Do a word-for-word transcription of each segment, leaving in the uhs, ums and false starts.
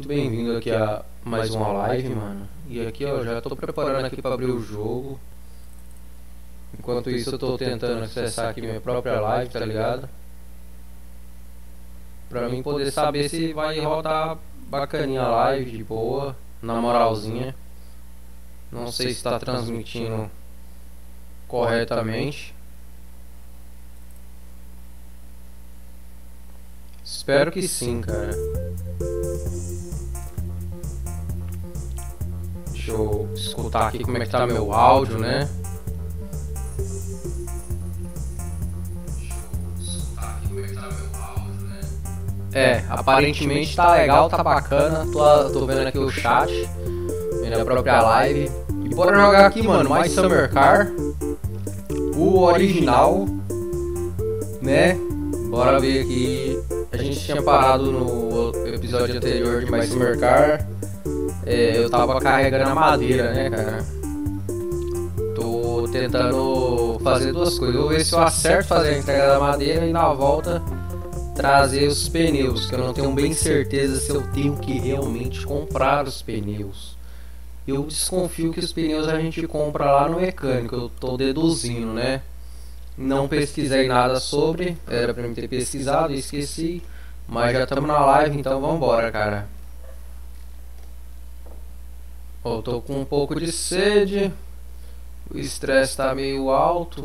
Bem-vindo aqui a mais uma live, mano. E aqui, ó, já tô preparando aqui pra abrir o jogo. Enquanto isso, eu tô tentando acessar aqui minha própria live, tá ligado? Pra mim poder saber se vai rodar bacaninha a live, de boa, na moralzinha. Não sei se tá transmitindo corretamente. Espero que sim, cara. Deixa eu escutar aqui como é que tá meu áudio, né? É, aparentemente tá legal, tá bacana. Tô, tô vendo aqui o chat, vendo a própria live. E bora jogar aqui, mano, mais Summer Car, o original, né? Bora ver aqui. A gente tinha parado no episódio anterior de mais Summer Car. É, eu tava carregando a madeira, né, cara? Tô tentando fazer duas coisas. Vou ver se eu acerto fazer a entrega da madeira e na volta trazer os pneus, que eu não tenho bem certeza se eu tenho que realmente comprar os pneus. Eu desconfio que os pneus a gente compra lá no mecânico, eu tô deduzindo, né? Não pesquisei nada sobre, era pra mim ter pesquisado e esqueci. Mas já estamos na live, então vambora, cara. Ó, oh, tô com um pouco de sede, o estresse tá meio alto.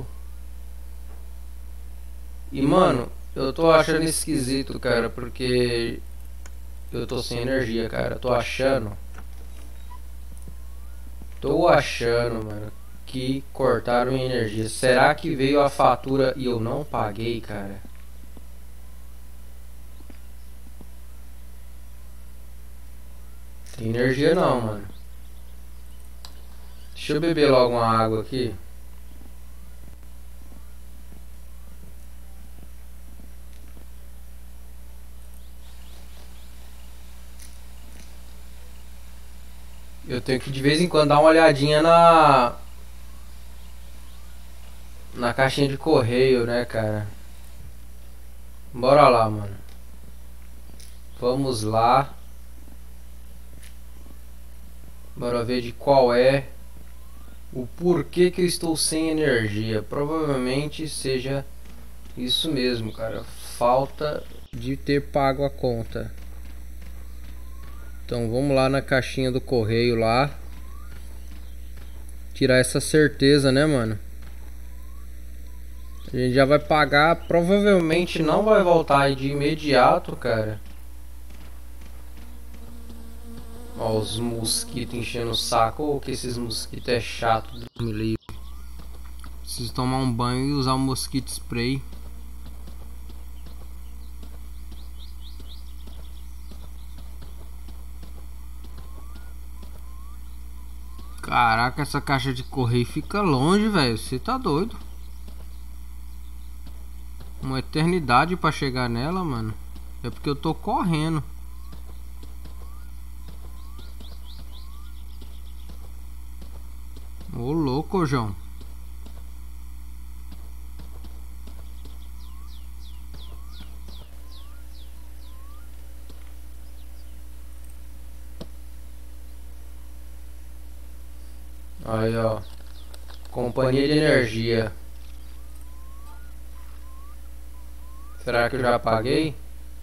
E mano, eu tô achando esquisito, cara, porque eu tô sem energia, cara. Tô achando. Tô achando, mano, que cortaram minha energia. Será que veio a fatura e eu não paguei, cara? Tem energia não, mano. Deixa eu beber logo uma água aqui. Eu tenho que de vez em quando dar uma olhadinha na na caixinha de correio, né, cara? Bora lá, mano. Vamos lá. Bora ver de qual é o porquê que eu estou sem energia. Provavelmente seja isso mesmo, cara. Falta de ter pago a conta. Então vamos lá na caixinha do correio lá. Tirar essa certeza, né, mano? A gente já vai pagar. Provavelmente não vai voltar de imediato, cara. Ó, os mosquitos enchendo o saco. Ô, que esses mosquitos é chato. Me livre. Preciso tomar um banho e usar o mosquito spray. Caraca, essa caixa de correio fica longe, velho. Você tá doido? Uma eternidade pra chegar nela, mano. É porque eu tô correndo. Ô louco, João. Aí, ó. Companhia de energia. Será que eu já paguei?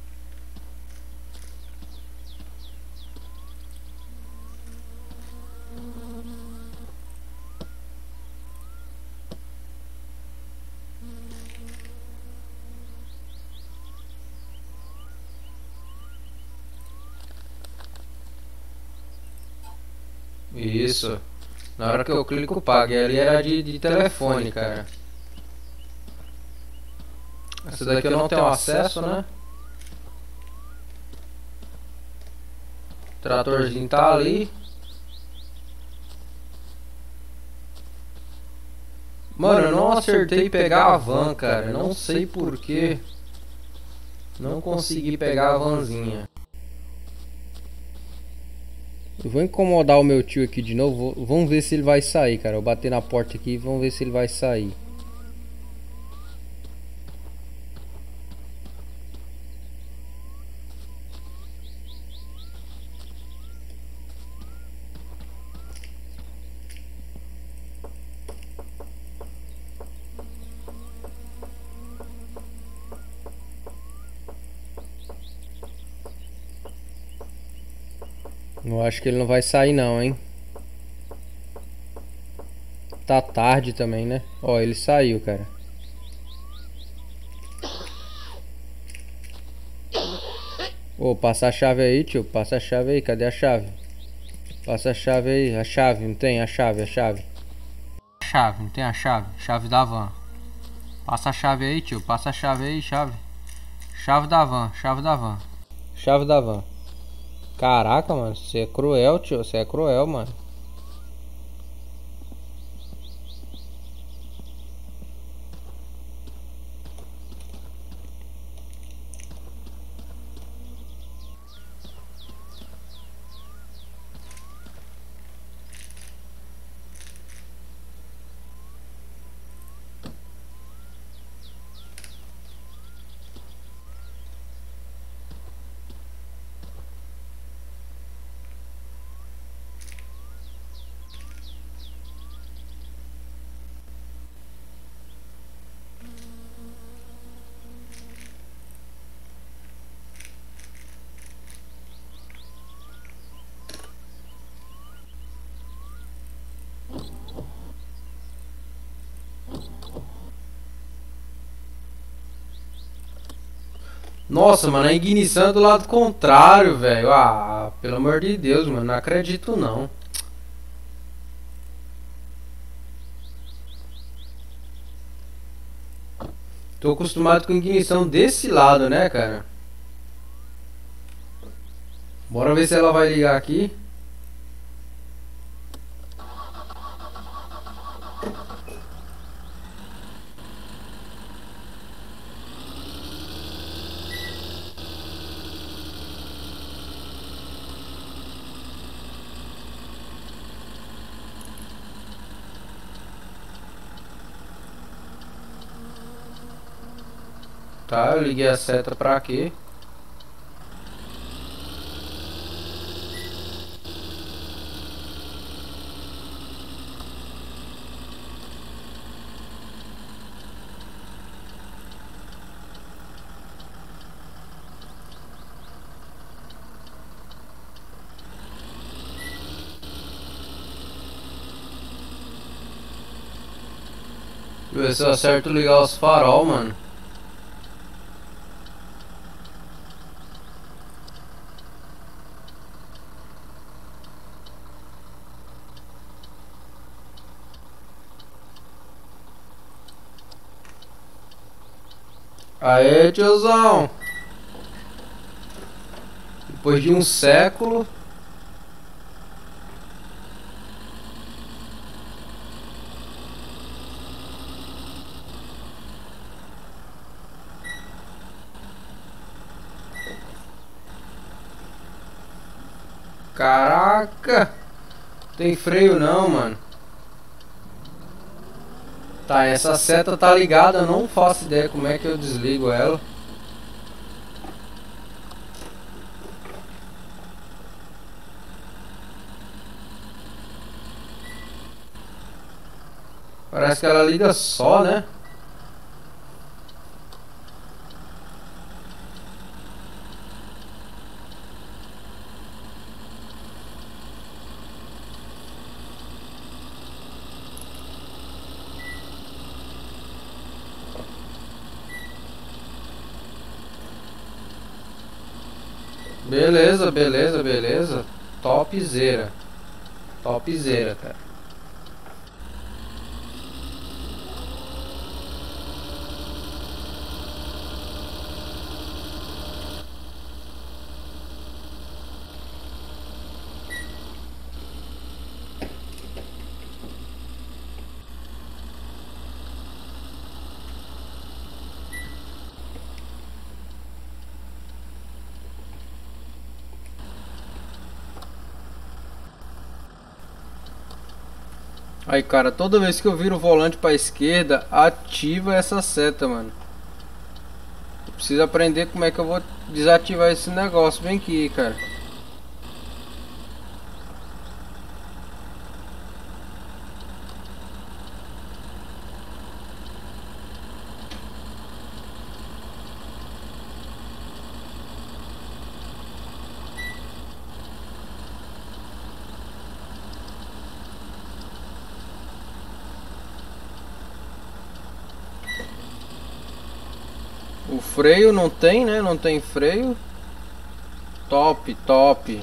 Isso. Na hora que eu clico, pague. Ali era de, de telefone, cara. Essa daqui eu não tenho acesso, né? O tratorzinho tá ali. Mano, eu não acertei pegar a van, cara. Não sei porquê. Não consegui pegar a vanzinha. Eu vou incomodar o meu tio aqui de novo. Vamos ver se ele vai sair, cara. Eu bater na porta aqui e vamos ver se ele vai sair. Eu acho que ele não vai sair não, hein? Tá tarde também, né? Ó, ele saiu, cara. Ô, passa a chave aí, tio. Passa a chave aí. Cadê a chave? Passa a chave aí. A chave, não tem? A chave, a chave. A chave, não tem a chave. Chave da van. Passa a chave aí, tio. Passa a chave aí, chave. Chave da van, chave da van. Chave da van. Caraca, mano. Você é cruel, tio. Você é cruel, mano. Nossa, mano, a ignição é do lado contrário, velho. Ah, pelo amor de Deus, mano. Não acredito, não. Tô acostumado com ignição desse lado, né, cara? Bora ver se ela vai ligar aqui. Tá, eu liguei a seta pra quê? Ver se eu acerto ligar os farol, mano. Aê, tiozão! Depois de um século. Caraca! Tem freio não, mano. Tá, essa seta tá ligada, eu não faço ideia como é que eu desligo ela. Parece que ela liga só, né? Beleza, beleza, beleza. Topzera. Topzera, cara. Aí, cara, toda vez que eu viro o volante pra esquerda, ativa essa seta, mano. Eu preciso aprender como é que eu vou desativar esse negócio bem aqui, cara. O freio não tem, né? Não tem freio. Top, top.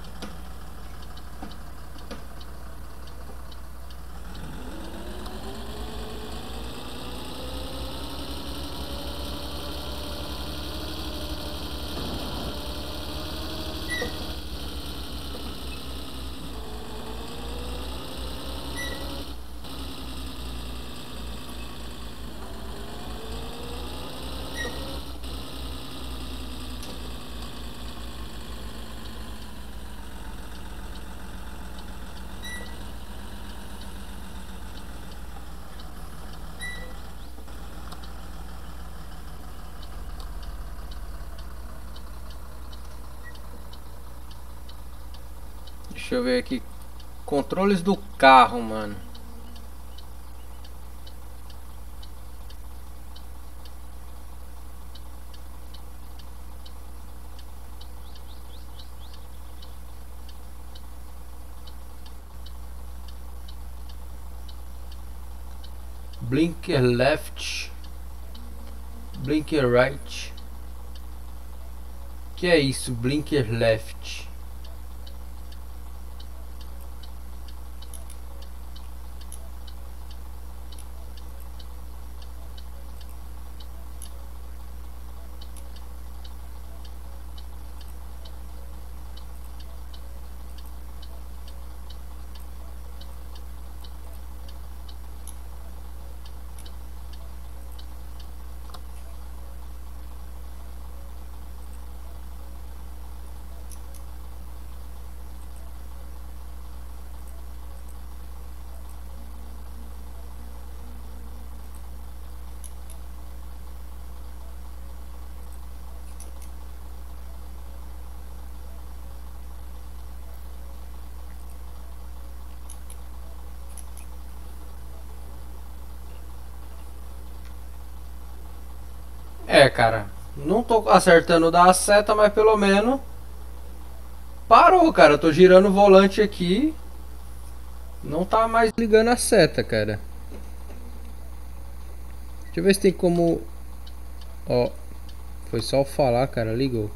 Deixa eu ver aqui. Controles do carro, mano. Blinker left. Blinker right. Que é isso? Blinker left. É, cara, não tô acertando da seta, mas pelo menos parou, cara. Eu tô girando o volante aqui, não tá mais ligando a seta, cara. Deixa eu ver se tem como... Ó, foi só falar, cara, ligou.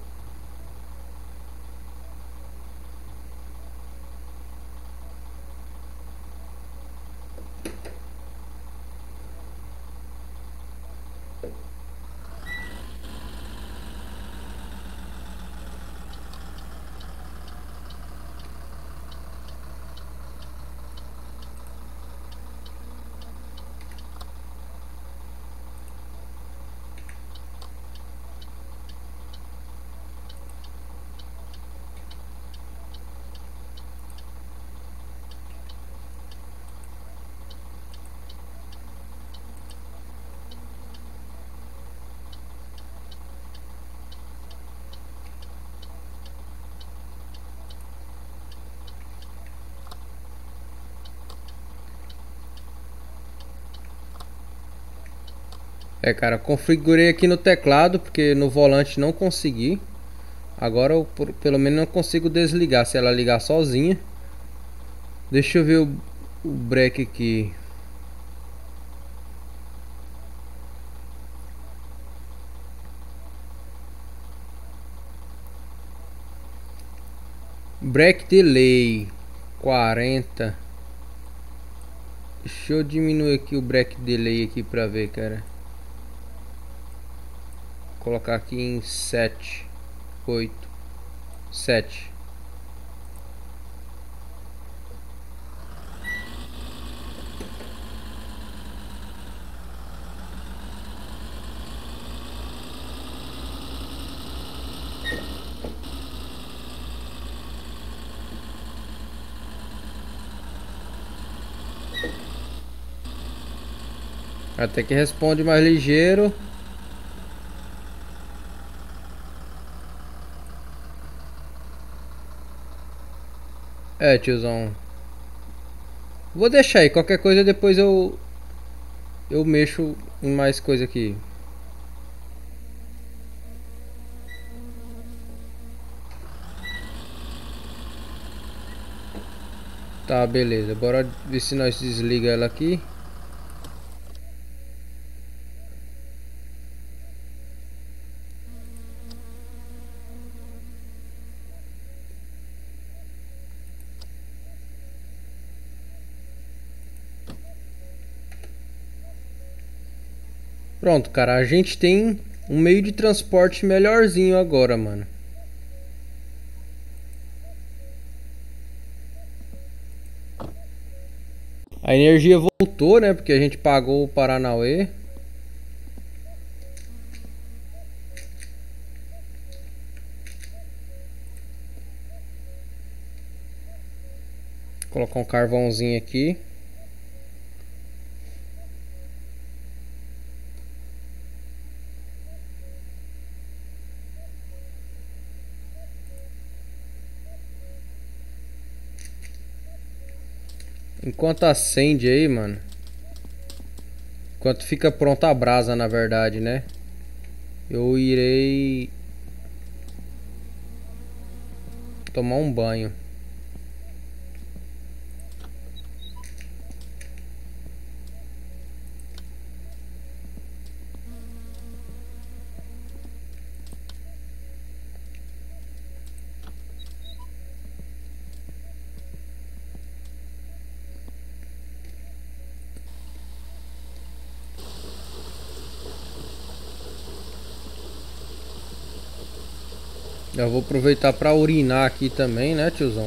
É, cara, configurei aqui no teclado porque no volante não consegui. Agora eu por- pelo menos não consigo desligar se ela ligar sozinha. Deixa eu ver o, o break aqui. Break delay quarenta. Deixa eu diminuir aqui o break delay aqui pra ver, cara. Vou colocar aqui em sete, oito, sete. Até que responde mais ligeiro. É, tiozão. Vou deixar aí, qualquer coisa depois eu eu mexo em mais coisa aqui. Tá, beleza. Bora ver se nós desliga ela aqui. Pronto, cara, a gente tem um meio de transporte melhorzinho agora, mano. A energia voltou, né? Porque a gente pagou o Paranauê. Vou colocar um carvãozinho aqui. Enquanto acende aí, mano. Enquanto fica pronta a brasa, na verdade, né? Eu irei tomar um banho. Eu vou aproveitar pra urinar aqui também, né, tiozão?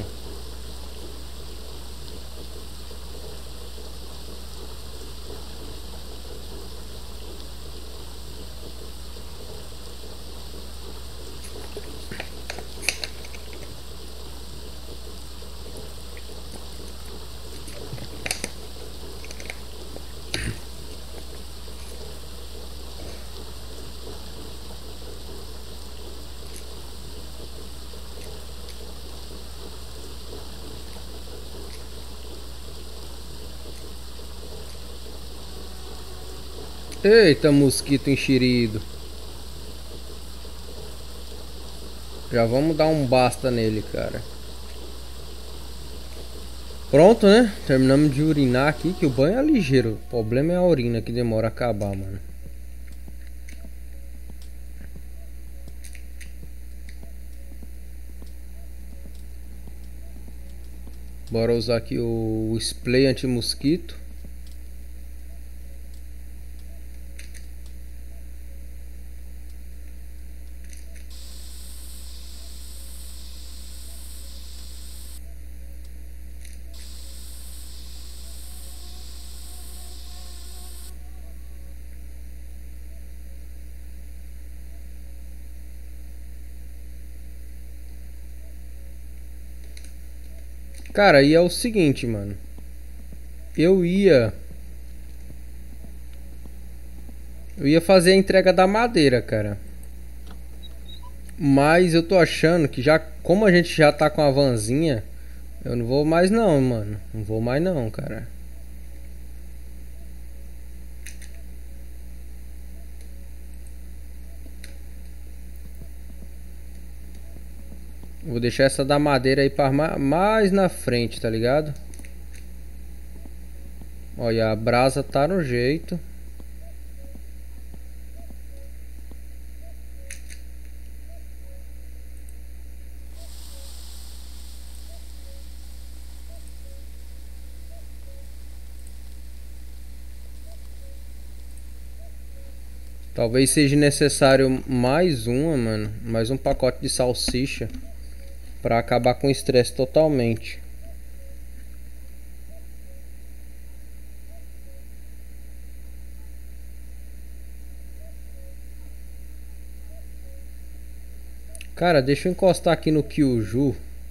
Eita, mosquito enxerido. Já vamos dar um basta nele, cara. Pronto, né? Terminamos de urinar aqui, que o banho é ligeiro. O problema é a urina que demora a acabar, mano. Bora usar aqui o spray anti-mosquito. Cara, e é o seguinte, mano. Eu ia... Eu ia fazer a entrega da madeira, cara. Mas eu tô achando que já... Como a gente já tá com a vanzinha... Eu não vou mais não, mano. Não vou mais não, cara. Vou deixar essa da madeira aí para mais na frente, tá ligado? Olha, a brasa tá no jeito. Talvez seja necessário mais uma, mano. Mais um pacote de salsicha. Pra acabar com o estresse totalmente. Cara, deixa eu encostar aqui no Kyuju.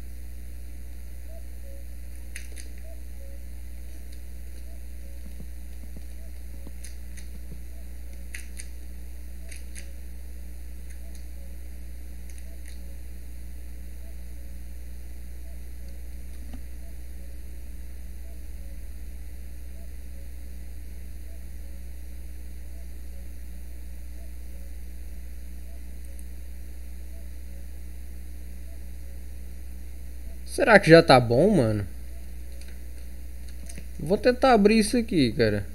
Será que já tá bom, mano? Vou tentar abrir isso aqui, cara.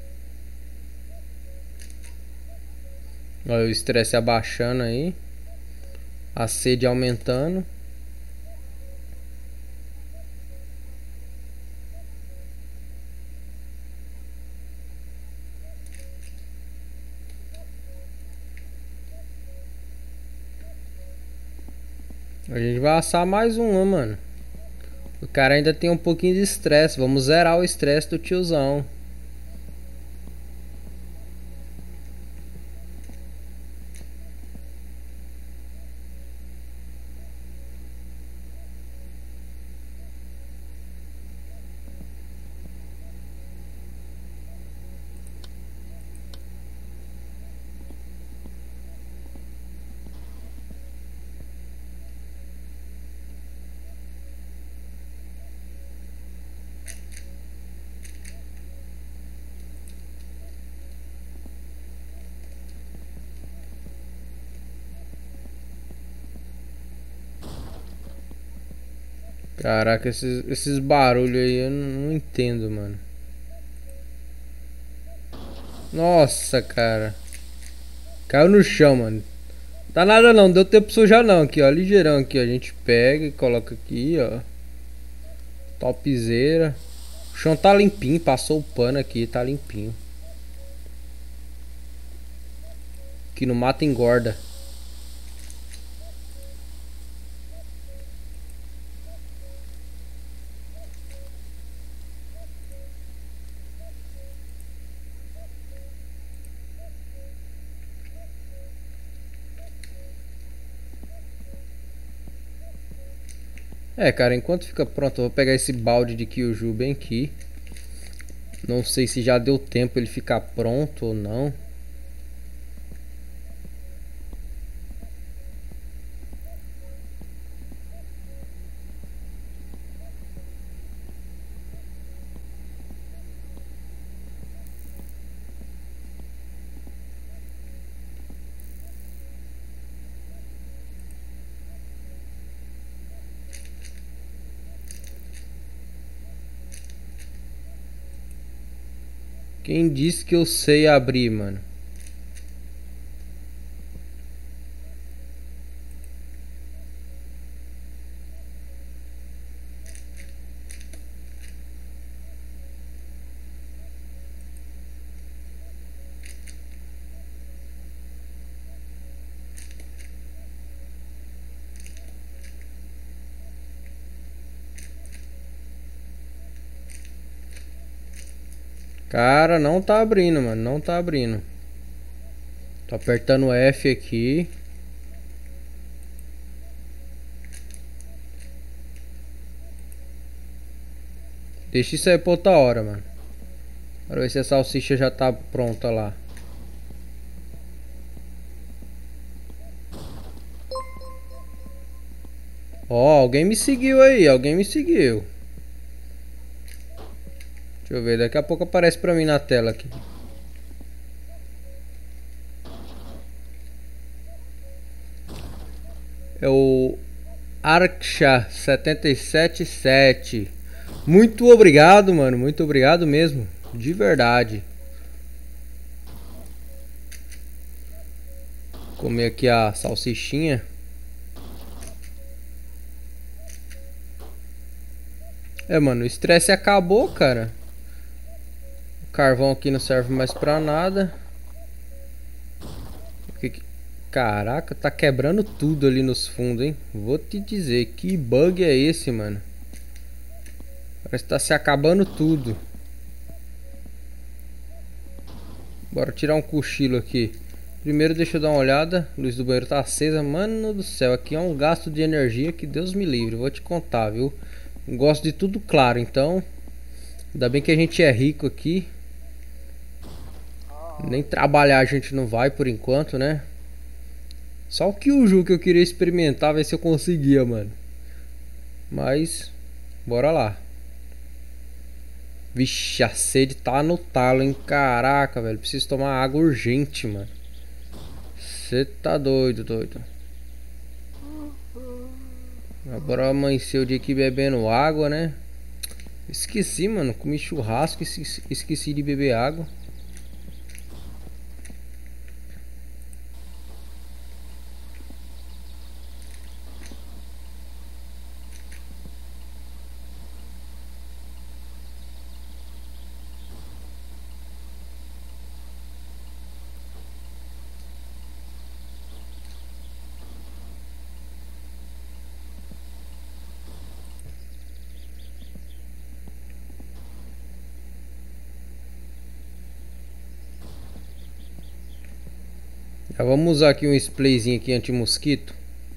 Olha o estresse abaixando aí. A sede aumentando. A gente vai assar mais uma, mano. O cara ainda tem um pouquinho de estresse. Vamos zerar o estresse do tiozão. Caraca, esses, esses barulhos aí eu não, não entendo, mano. Nossa, cara. Caiu no chão, mano. Tá nada não, deu tempo pra sujar não. Aqui, ó, ligeirão aqui, ó. A gente pega e coloca aqui, ó. Topzera. O chão tá limpinho, passou o pano aqui, tá limpinho. Que no mato engorda. É, cara, enquanto fica pronto, eu vou pegar esse balde de Kyuju bem aqui. Não sei se já deu tempo ele ficar pronto ou não. Quem disse que eu sei abrir, mano? Cara, não tá abrindo, mano. Não tá abrindo. Tô apertando F aqui. Deixa isso aí pra outra hora, mano. Pra ver se a salsicha já tá pronta lá. Ó, alguém me seguiu aí. Alguém me seguiu. Deixa eu ver, daqui a pouco aparece pra mim na tela aqui. É o Arksha sete sete sete. Muito obrigado, mano. Muito obrigado mesmo. De verdade. Vou comer aqui a salsichinha. É, mano, o estresse acabou, cara. O carvão aqui não serve mais pra nada. Caraca, tá quebrando tudo ali nos fundos, hein? Vou te dizer, que bug é esse, mano? Parece que tá se acabando tudo. Bora tirar um cochilo aqui. Primeiro deixa eu dar uma olhada. A luz do banheiro tá acesa. Mano do céu, aqui é um gasto de energia que Deus me livre. Vou te contar, viu? Gosto de tudo claro, então. Ainda bem que a gente é rico aqui. Nem trabalhar a gente não vai por enquanto, né? Só o Kyuju que eu queria experimentar, ver se eu conseguia, mano. Mas, bora lá. Vixe, a sede tá no talo, hein? Caraca, velho. Preciso tomar água urgente, mano. Você tá doido, doido. Agora amanheceu o dia aqui bebendo água, né? Esqueci, mano. Comi churrasco e esqueci de beber água. Já vamos usar aqui um sprayzinho aqui anti-mosquito.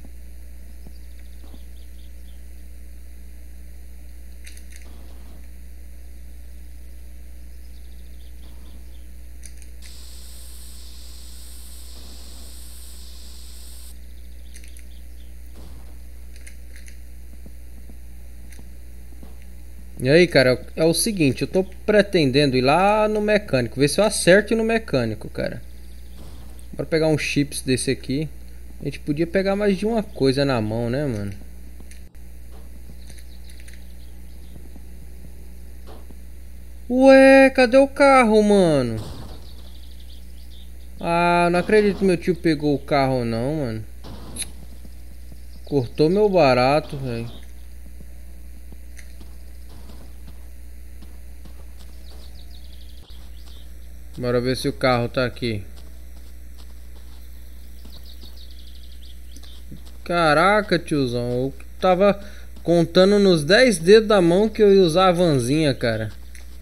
E aí, cara, é o seguinte, eu tô pretendendo ir lá no mecânico, ver se eu acerto no mecânico, cara. Bora pegar uns chips desse aqui. A gente podia pegar mais de uma coisa na mão, né, mano? Ué, cadê o carro, mano? Ah, não acredito que meu tio pegou o carro não, mano. Cortou meu barato, velho. Bora ver se o carro tá aqui. Caraca, tiozão. Eu tava contando nos dez dedos da mão que eu ia usar a vanzinha, cara.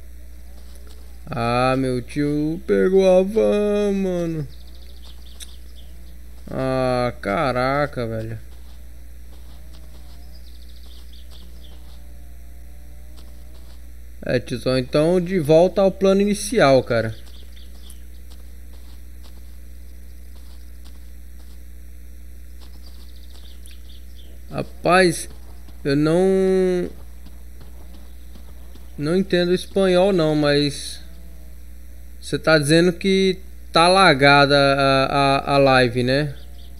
Ah, meu tio pegou a van, mano. Ah, caraca, velho. É, tiozão, então de volta ao plano inicial, cara. Rapaz, eu não... Não entendo espanhol não, mas... Você tá dizendo que tá lagada a, a, a live, né?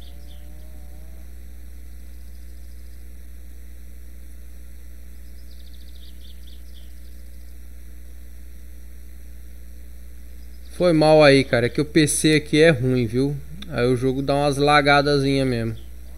Foi mal aí, cara, é que o P C aqui é ruim, viu? Aí o jogo dá umas lagadazinha mesmo.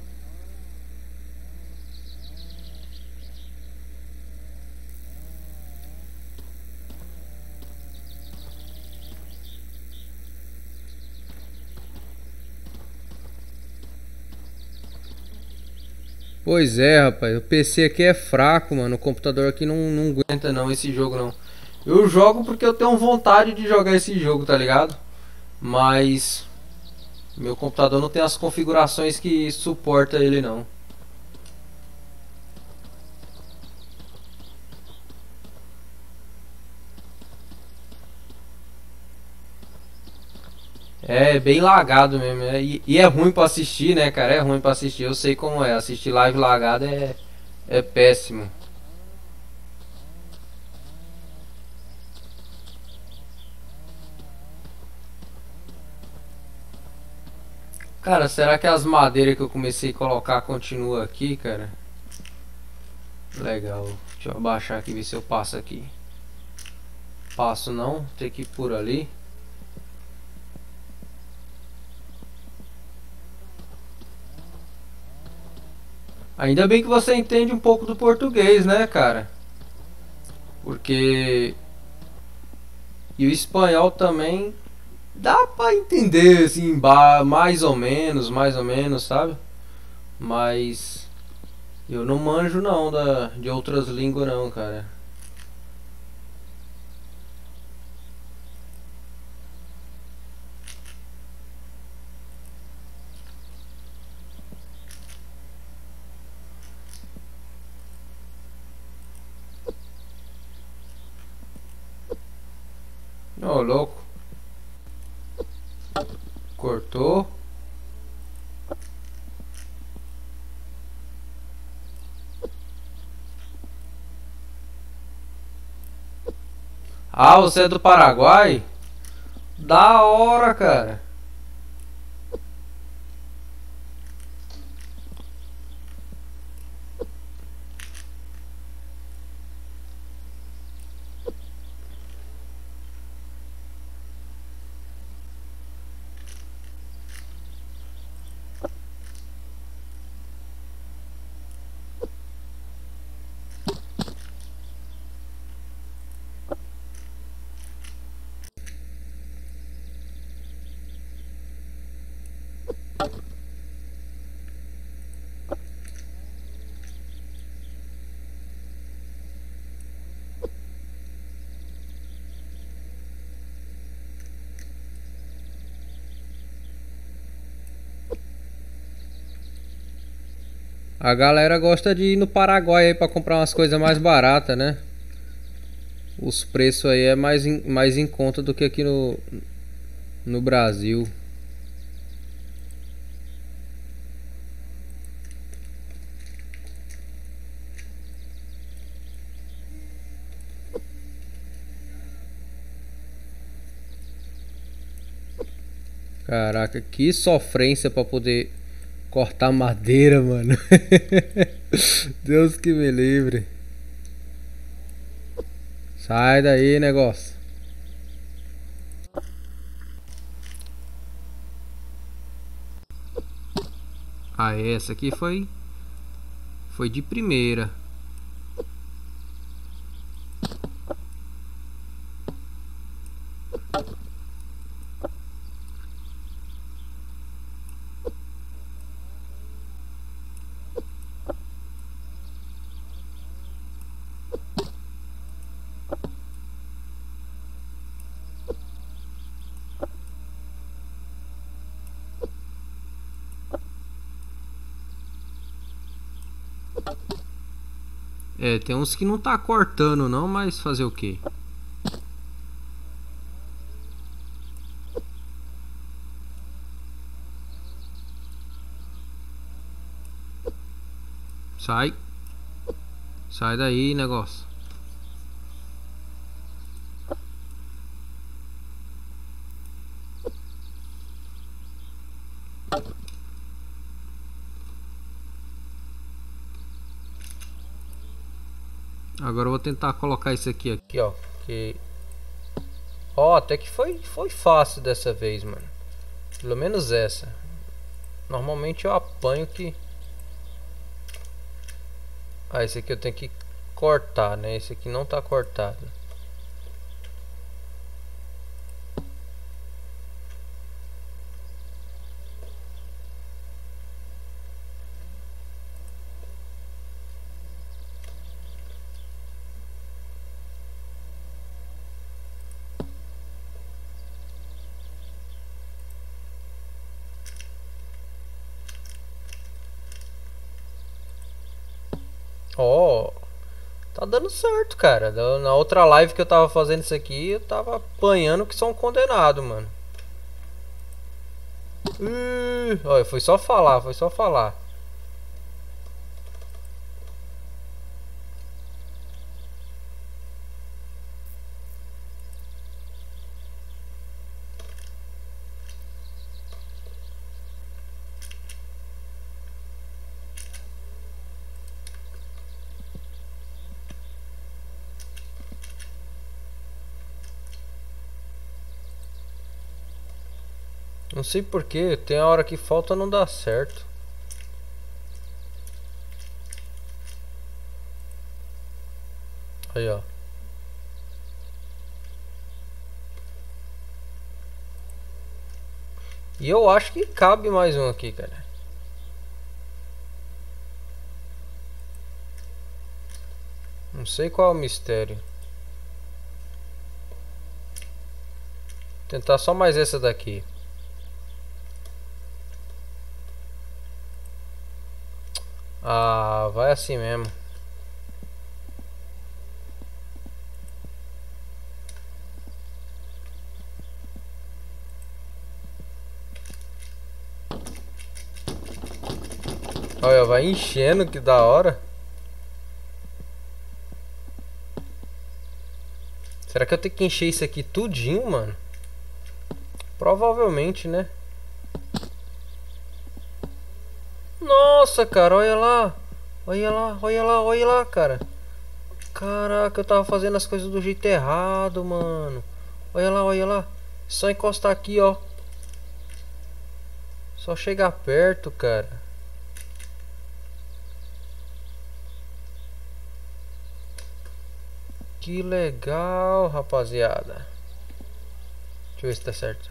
Pois é, rapaz, o P C aqui é fraco, mano. O computador aqui não, não aguenta não esse jogo não. Eu jogo porque eu tenho vontade de jogar esse jogo, tá ligado? Mas meu computador não tem as configurações que suporta ele não. É bem lagado mesmo, é, e, e é ruim pra assistir, né, cara? É ruim pra assistir, eu sei como é. Assistir live lagada é, é péssimo. Cara, será que as madeiras que eu comecei a colocar continua aqui, cara? Legal. Deixa eu abaixar aqui, ver se eu passo aqui. Passo não, tem que ir por ali. Ainda bem que você entende um pouco do português, né, cara? Porque... E o espanhol também dá pra entender, assim, mais ou menos, mais ou menos, sabe? Mas... Eu não manjo não da, de outras línguas não, cara. Ô, oh, louco. Cortou. Ah, você é do Paraguai? Da hora, cara. A galera gosta de ir no Paraguai aí pra comprar umas coisas mais baratas, né? Os preços aí é mais em, mais em conta do que aqui no, no Brasil. Caraca, que sofrência pra poder cortar madeira, mano. Deus que me livre. Sai daí, negócio. Ah, essa aqui foi foi de primeira. É, tem uns que não tá cortando não, mas fazer o quê? Sai. Sai daí, negócio. Agora eu vou tentar colocar isso aqui, aqui, ó, que ó, até que foi foi fácil dessa vez, mano. Pelo menos essa. Normalmente eu apanho que ah, esse aqui eu tenho que cortar, né? Esse aqui não tá cortado. Ó, oh, tá dando certo, cara. Na outra live que eu tava fazendo isso aqui, eu tava apanhando que são condenados, mano. Uh, olha, foi só falar, foi só falar. Não sei porquê, tem a hora que falta não dá certo. Aí, ó. E eu acho que cabe mais um aqui, cara. Não sei qual é o mistério. Tentar só mais essa daqui. Ah, vai assim mesmo. Olha, vai enchendo, que da hora. Será que eu tenho que encher isso aqui tudinho, mano? Provavelmente, né? Nossa, cara, olha lá. Olha lá, olha lá, olha lá, cara. Caraca, eu tava fazendo as coisas do jeito errado, mano. Olha lá, olha lá. Só encostar aqui, ó. Só chegar perto, cara. Que legal, rapaziada. Deixa eu ver se tá certo.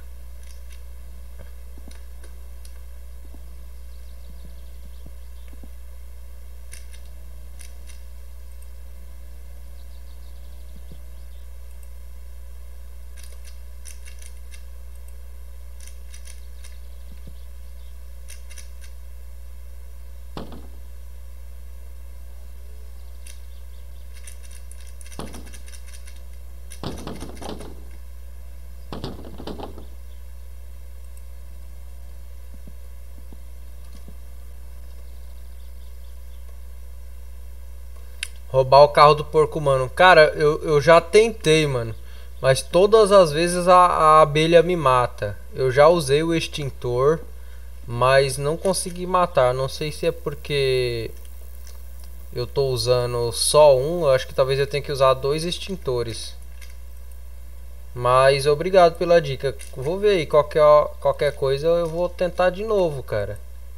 Roubar o carro do porco humano. Cara, eu, eu já tentei, mano. Mas todas as vezes a, a abelha me mata. Eu já usei o extintor, mas não consegui matar. Não sei se é porque eu tô usando só um. Eu acho que talvez eu tenha que usar dois extintores. Mas obrigado pela dica. Vou ver aí. Qualquer, qualquer coisa eu vou tentar de novo, cara.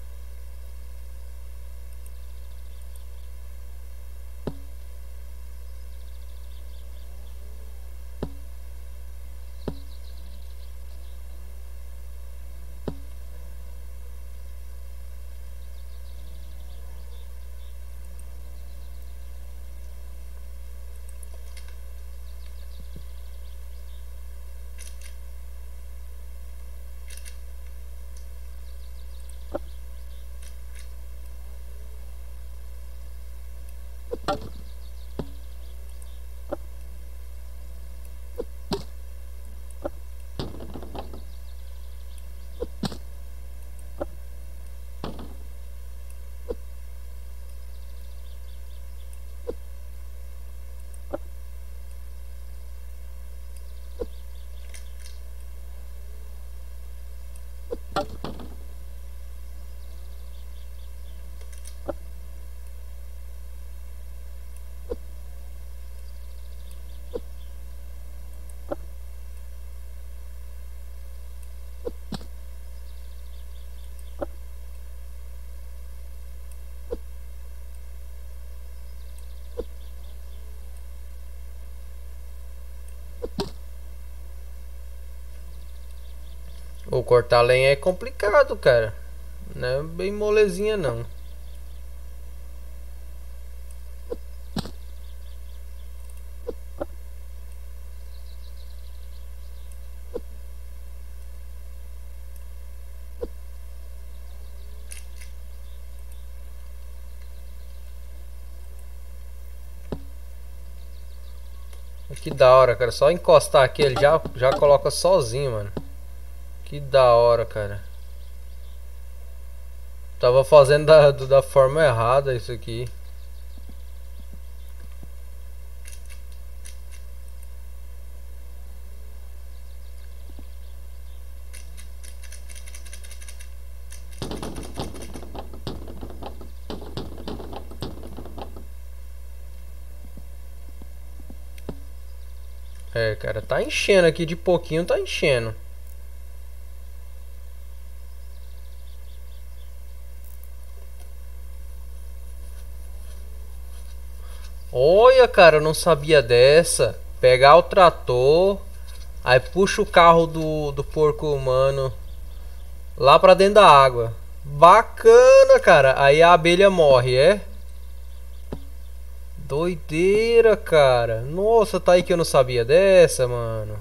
O cortar lenha é complicado, cara. Não é bem molezinha, não. Que da hora, cara. Só encostar aqui, ele já, já coloca sozinho, mano. Que da hora, cara. Tava fazendo da, da forma errada isso aqui. É, cara, tá enchendo aqui de pouquinho, tá enchendo. Olha, cara, eu não sabia dessa. Pegar o trator, aí puxa o carro do, do porco humano lá pra dentro da água. Bacana, cara. Aí a abelha morre, é? Doideira, cara. Nossa, tá aí que eu não sabia dessa, mano.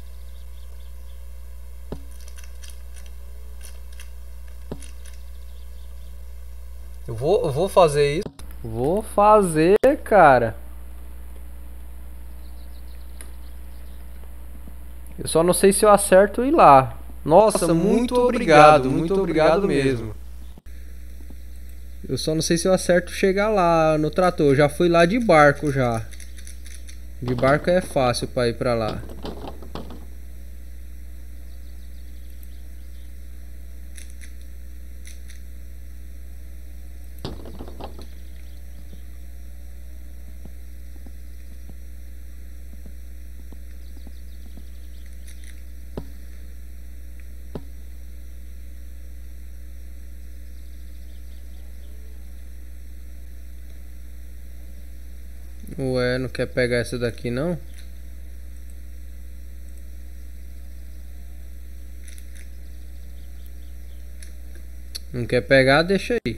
Eu vou, eu vou fazer isso. Vou fazer, cara. Eu só não sei se eu acerto ir lá. Nossa, muito obrigado, muito obrigado mesmo. Eu só não sei se eu acerto chegar lá no trator. Eu já fui lá de barco já. De barco é fácil pra ir pra lá. Ué, não quer pegar essa daqui não? Não quer pegar, deixa aí.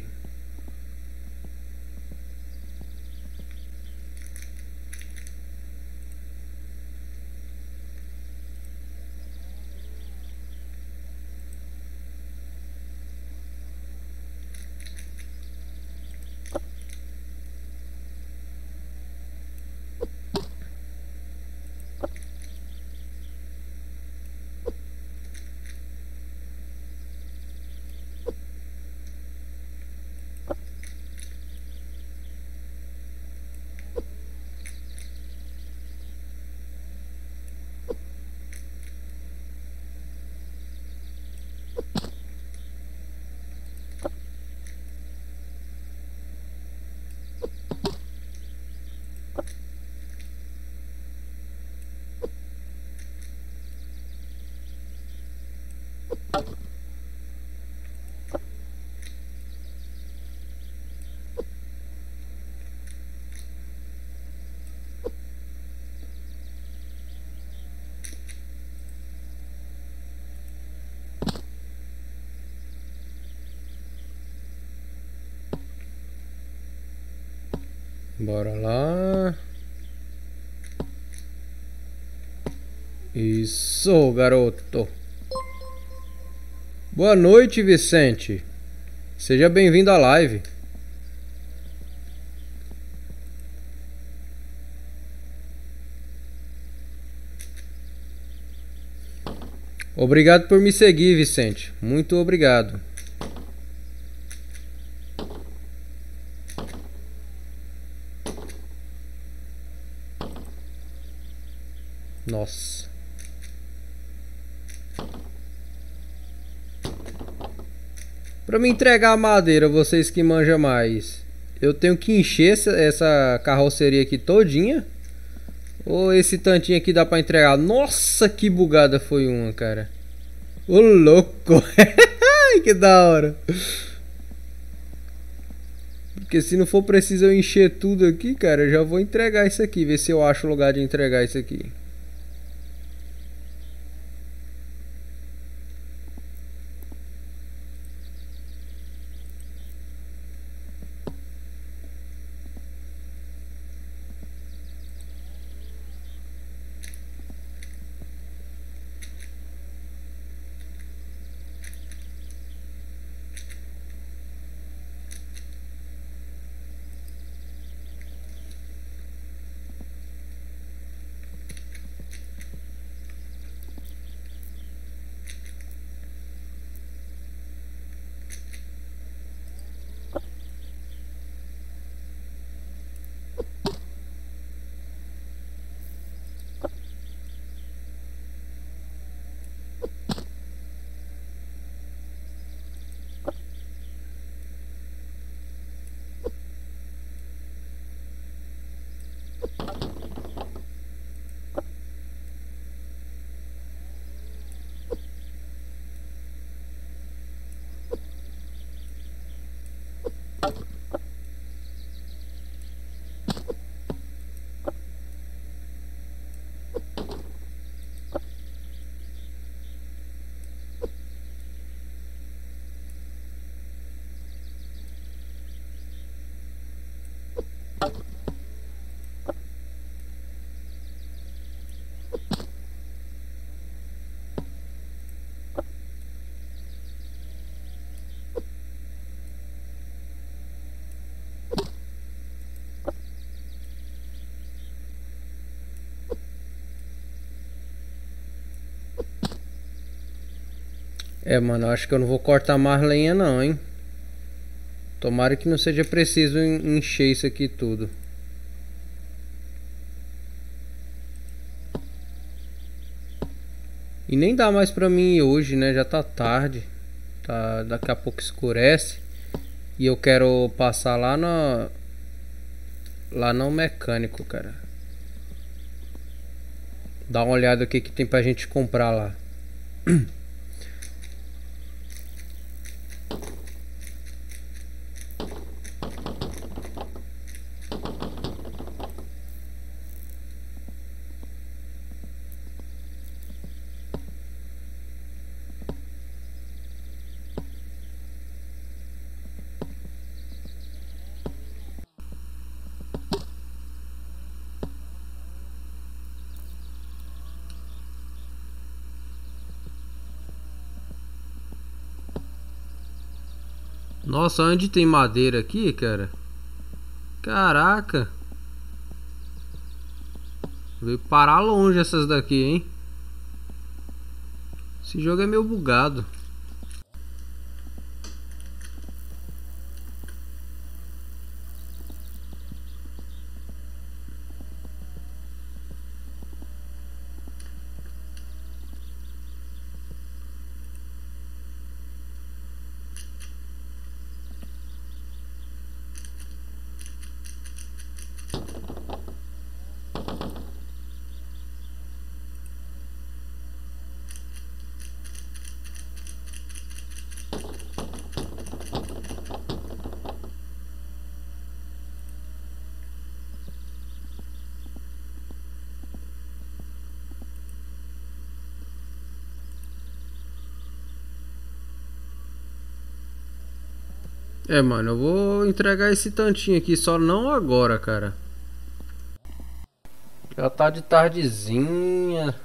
Bora lá. Isso, garoto. Boa noite, Vicente. Seja bem-vindo à live. Obrigado por me seguir, Vicente. Muito obrigado. Nossa. Pra me entregar a madeira, vocês que manjam mais, eu tenho que encher essa, essa carroceria aqui todinha? Ou esse tantinho aqui dá pra entregar? Nossa, que bugada foi uma, cara. Ô, louco. Que da hora. Porque se não for preciso eu encher tudo aqui, cara, eu já vou entregar isso aqui. Ver se eu acho lugar de entregar isso aqui. É, mano, eu acho que eu não vou cortar mais lenha não, hein. Tomara que não seja preciso encher isso aqui tudo. E nem dá mais pra mim ir hoje, né? Já tá tarde. Tá, daqui a pouco escurece. E eu quero passar lá no... Lá no mecânico, cara. Dá uma olhada o que que tem pra gente comprar lá. Nossa, onde tem madeira aqui, cara? Caraca. Veio parar longe essas daqui, hein? Esse jogo é meio bugado. É, mano, eu vou entregar esse tantinho aqui, só não agora, cara. Já tá de tardezinha.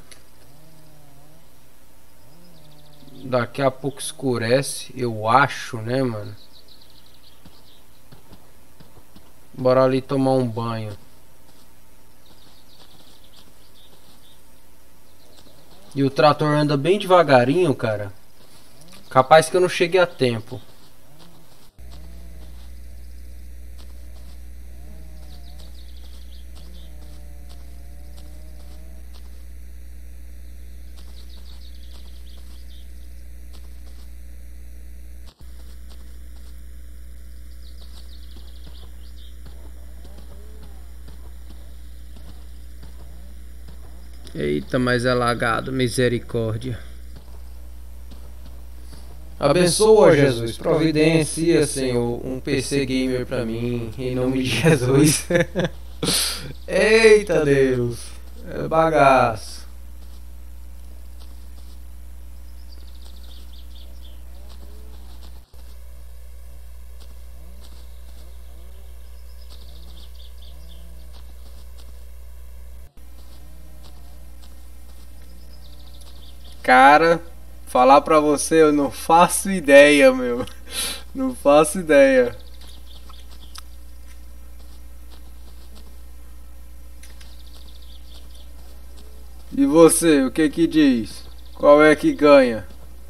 Daqui a pouco escurece, eu acho, né, mano? Bora ali tomar um banho. E o trator anda bem devagarinho, cara. Capaz que eu não chegue a tempo. Eita, mas é lagado, misericórdia. Abençoa, Jesus, providencia, Senhor, um P C gamer pra mim, em nome de Jesus. Eita Deus, é bagaço. Cara, falar pra você, eu não faço ideia, meu. Não faço ideia. E você, o que que diz? Qual é que ganha?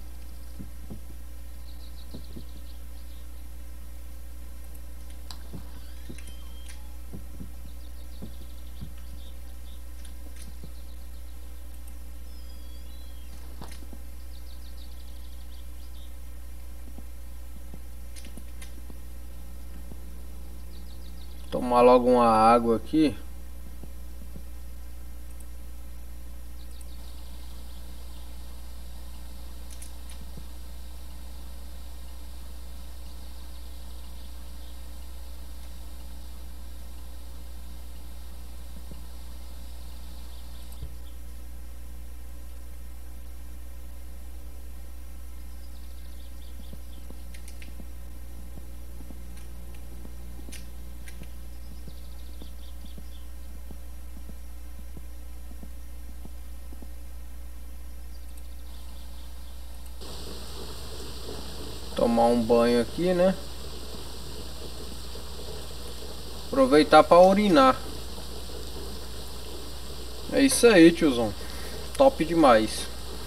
Tomar logo uma água aqui. Tomar um banho aqui, né? Aproveitar para urinar. É isso aí, tiozão. Top demais.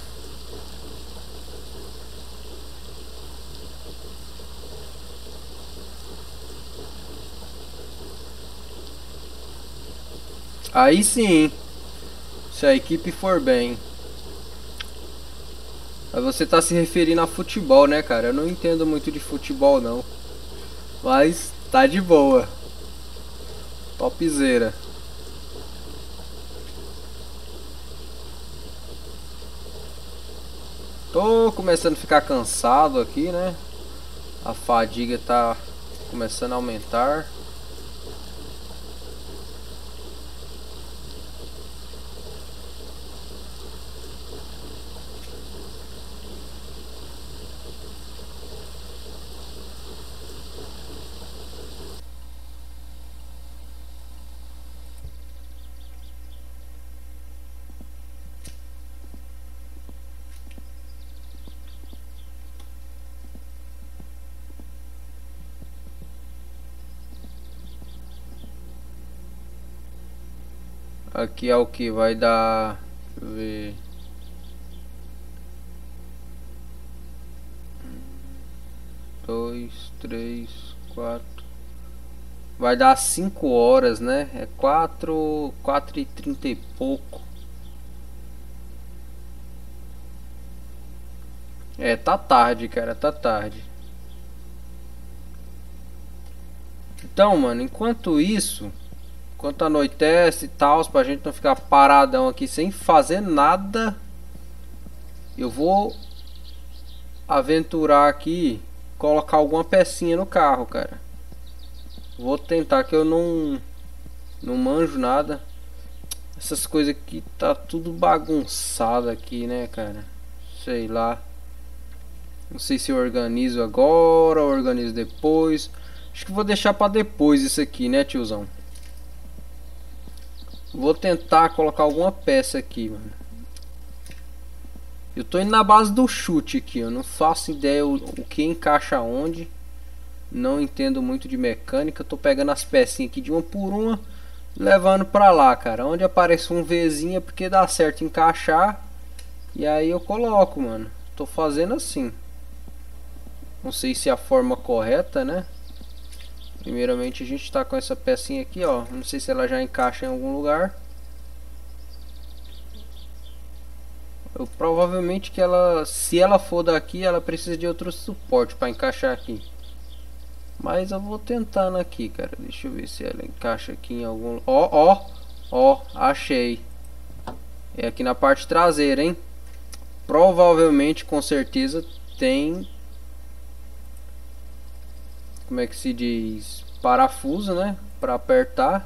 Aí sim, se a equipe for bem. Mas você tá se referindo a futebol, né, cara? Eu não entendo muito de futebol, não. Mas tá de boa. Topzera. Tô começando a ficar cansado aqui, né? A fadiga tá começando a aumentar. Aqui é o que vai dar. Deixa eu ver. Dois, três, quatro. Vai dar cinco horas, né? É quatro, quatro e trinta e pouco. É, tá tarde, cara, tá tarde. Então, mano, enquanto isso, enquanto anoitece e tal, pra gente não ficar paradão aqui sem fazer nada, eu vou aventurar aqui, colocar alguma pecinha no carro, cara. Vou tentar, que eu não não manjo nada. Essas coisas aqui tá tudo bagunçado aqui, né, cara? Sei lá. Não sei se eu organizo agora ou organizo depois. Acho que vou deixar para depois isso aqui, né, tiozão? Vou tentar colocar alguma peça aqui, mano. Eu tô indo na base do chute aqui. Eu não faço ideia o, o que encaixa onde. Não entendo muito de mecânica. Tô pegando as pecinhas aqui de uma por uma, levando pra lá, cara. Onde aparece um Vzinho é porque dá certo encaixar. E aí eu coloco, mano. Tô fazendo assim. Não sei se é a forma correta, né? Primeiramente a gente tá com essa pecinha aqui, ó. Não sei se ela já encaixa em algum lugar. Eu, provavelmente que ela, se ela for daqui, ela precisa de outro suporte para encaixar aqui. Mas eu vou tentando aqui, cara. Deixa eu ver se ela encaixa aqui em algum... Ó, ó, ó, achei. É aqui na parte traseira, hein? Provavelmente, com certeza, tem... Como é que se diz? Parafuso, né? Para apertar.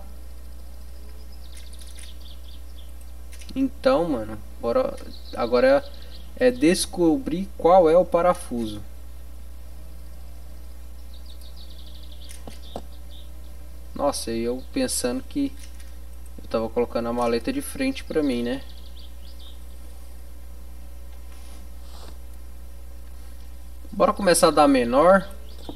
Então, mano, bora... agora é descobrir qual é o parafuso. Nossa, e eu pensando que eu tava colocando a maleta de frente pra mim, né? Bora começar a dar menor.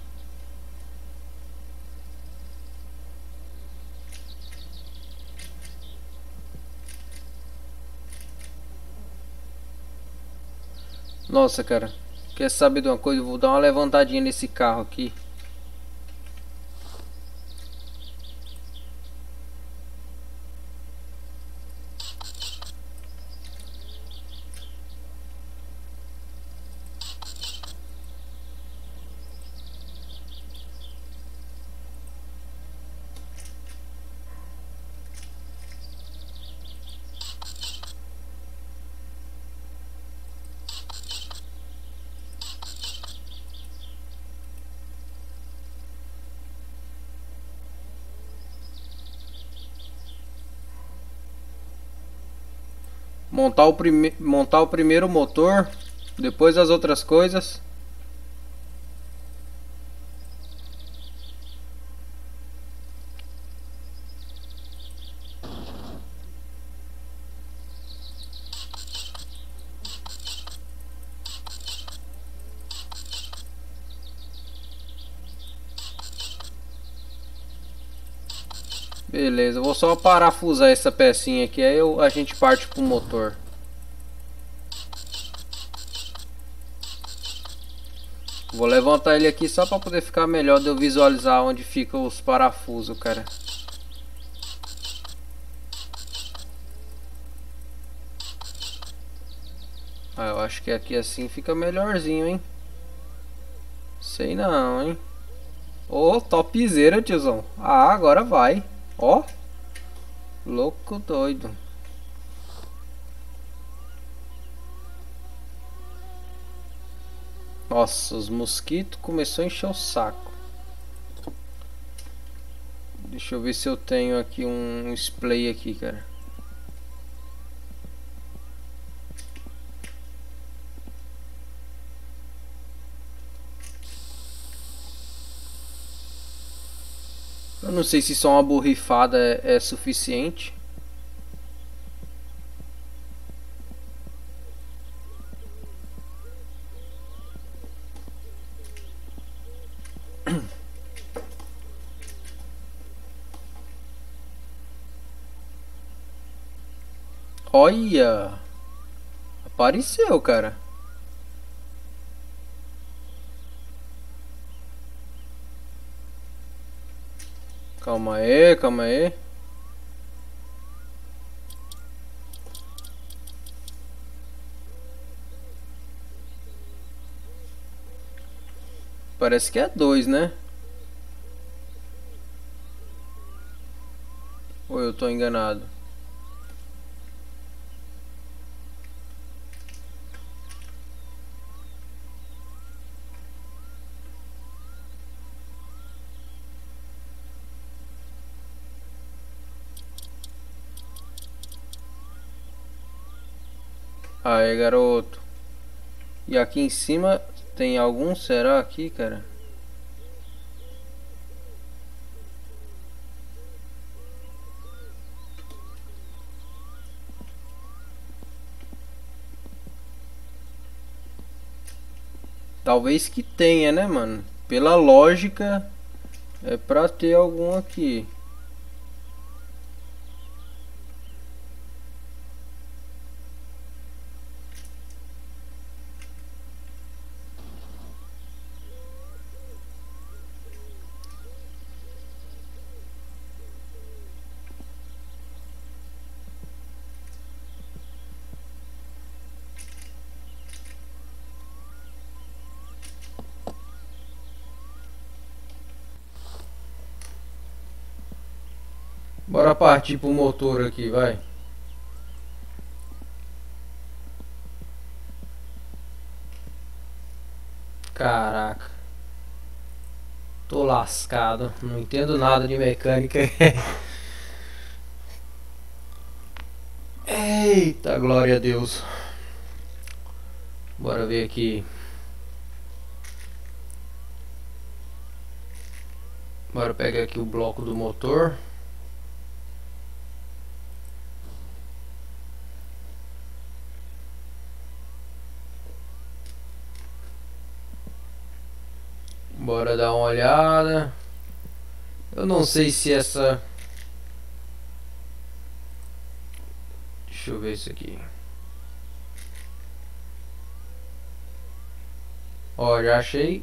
Nossa, cara, quer saber de uma coisa? Eu vou dar uma levantadinha nesse carro aqui. Montar o, prime montar o primeiro motor, depois as outras coisas. Beleza, eu vou só parafusar essa pecinha aqui, aí eu, a gente parte pro motor. Vou levantar ele aqui só para poder ficar melhor de eu visualizar onde ficam os parafusos, cara. Ah, eu acho que aqui assim fica melhorzinho, hein? Sei não, hein? Ô, oh, topzera, tiozão. Ah, agora vai. Ó, louco doido. Nossa, os mosquitos começou a encher o saco. Deixa eu ver se eu tenho aqui um spray aqui, cara. Eu não sei se só uma borrifada é, é suficiente. Olha! Apareceu, cara. Calma aí, calma aí. Parece que é dois, né? Ou eu tô enganado? Aí, garoto. E aqui em cima tem algum, será aqui, cara? Talvez que tenha, né, mano? Pela lógica, é pra ter algum aqui. Bora partir pro motor aqui, vai. Caraca. Tô lascado. Não entendo nada de mecânica. Eita, glória a Deus. Bora ver aqui. Bora pegar aqui o bloco do motor. Bora dar uma olhada. Eu não sei se essa... Deixa eu ver isso aqui. Ó, já achei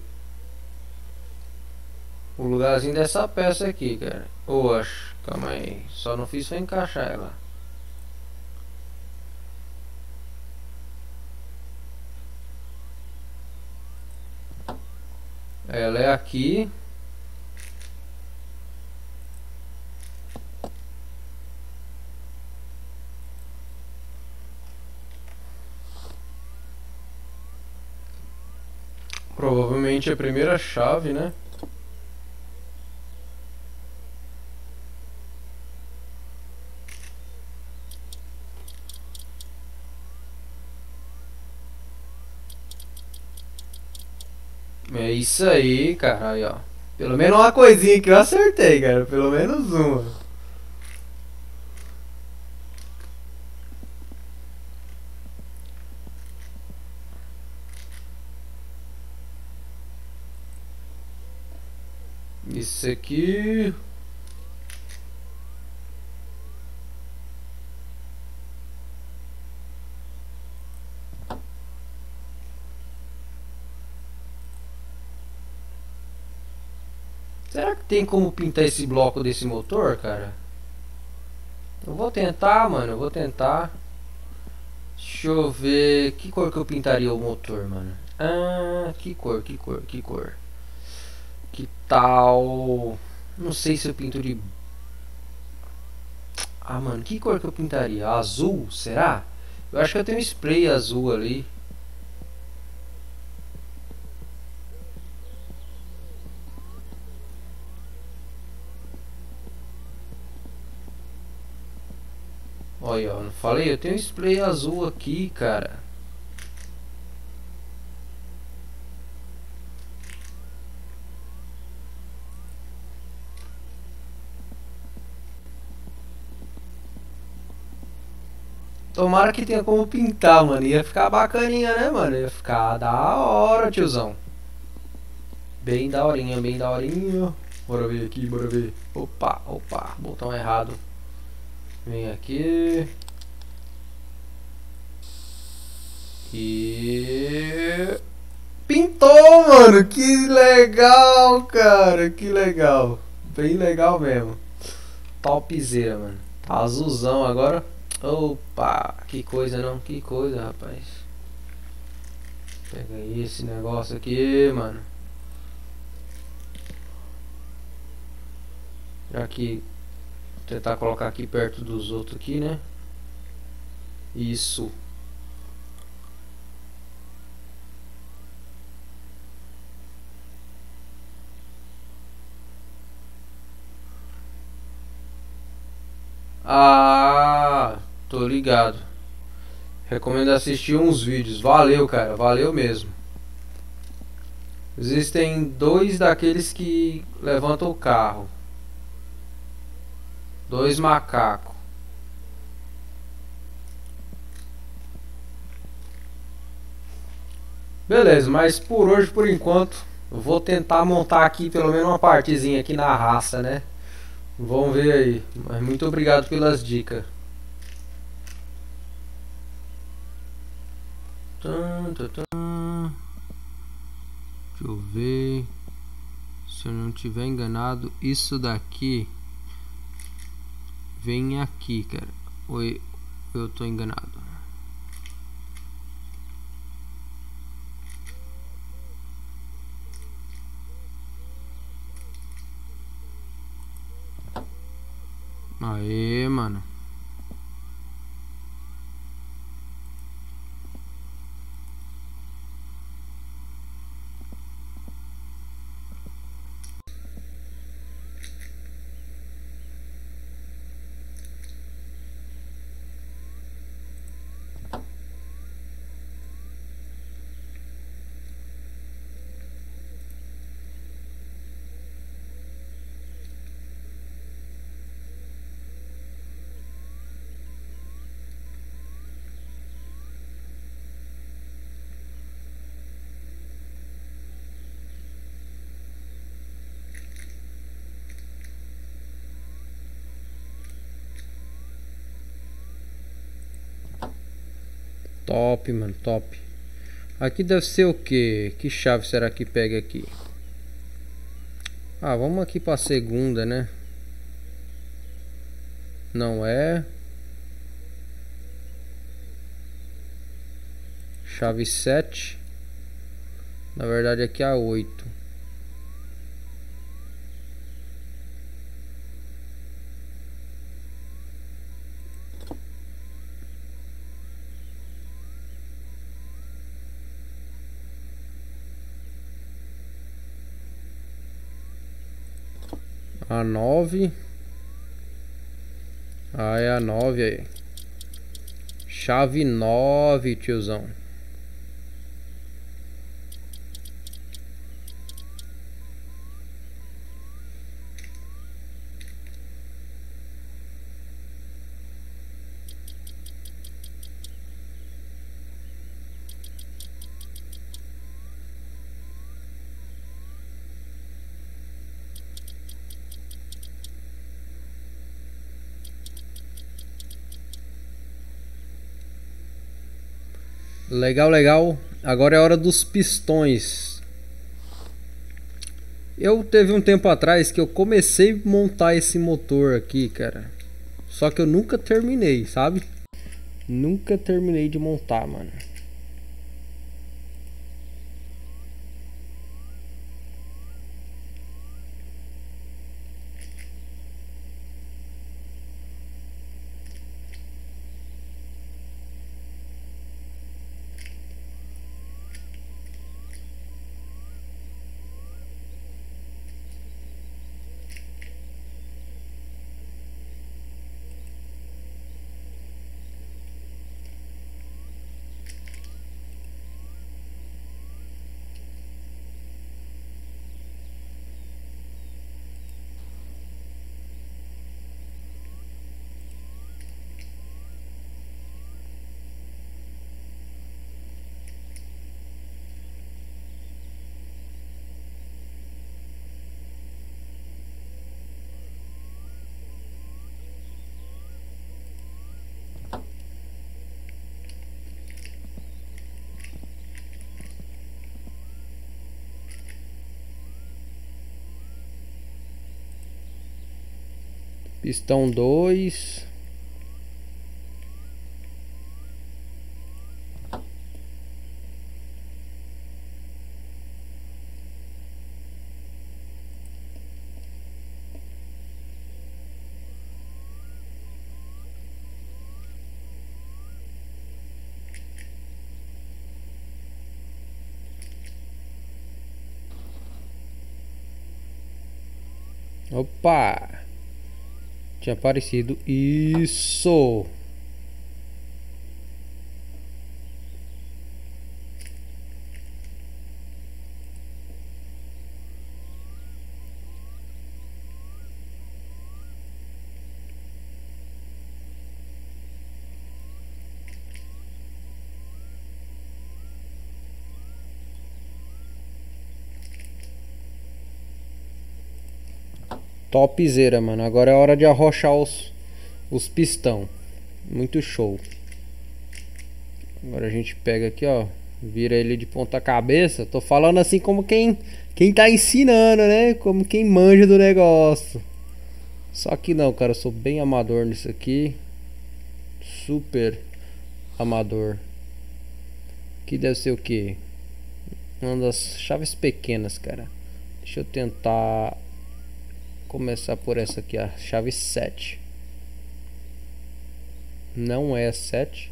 o lugarzinho dessa peça aqui, cara. Ô, acho. Calma aí. Só não fiz pra encaixar ela. Ela é aqui. Provavelmente a primeira chave, né? É isso aí, cara. Aí, ó. Pelo menos uma coisinha que eu acertei, cara. Pelo menos uma. Isso aqui. Será que tem como pintar esse bloco desse motor, cara? Eu vou tentar, mano. Eu vou tentar. Deixa eu ver. Que cor que eu pintaria o motor, mano? Ah, que cor, que cor, que cor. Que tal... Não sei se eu pinto de... Ah, mano, que cor que eu pintaria? Azul, será? Eu acho que eu tenho um spray azul ali. Olha, ó, não falei? Eu tenho um spray azul aqui, cara. Tomara que tenha como pintar, mano. Ia ficar bacaninha, né, mano? Ia ficar da hora, tiozão. Bem daorinha, bem daorinha. Bora ver aqui, bora ver. Opa, opa, botão errado. Vem aqui. E... Pintou, mano. Que legal, cara. Que legal. Bem legal mesmo. Topzera, mano. Tá azulzão agora. Opa, que coisa não, que coisa, rapaz. Pega aí esse negócio aqui, mano. Já que tentar colocar aqui perto dos outros aqui, né? Isso. Ah, tô ligado. Recomendo assistir uns vídeos. Valeu, cara. Valeu mesmo. Existem dois daqueles que levantam o carro. Dois macacos. Beleza, mas por hoje, por enquanto, eu vou tentar montar aqui pelo menos uma partezinha aqui na raça, né? Vamos ver aí. Mas muito obrigado pelas dicas. Tum, tum, tum. Deixa eu ver. Se eu não tiver enganado, isso daqui vem aqui, cara. Ou eu tô enganado? Aê, mano. Top, mano, top. Aqui deve ser o que? Que chave será que pega aqui? Ah, vamos aqui pra segunda, né? Não é. Chave sete. Na verdade aqui é a oito. A nove. Ah, é a nove aí. Chave nove, tiozão. Legal, legal. Agora é a hora dos pistões. Eu teve um tempo atrás que eu comecei a montar esse motor aqui, cara. Só que eu nunca terminei, sabe? Nunca terminei de montar, mano. Pistão dois. Opa! Tinha aparecido. Isso! Topzera, mano. Agora é hora de arrochar os, os pistão. Muito show. Agora a gente pega aqui, ó. Vira ele de ponta cabeça. Tô falando assim como quem, quem tá ensinando, né? Como quem manja do negócio. Só que não, cara. Eu sou bem amador nisso aqui. Super amador. Que deve ser o que? Uma das chaves pequenas, cara. Deixa eu tentar começar por essa aqui, a chave sete. Não é a sete.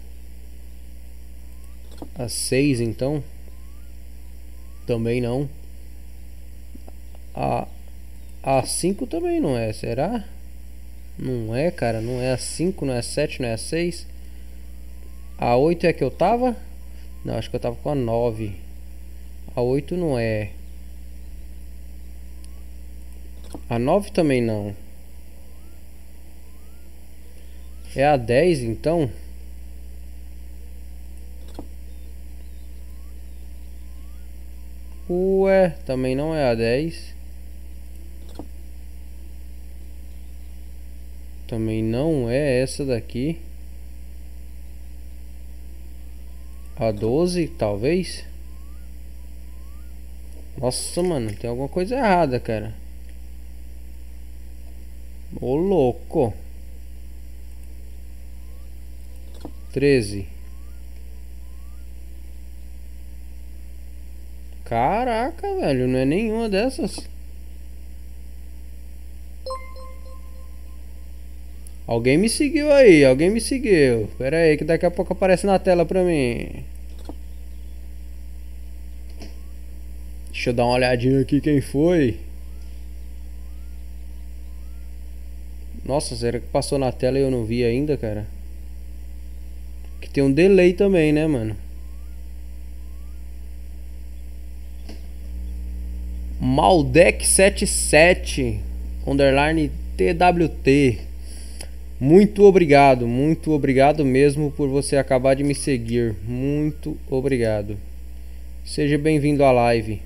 A seis então. Também não. A a cinco também não é, será? Não é, cara, não é a cinco, não é a sete, não é a seis. A oito é a que eu tava? Não, acho que eu tava com a nove. A oito não é. A nove também não. É a dez então? Ué, também não é a dez. Também não é essa daqui. A doze, talvez. Nossa, mano, tem alguma coisa errada, cara. Ô, louco. treze. Caraca, velho, não é nenhuma dessas. Alguém me seguiu aí, alguém me seguiu. Pera aí que daqui a pouco aparece na tela pra mim. Deixa eu dar uma olhadinha aqui quem foi. Nossa, será que passou na tela e eu não vi ainda, cara? Que tem um delay também, né, mano? Maldec setenta e sete underline T W T. Muito obrigado, muito obrigado mesmo por você acabar de me seguir. Muito obrigado. Seja bem-vindo à live.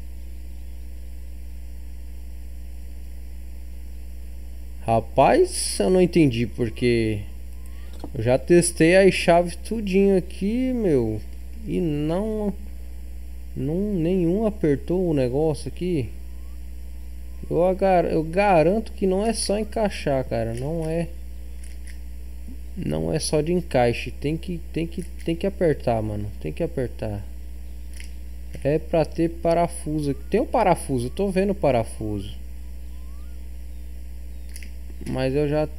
Rapaz, eu não entendi porque eu já testei as chaves tudinho aqui, meu, e não não nenhum apertou o negócio aqui. Eu, agar, eu garanto que não é só encaixar, cara, não é não é só de encaixe, tem que tem que tem que apertar, mano, tem que apertar. É pra ter parafuso. Tem o parafuso, eu tô vendo o parafuso. Mas eu já...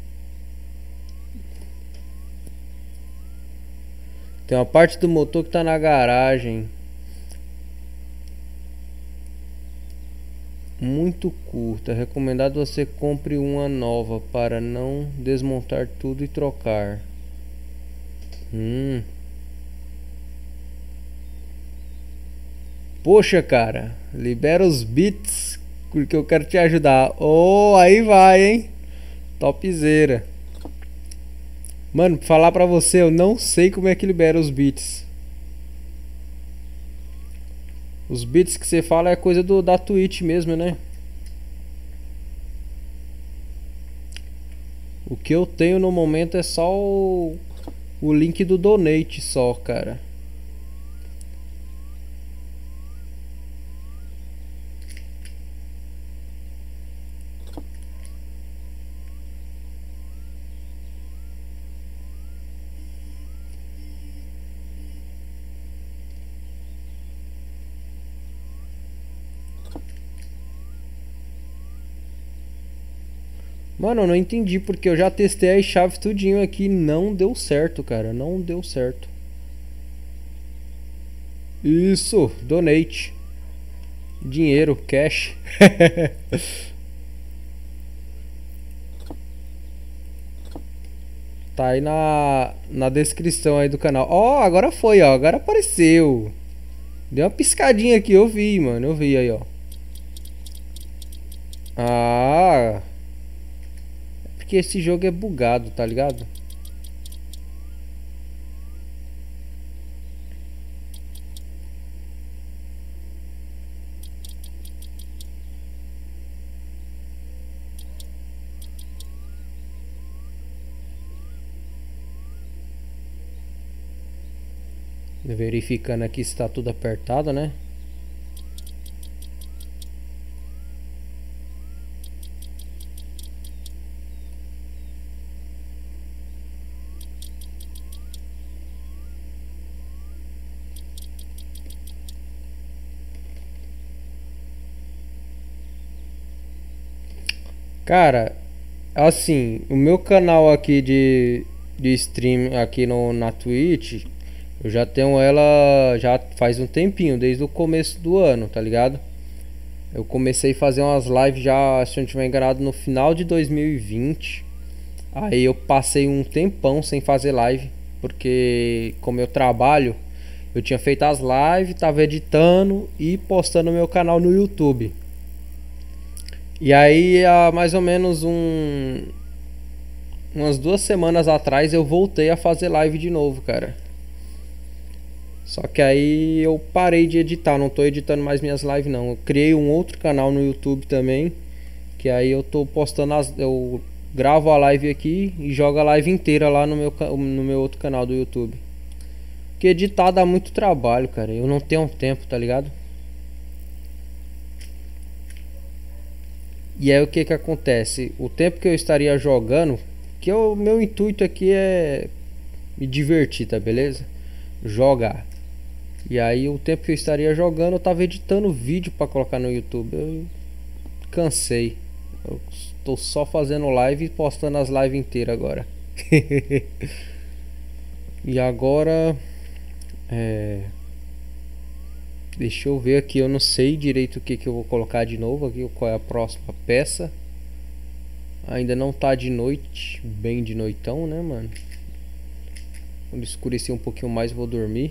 Tem uma parte do motor que tá na garagem. Muito curta. É recomendado você compre uma nova para não desmontar tudo e trocar. Hum. Poxa, cara. Libera os bits porque eu quero te ajudar. Oh, aí vai, hein? Topzera. Mano, pra falar pra você, eu não sei como é que libera os bits. Os bits que você fala é coisa do, da Twitch mesmo, né? O que eu tenho no momento é só o, o link do donate só, cara. Mano, eu não entendi porque eu já testei as chaves tudinho aqui, não deu certo, cara, não deu certo. Isso, donate. Dinheiro, cash. Tá aí na, na descrição aí do canal. Ó, oh, agora foi, ó, agora apareceu. Deu uma piscadinha aqui, eu vi, mano, eu vi aí, ó. Ah... Porque esse jogo é bugado, tá ligado? Verificando aqui se está tudo apertado, né? Cara, assim, o meu canal aqui de, de stream aqui no, na Twitch, eu já tenho ela já faz um tempinho, desde o começo do ano, tá ligado? Eu comecei a fazer umas lives já, se eu não estiver enganado, no final de dois mil e vinte. Aí eu passei um tempão sem fazer live, porque como eu trabalho, eu tinha feito as lives, tava editando e postando no meu canal no YouTube. E aí há mais ou menos um umas duas semanas atrás eu voltei a fazer live de novo, cara. Só que aí eu parei de editar, não tô editando mais minhas lives não. Eu criei um outro canal no YouTube também, que aí eu tô postando as, eu gravo a live aqui e jogo a live inteira lá no meu no meu outro canal do YouTube. Porque editar dá muito trabalho, cara. Eu não tenho tempo, tá ligado? E aí o que que acontece? O tempo que eu estaria jogando, que o meu intuito aqui é me divertir, tá beleza? Jogar. E aí o tempo que eu estaria jogando, eu tava editando vídeo pra colocar no YouTube. Eu cansei. Eu estou só fazendo live e postando as lives inteiras agora. E agora é... deixa eu ver aqui, eu não sei direito o que que eu vou colocar de novo aqui, qual é a próxima peça. Ainda não tá de noite, bem de noitão, né, mano? Quando escurecer um pouquinho mais eu vou dormir.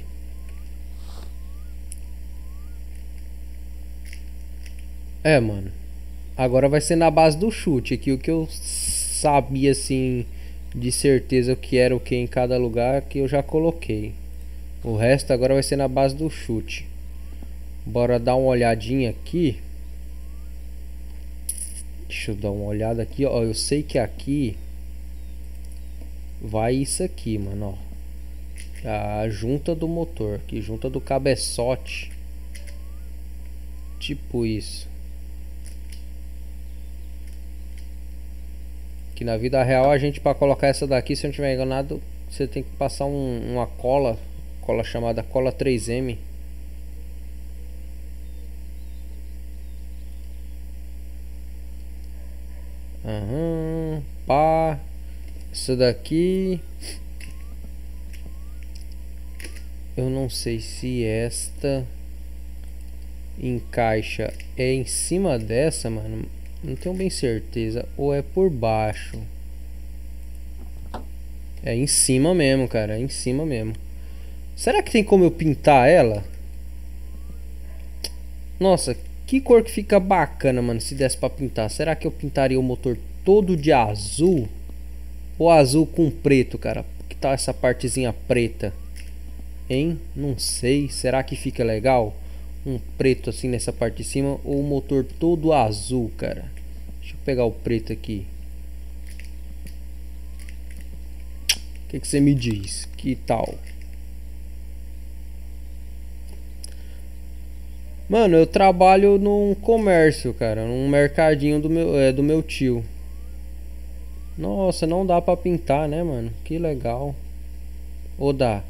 É, mano. Agora vai ser na base do chute aqui, o que eu sabia assim de certeza o que era o que em cada lugar que eu já coloquei. O resto agora vai ser na base do chute. Bora dar uma olhadinha aqui. Deixa eu dar uma olhada aqui, ó. Eu sei que aqui vai isso aqui, mano, ó. A junta do motor, que junta do cabeçote. Tipo isso. Que na vida real a gente, para colocar essa daqui, se eu não estiver enganado, você tem que passar um, uma cola, cola chamada cola três M. Aham, pá. Isso daqui eu não sei se esta encaixa é em cima dessa, mano. Não tenho bem certeza. Ou é por baixo. É em cima mesmo, cara. É em cima mesmo. Será que tem como eu pintar ela? Nossa, que cor que fica bacana, mano, se desse pra pintar. Será que eu pintaria o motor todo de azul? Ou azul com preto, cara? Que tal essa partezinha preta? Hein? Não sei. Será que fica legal? Um preto assim nessa parte de cima. Ou o motor todo azul, cara? Deixa eu pegar o preto aqui. O que que você me diz? Que tal? Mano, eu trabalho num comércio, cara. Num mercadinho do meu, é, do meu tio. Nossa, não dá pra pintar, né, mano? Que legal. Ou dá?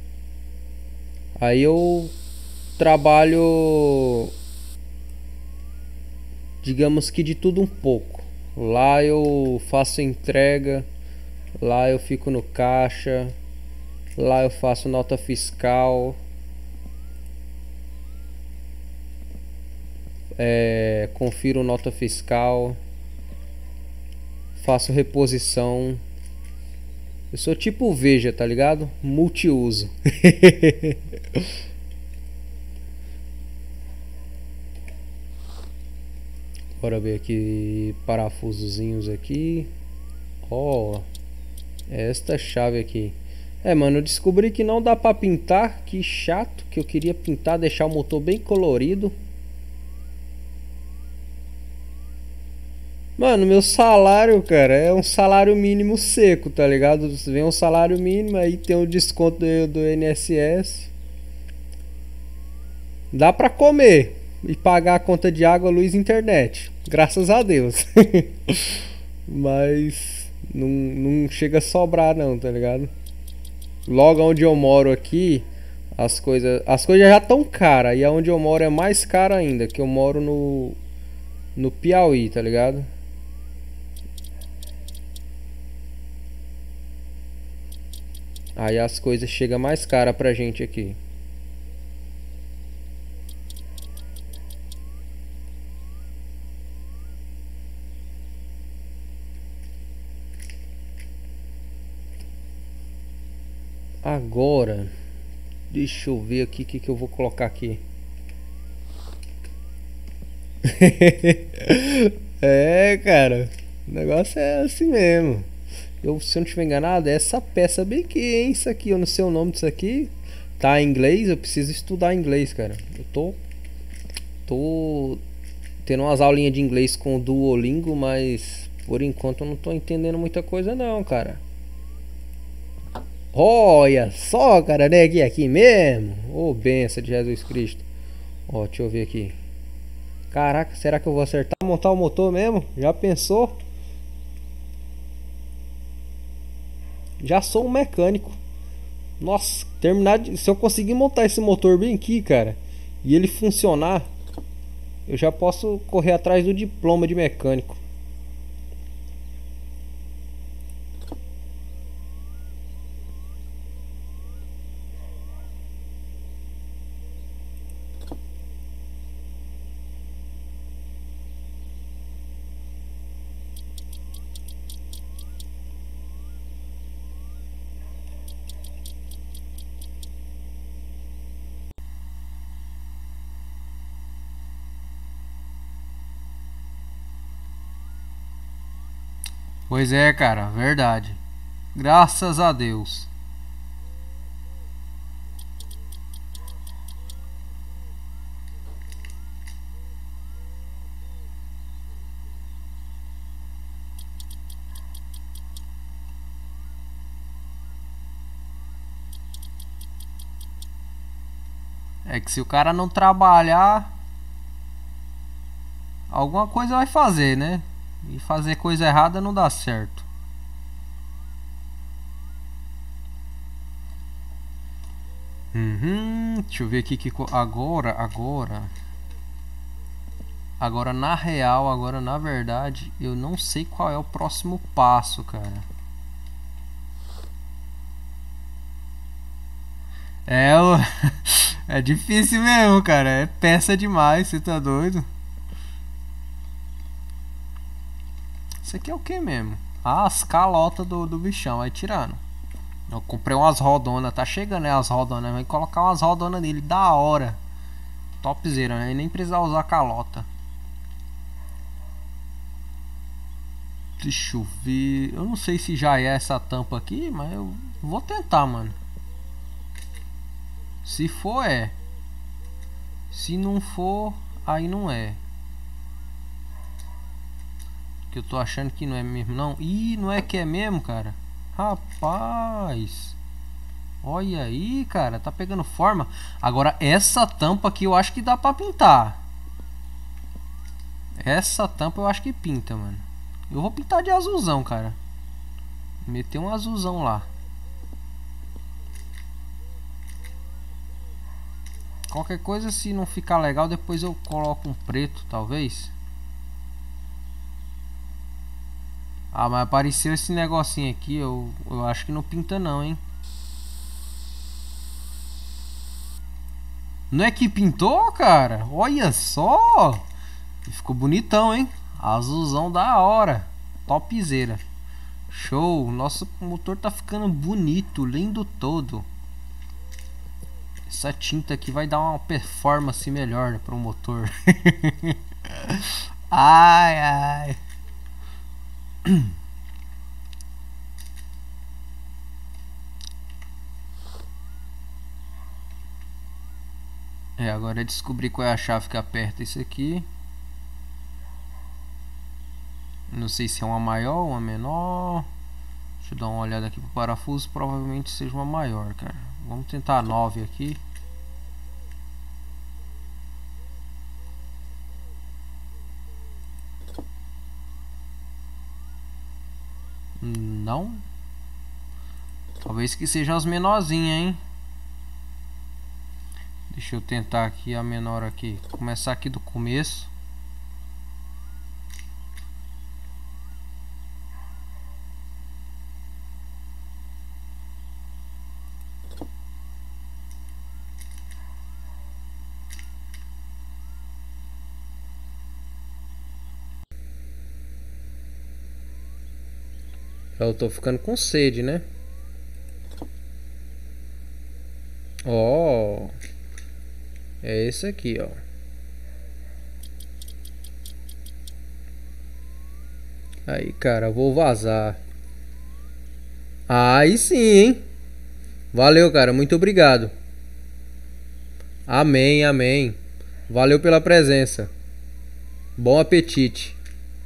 Aí eu trabalho, digamos que de tudo um pouco. Lá eu faço entrega. Lá eu fico no caixa. Lá eu faço nota fiscal. É, confiro nota fiscal. Faço reposição. Eu sou tipo Veja, tá ligado? Multiuso. Bora ver aqui parafusozinhos aqui. Ó, oh, esta chave aqui. É, mano, eu descobri que não dá pra pintar. Que chato, que eu queria pintar, deixar o motor bem colorido. Mano, meu salário, cara, é um salário mínimo seco, tá ligado? Vem um salário mínimo, aí tem o desconto do, do I N S S. Dá pra comer e pagar a conta de água, luz e internet. Graças a Deus. Mas não, não chega a sobrar não, tá ligado? Logo onde eu moro aqui, as coisas as coisas já estão caras. E aonde eu moro é mais caro ainda, que eu moro no no Piauí, tá ligado? Aí as coisas chegam mais caras pra gente aqui. Agora, deixa eu ver aqui o que, que eu vou colocar aqui. É, cara, o negócio é assim mesmo. Eu, se eu não estiver enganado, é essa peça bem aqui, hein? Isso aqui, eu não sei o nome disso aqui. Tá em inglês, eu preciso estudar inglês, cara. Eu tô. Tô tendo umas aulinhas de inglês com o Duolingo, mas por enquanto eu não tô entendendo muita coisa, não, cara. Olha só, cara, né? Aqui, aqui mesmo. Ô, benção de Jesus Cristo. Ó, deixa eu ver aqui. Caraca, será que eu vou acertar montar o motor mesmo? Já pensou? Já sou um mecânico. Nossa, terminar de... se eu conseguir montar esse motor bem aqui, cara, e ele funcionar, eu já posso correr atrás do diploma de mecânico. Pois é, cara, verdade. Graças a Deus. É que se o cara não trabalhar, alguma coisa vai fazer, né? E fazer coisa errada não dá certo. Uhum, deixa eu ver aqui que agora, agora. Agora na real, agora na verdade, eu não sei qual é o próximo passo, cara. É, o... é difícil mesmo, cara. É peça demais, você tá doido? Isso aqui é o que mesmo? Ah, as calotas do, do bichão, vai tirando. Eu comprei umas rodonas, tá chegando né, as rodonas. Vai colocar umas rodonas nele, da hora. Topzera, né? E nem precisar usar calota. Deixa eu ver. Eu não sei se já é essa tampa aqui, mas eu vou tentar, mano. Se for, é. Se não for, aí não é. Que eu tô achando que não é mesmo, não. Ih, não é que é mesmo, cara. Rapaz. Olha aí, cara. Tá pegando forma. Agora, essa tampa aqui eu acho que dá pra pintar. Essa tampa eu acho que pinta, mano. Eu vou pintar de azulzão, cara. Meter um azulzão lá. Qualquer coisa, se não ficar legal, depois eu coloco um preto, talvez. Ah, mas apareceu esse negocinho aqui, eu, eu acho que não pinta não, hein. Não é que pintou, cara? Olha só! Ficou bonitão, hein? Azulzão da hora. Topzera. Show! Nosso motor tá ficando bonito, lindo todo. Essa tinta aqui vai dar uma performance melhor, né, pro motor. Ai, ai. É, agora é descobrir qual é a chave que aperta isso aqui. Não sei se é uma maior ou uma menor. Deixa eu dar uma olhada aqui pro parafuso. Provavelmente seja uma maior, cara. Vamos tentar a nove aqui. Não? Talvez que seja as menorzinhas, hein? Deixa eu tentar aqui a menor aqui. Começar aqui do começo. Eu tô ficando com sede, né? Ó, oh, é esse aqui, ó. Aí, cara, vou vazar. Aí sim, hein? Valeu, cara, muito obrigado. Amém, amém. Valeu pela presença. Bom apetite.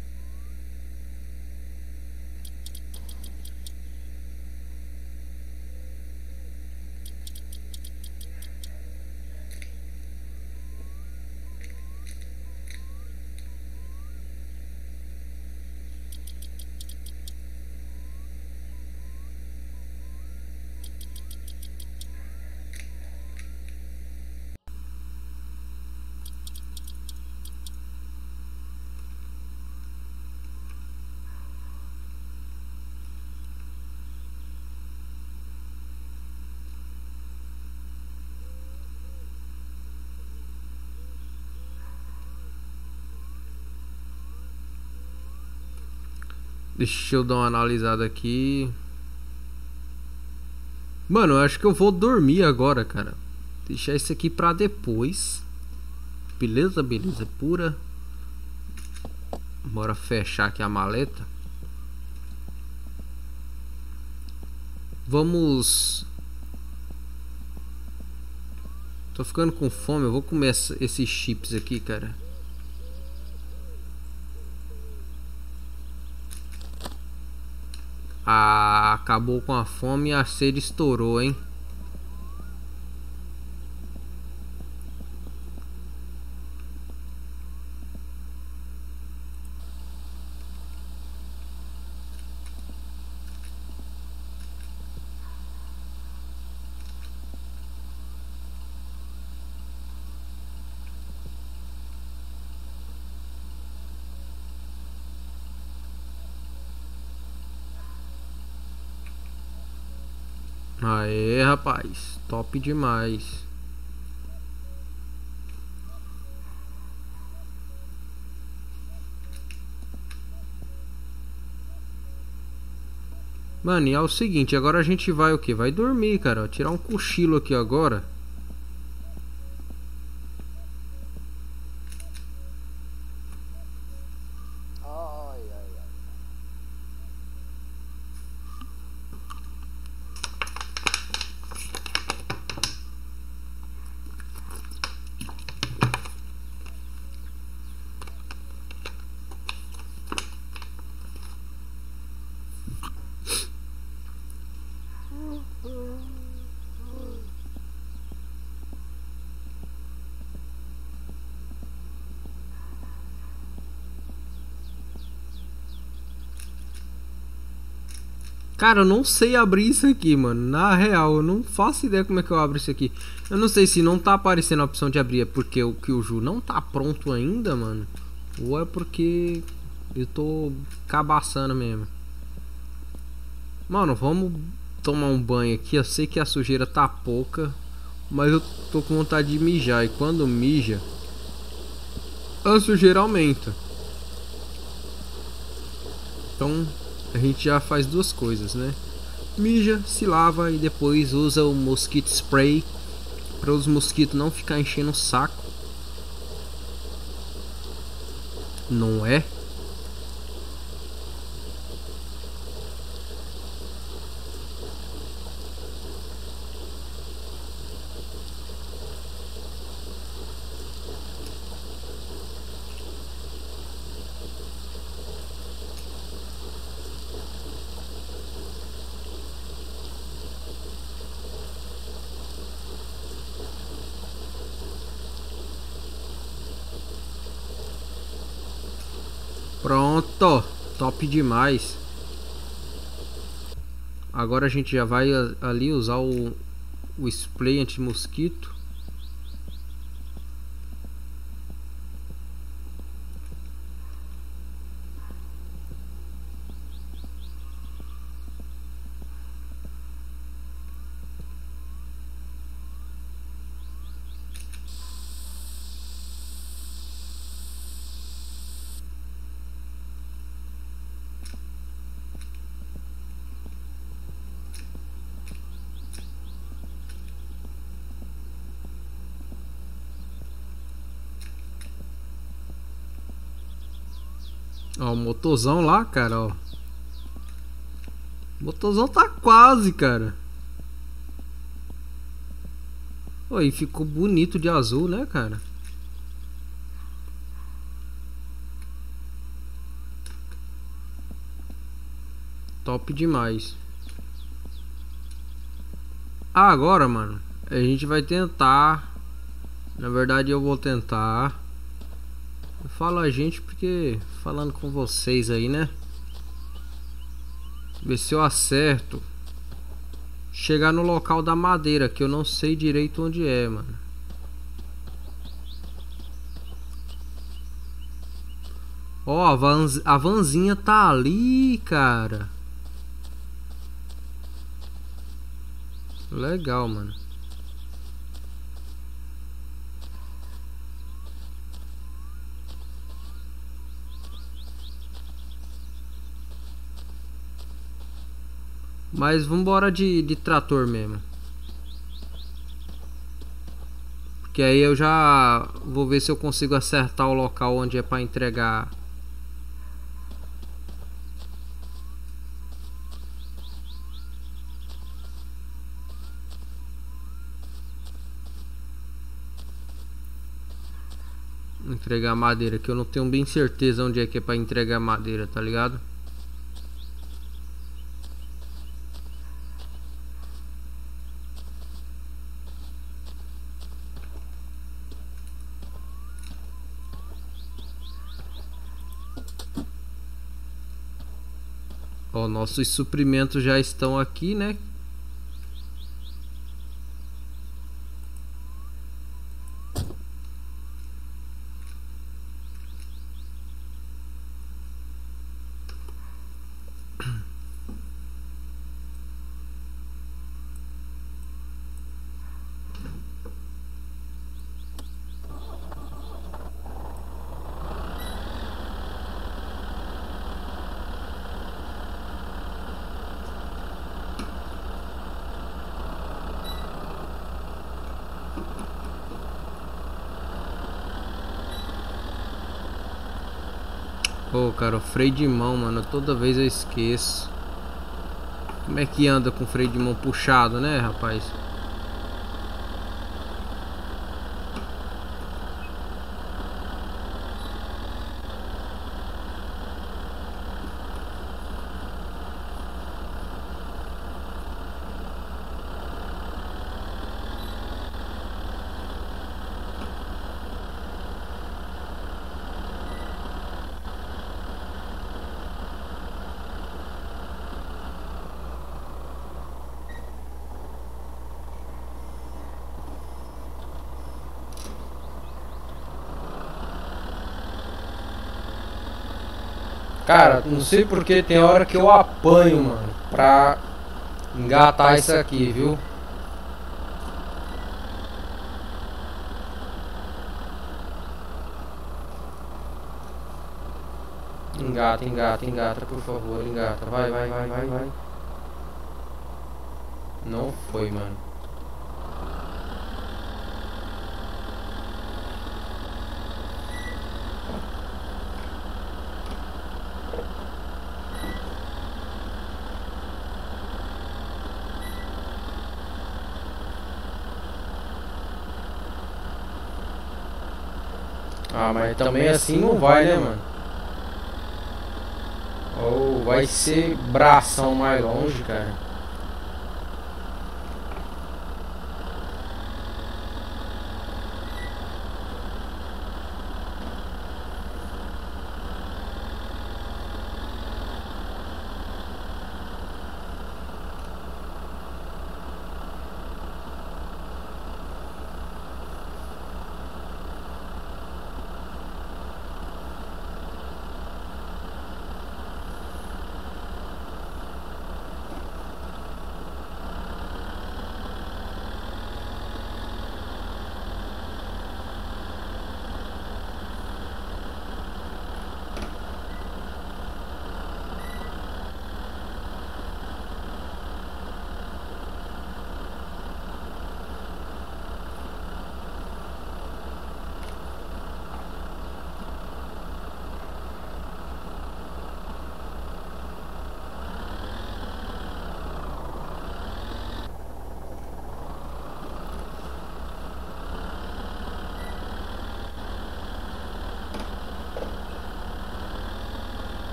Deixa eu dar uma analisada aqui. Mano, eu acho que eu vou dormir agora, cara. Deixar isso aqui pra depois. Beleza, beleza pura. Bora fechar aqui a maleta. Vamos... Tô ficando com fome, eu vou comer esses chips aqui, cara. Ah, acabou com a fome e a sede estourou, hein? Aê, rapaz, top demais. Mano, e é o seguinte, agora a gente vai o que? Vai dormir, cara, tirar um cochilo aqui agora. Cara, eu não sei abrir isso aqui, mano. Na real, eu não faço ideia como é que eu abro isso aqui. Eu não sei se não tá aparecendo a opção de abrir. É porque o Killju não tá pronto ainda, mano. Ou é porque eu tô cabaçando mesmo. Mano, vamos tomar um banho aqui. Eu sei que a sujeira tá pouca, mas eu tô com vontade de mijar. E quando mija, a sujeira aumenta. Então... a gente já faz duas coisas, né? Mija, se lava e depois usa o mosquito spray para os mosquitos não ficar enchendo o saco. Não é? Pronto, top demais. agora a gente já vai ali usar o, o spray anti-mosquito. Ó, o motorzão lá, cara, ó. O motorzão tá quase, cara. Oi, ficou bonito de azul, né, cara? Top demais. Ah, agora, mano, a gente vai tentar. Na verdade, eu vou tentar. Eu falo a gente porque falando com vocês aí, né? Ver se eu acerto chegar no local da madeira, que eu não sei direito onde é, mano. Ó, a, van, a vanzinha tá ali, cara. Legal, mano. Mas vambora de, de trator mesmo. Porque aí eu já vou ver se eu consigo acertar o local onde é pra entregar. Entregar madeira, que eu não tenho bem certeza onde é que é pra entregar madeira, tá ligado? Ó, nossos suprimentos já estão aqui, né? Pô, cara, o freio de mão, mano, toda vez eu esqueço. Como é que anda com o freio de mão puxado, né, rapaz? Cara, não sei porque tem hora que eu apanho, mano, pra engatar isso aqui, viu? Engata, engata, engata, por favor, engata. Vai, vai, vai, vai, vai. Não foi, mano. Ah, mas também assim não vai, né, mano? Ou vai ser bração mais longe, cara.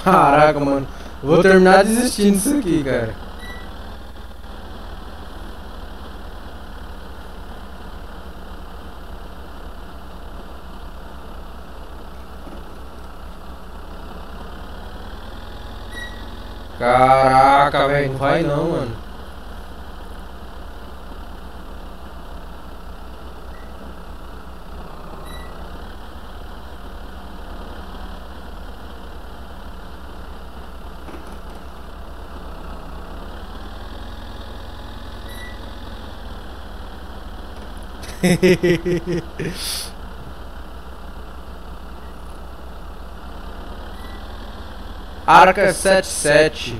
Caraca, mano. Vou terminar desistindo disso aqui, cara. Caraca, velho. Não vai não, mano. Arca setenta e sete.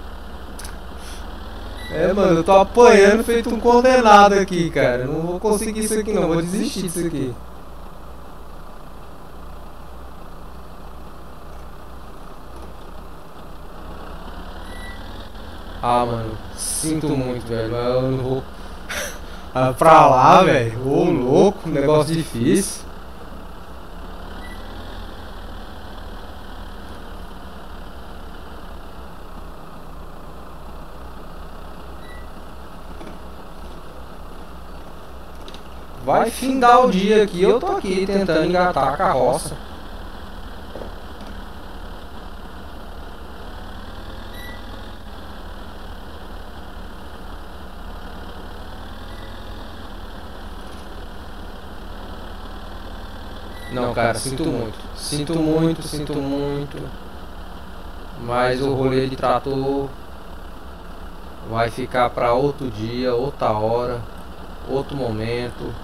É, mano, eu tô apanhando feito um condenado aqui, cara. Não vou conseguir isso aqui não, vou desistir disso aqui. Ah, mano, sinto muito, velho, mas eu não vou... Ah, pra lá, velho. Ô, louco, negócio difícil. Vai findar o dia aqui, eu tô aqui tentando engatar a carroça. Não, cara, sinto muito. Sinto muito, sinto muito. Mas o rolê de trator vai ficar pra outro dia, outra hora, outro momento.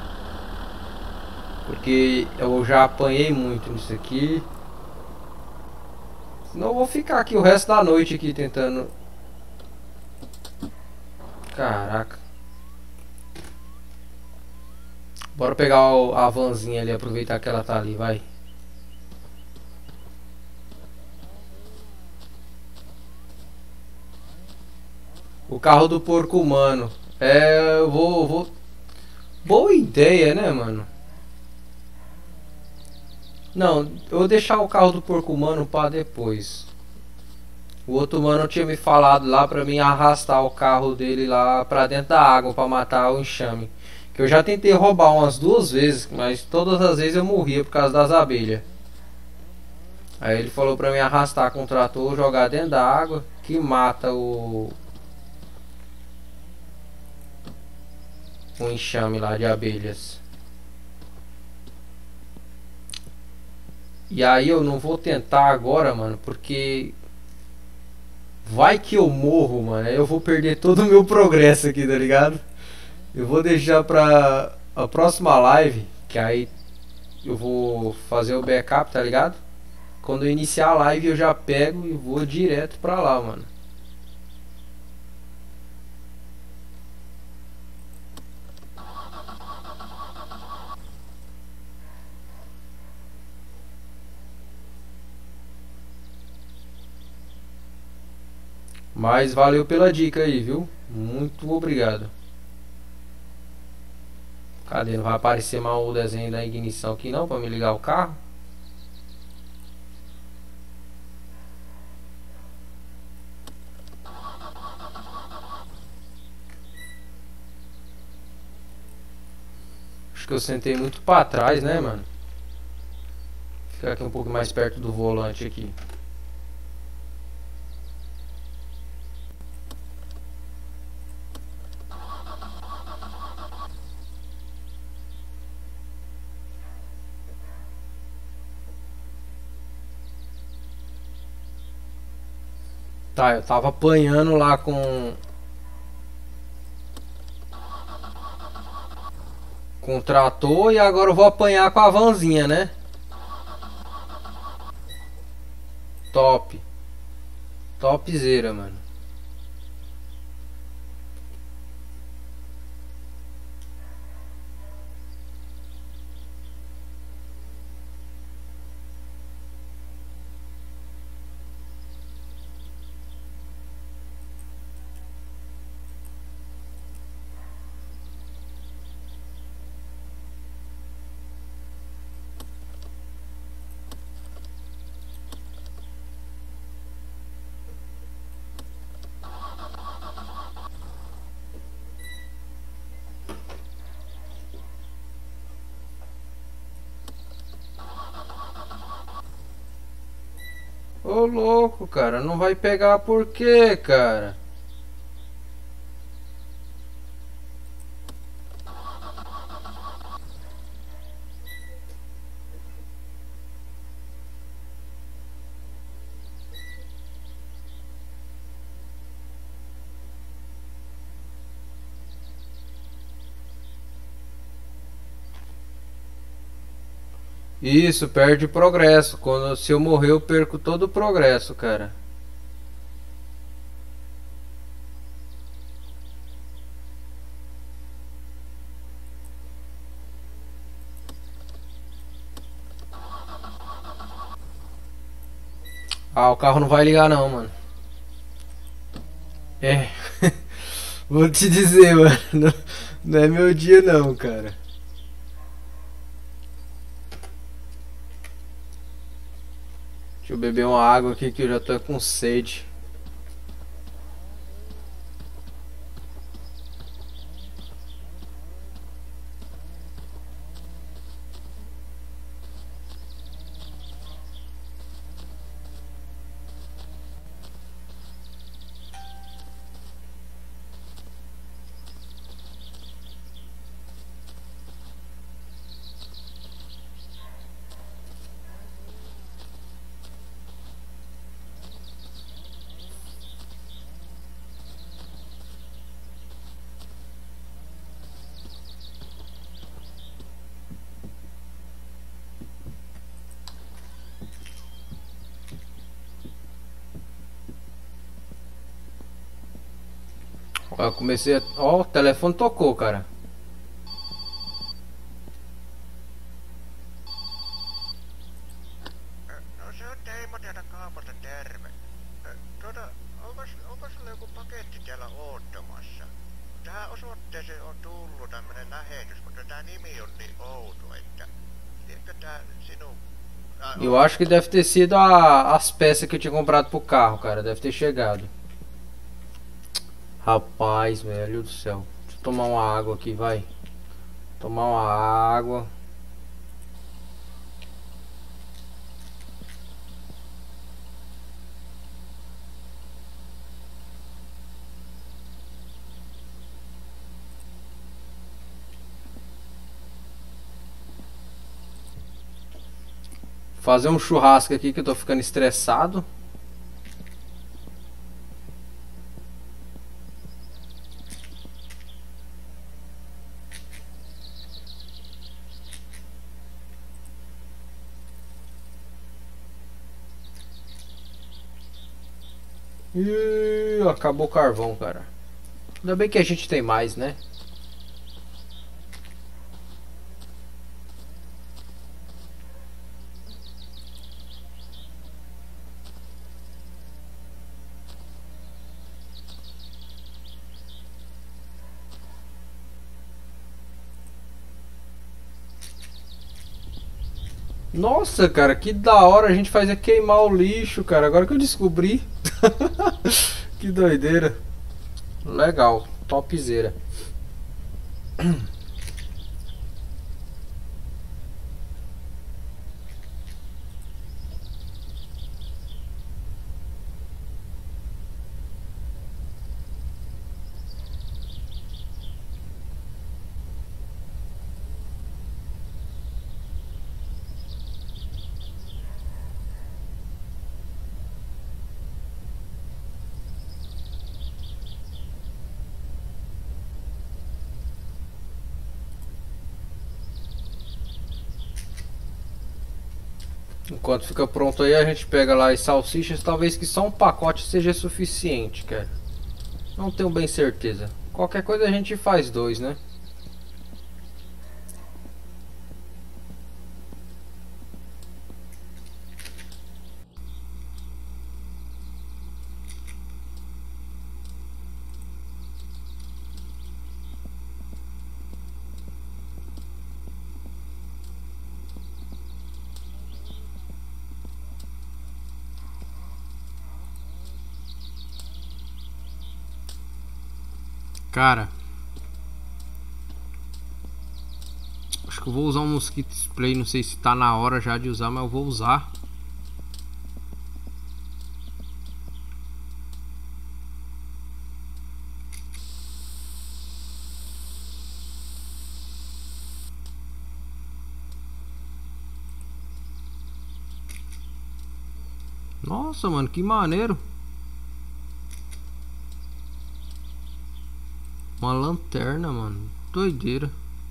Porque eu já apanhei muito nisso aqui. Senão eu vou ficar aqui o resto da noite aqui tentando. Caraca. Bora pegar o, a vanzinha ali, aproveitar que ela tá ali, vai. O carro do porco humano. É, eu vou, vou... Boa ideia, né, mano? Não, eu vou deixar o carro do porco humano pra depois. O outro mano tinha me falado lá pra mim arrastar o carro dele lá pra dentro da água pra matar o enxame. Que eu já tentei roubar umas duas vezes, mas todas as vezes eu morria por causa das abelhas. Aí ele falou pra mim arrastar com o trator, jogar dentro da água, que mata o... o enxame lá de abelhas. E aí eu não vou tentar agora, mano, porque... vai que eu morro, mano, aí eu vou perder todo o meu progresso aqui, tá ligado? Eu vou deixar pra a próxima live, que aí eu vou fazer o backup, tá ligado? Quando eu iniciar a live eu já pego e vou direto pra lá, mano. Mas valeu pela dica aí, viu? Muito obrigado. Cadê? Não vai aparecer mais o desenho da ignição aqui não, pra me ligar o carro? Acho que eu sentei muito pra trás, né, mano? Ficar aqui um pouco mais perto do volante aqui. Tá, eu tava apanhando lá com... com o trator e agora eu vou apanhar com a vanzinha, né? Top. Topzera, mano. Ô louco, cara, não vai pegar por quê, cara? Isso, perde progresso. Quando se eu morrer, eu perco todo o progresso, cara. Ah, o carro não vai ligar não, mano. É. Vou te dizer, mano. Não, não é meu dia não, cara. Deixa eu beber uma água aqui que eu já tô com sede. Ó, eu comecei a... Ó, o telefone tocou, cara. No se on Teimo täältä kaupasta, terve. Ö, Tuota, onko, onko sulla joku paketti täällä oottamassa? Tähän osoitteeseen on tullut tämmönen lähetys, mutta tää nimi on niin outo, että... Tiedätkö tää sinun... Ah, Eu acho que deve ter sido a, as peças que eu tinha comprado pro carro, cara. Deve ter chegado. Rapaz, velho do céu. Deixa eu tomar uma água aqui, vai. Tomar uma água. Fazer um churrasco aqui que eu tô ficando estressado. Ih, acabou o carvão, cara. Ainda bem que a gente tem mais, né? Nossa, cara, que da hora a gente faz é queimar o lixo, cara. Agora que eu descobri. Que doideira. Legal, topzera. Enquanto fica pronto aí, a gente pega lá as salsichas. Talvez que só um pacote seja suficiente, cara. Não tenho bem certeza. Qualquer coisa a gente faz dois, né? Cara, acho que eu vou usar um mosquito spray. Não sei se tá na hora já de usar, mas eu vou usar. Nossa, mano, que maneiro. Uma lanterna, mano. Doideira.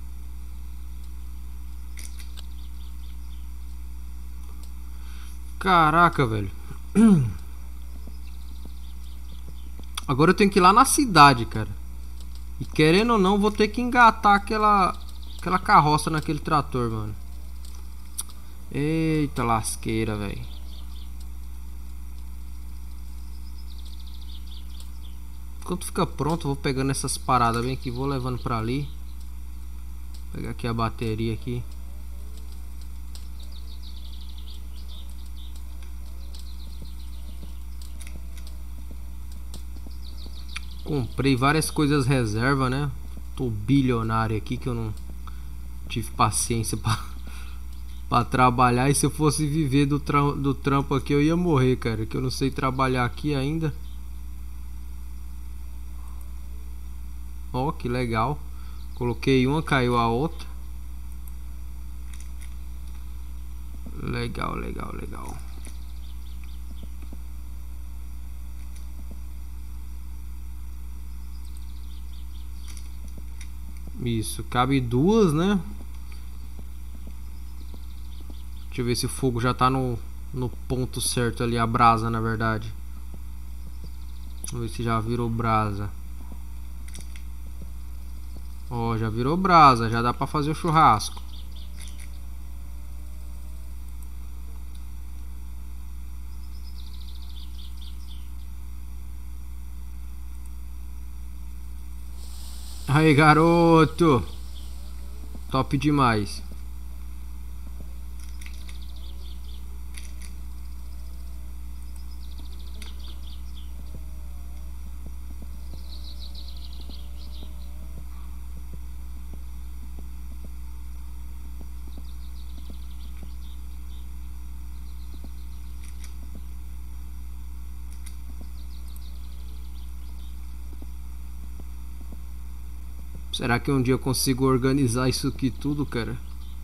Caraca, velho. Agora eu tenho que ir lá na cidade, cara. E querendo ou não, vou ter que engatar aquela aquela carroça naquele trator, mano. Eita lasqueira, velho. Enquanto fica pronto, eu vou pegando essas paradas bem aqui, vou levando pra ali. Vou pegar aqui a bateria aqui. Comprei várias coisas reserva, né? Tô bilionário aqui que eu não tive paciência pra, pra trabalhar. E se eu fosse viver do, tra do trampo aqui, eu ia morrer, cara. Que eu não sei trabalhar aqui ainda. Ó, que legal. Coloquei uma, caiu a outra. Legal, legal, legal. Isso, cabe duas, né? Deixa eu ver se o fogo já tá no, no ponto certo ali, a brasa, na verdade. Vamos ver se já virou brasa. Ó, já virou brasa, já dá pra fazer o churrasco. Aí, garoto. Top demais. Será que um dia eu consigo organizar isso aqui tudo, cara?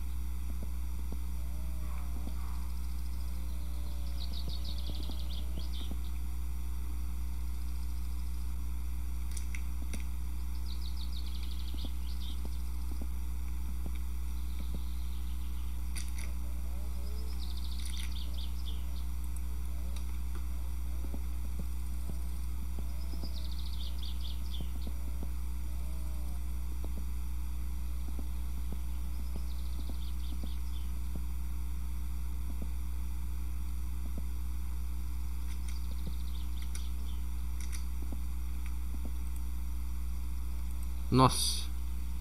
Nossa.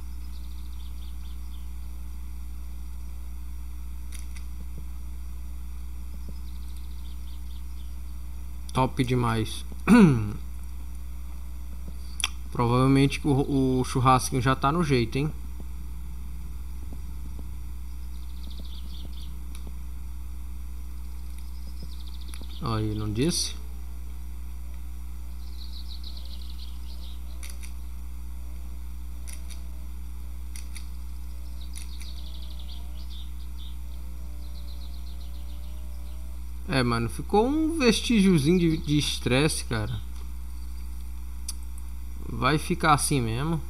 Top demais. Provavelmente o, o churrasquinho já tá no jeito, hein? Aí, não disse? É, mano, ficou um vestígiozinho de estresse, cara. Vai ficar assim mesmo.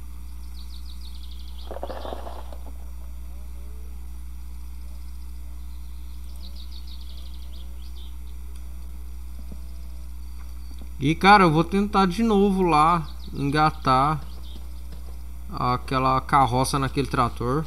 E, cara, eu vou tentar de novo lá engatar aquela carroça naquele trator.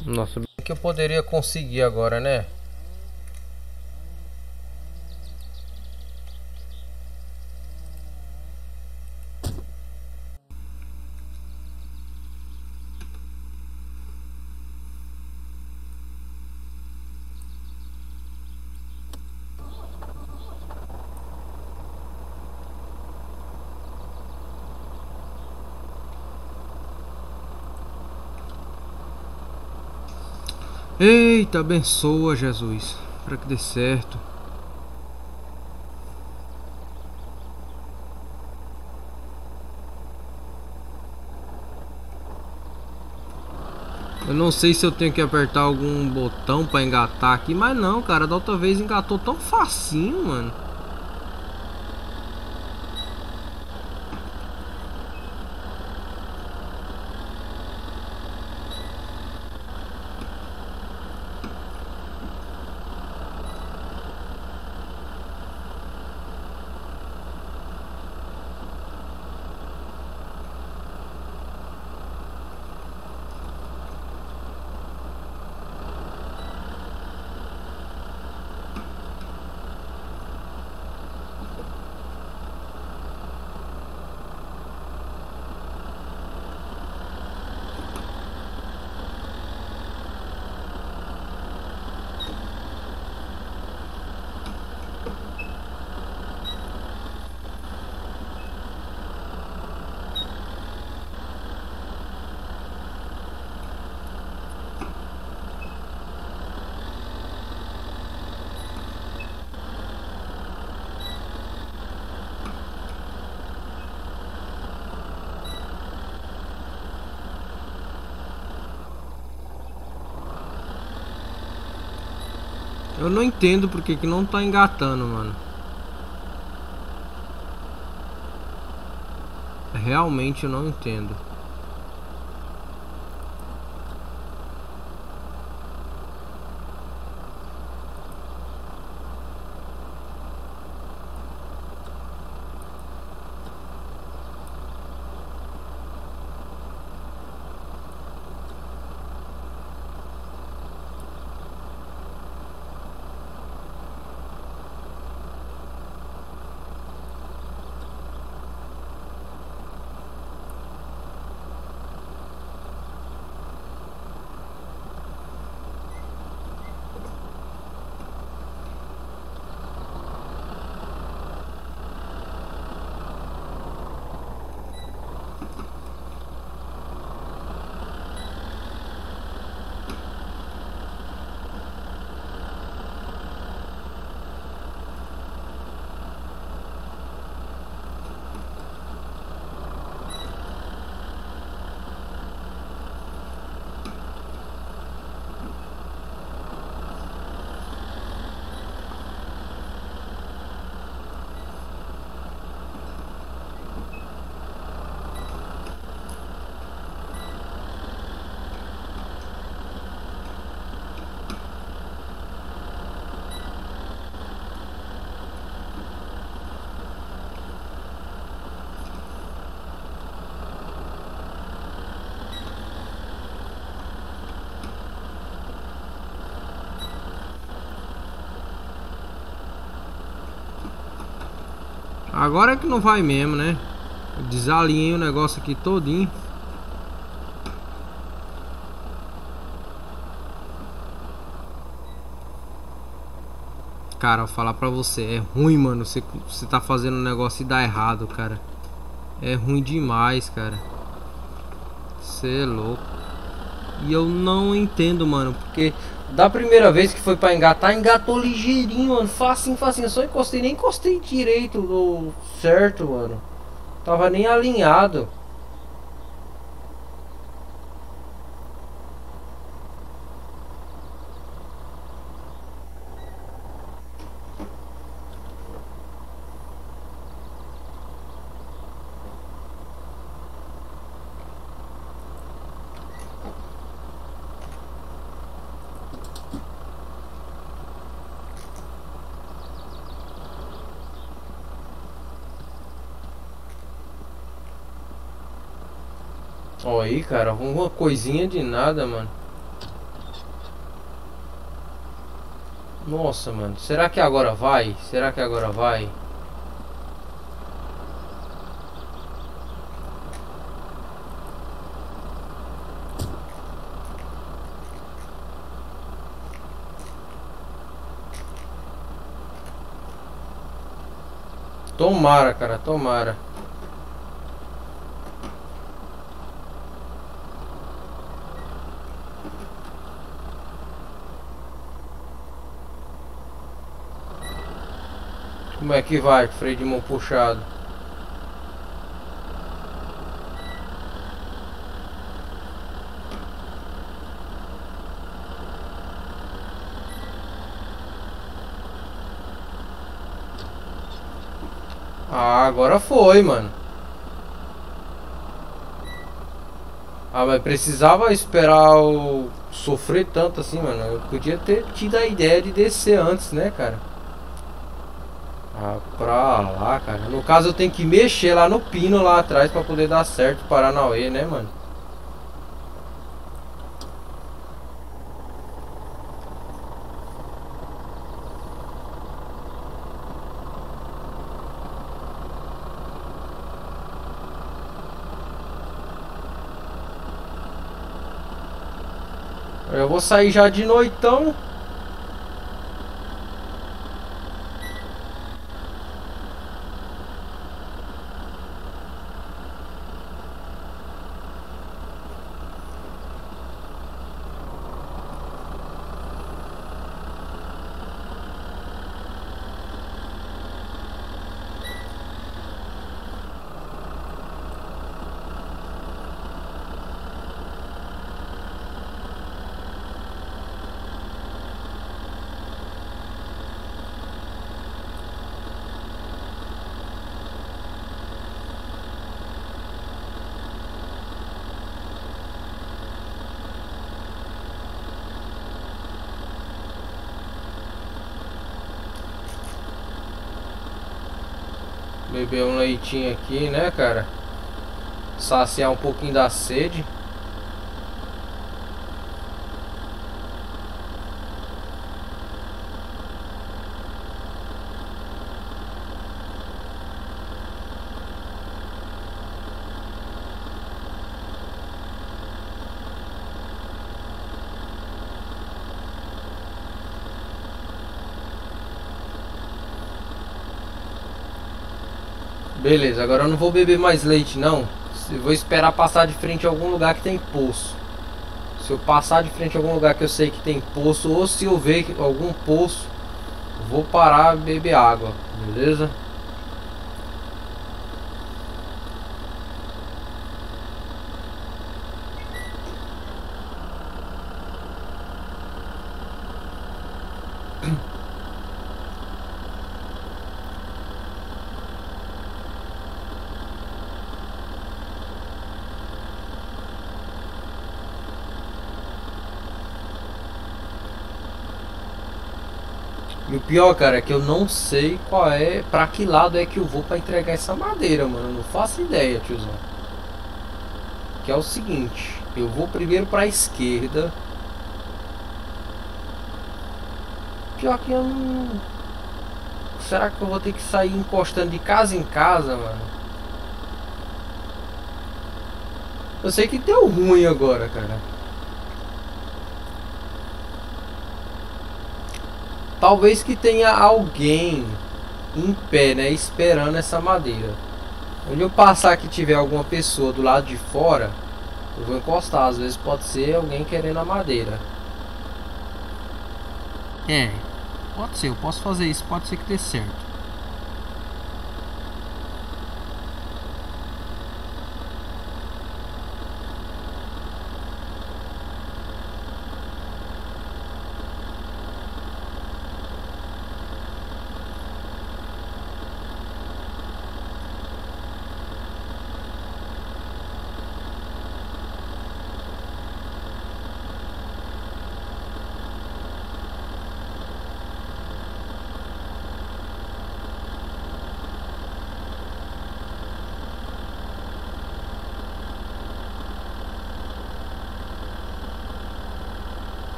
Nossa, O que eu poderia conseguir agora, né? eita, abençoa, Jesus, para que dê certo. Eu não sei se eu tenho que apertar algum botão para engatar aqui, mas não, cara, da outra vez engatou tão facinho, mano. Eu não entendo porque que não tá engatando, mano. Realmente eu não entendo. Agora é que não vai mesmo, né? Eu desalinhei o negócio aqui todinho. Cara, eu vou falar pra você, é ruim, mano. Você, você tá fazendo um negócio e dá errado, cara. É ruim demais, cara. Você é louco. E eu não entendo, mano. Porque da primeira vez que foi pra engatar, engatou ligeirinho, mano. Facinho, facinho. Eu só encostei, nem encostei direito ou certo, mano. Tava nem alinhado. Ó aí, cara, uma coisinha de nada, mano. Nossa, mano. Será que agora vai? Será que agora vai? Tomara, cara, tomara. Como é que vai? Freio de mão puxado. Ah, agora foi, mano. Ah, mas precisava esperar o... sofrer tanto assim, mano. Eu podia ter tido a ideia de descer antes, né, cara? Ah, pra lá, cara. No caso eu tenho que mexer lá no pino lá atrás pra poder dar certo o Paranauê, né, mano? Eu vou sair já de noitão. Beber um leitinho aqui, né, cara? Saciar um pouquinho da sede. Beleza, agora eu não vou beber mais leite não. Eu vou esperar passar de frente a algum lugar que tem poço. Se eu passar de frente a algum lugar que eu sei que tem poço, ou se eu ver algum poço, eu vou parar e beber água, beleza? E o pior, cara, é que eu não sei qual é, pra que lado é que eu vou pra entregar essa madeira, mano. Eu não faço ideia, tiozão. Que é o seguinte, eu vou primeiro pra esquerda. Pior que eu não... Será que eu vou ter que sair encostando de casa em casa, mano? Eu sei que deu ruim agora, cara. Talvez que tenha alguém em pé, né, esperando essa madeira. Onde eu passar que tiver alguma pessoa do lado de fora, eu vou encostar. Às vezes pode ser alguém querendo a madeira. É, pode ser, eu posso fazer isso, pode ser que dê certo.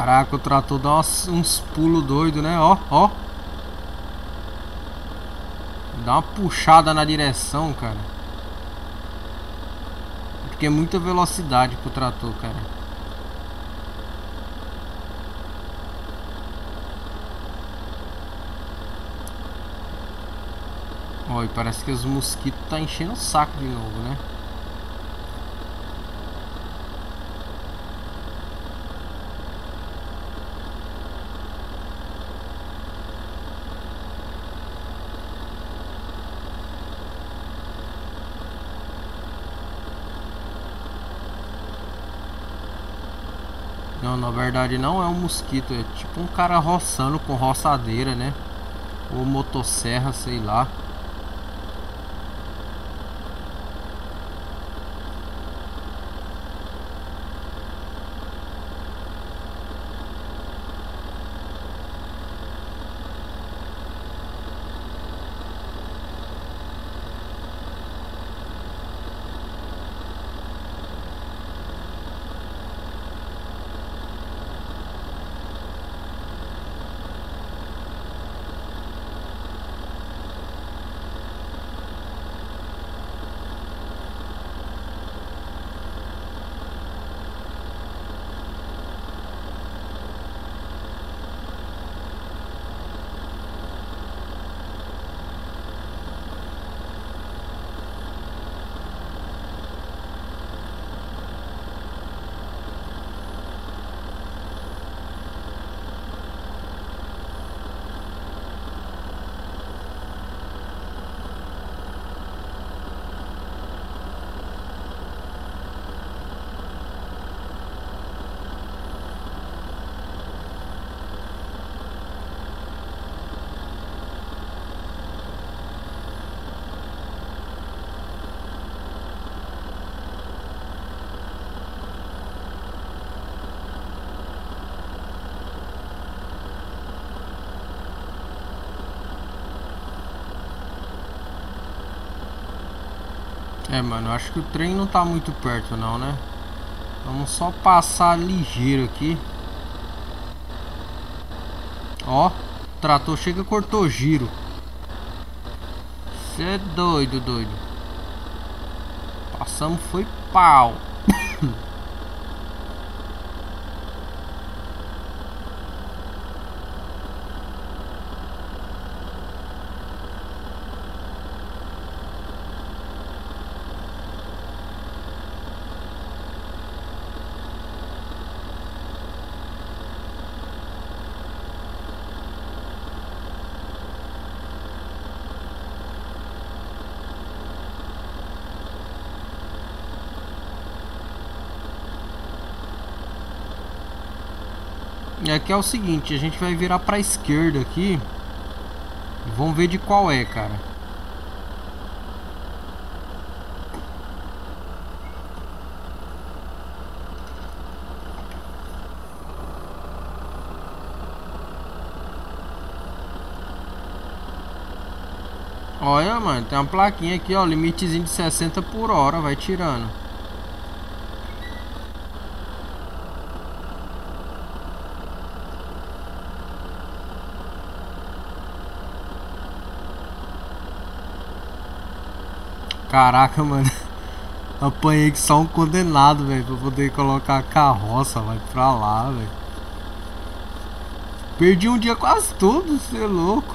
Caraca, o trator dá umas, uns pulos doidos, né? Ó, ó. Dá uma puxada na direção, cara. Porque é muita velocidade pro trator, cara. Ó, e parece que os mosquitos tá enchendo o saco de novo, né? Não, na verdade não é um mosquito, é tipo um cara roçando com roçadeira, né? Ou motosserra, sei lá. É, mano, eu acho que o trem não tá muito perto não, né? Vamos só passar ligeiro aqui. Ó, o trator chega e cortou giro. Cê é doido, doido. Passamos, foi pau. E aqui é o seguinte, a gente vai virar pra esquerda aqui. Vamos ver de qual é, cara. Olha, mano, tem uma plaquinha aqui, ó, limitezinho de sessenta por hora, vai tirando. Caraca, mano. Apanhei que só um condenado, velho, pra poder colocar a carroça, vai pra lá, velho. Perdi um dia quase todo, você é louco.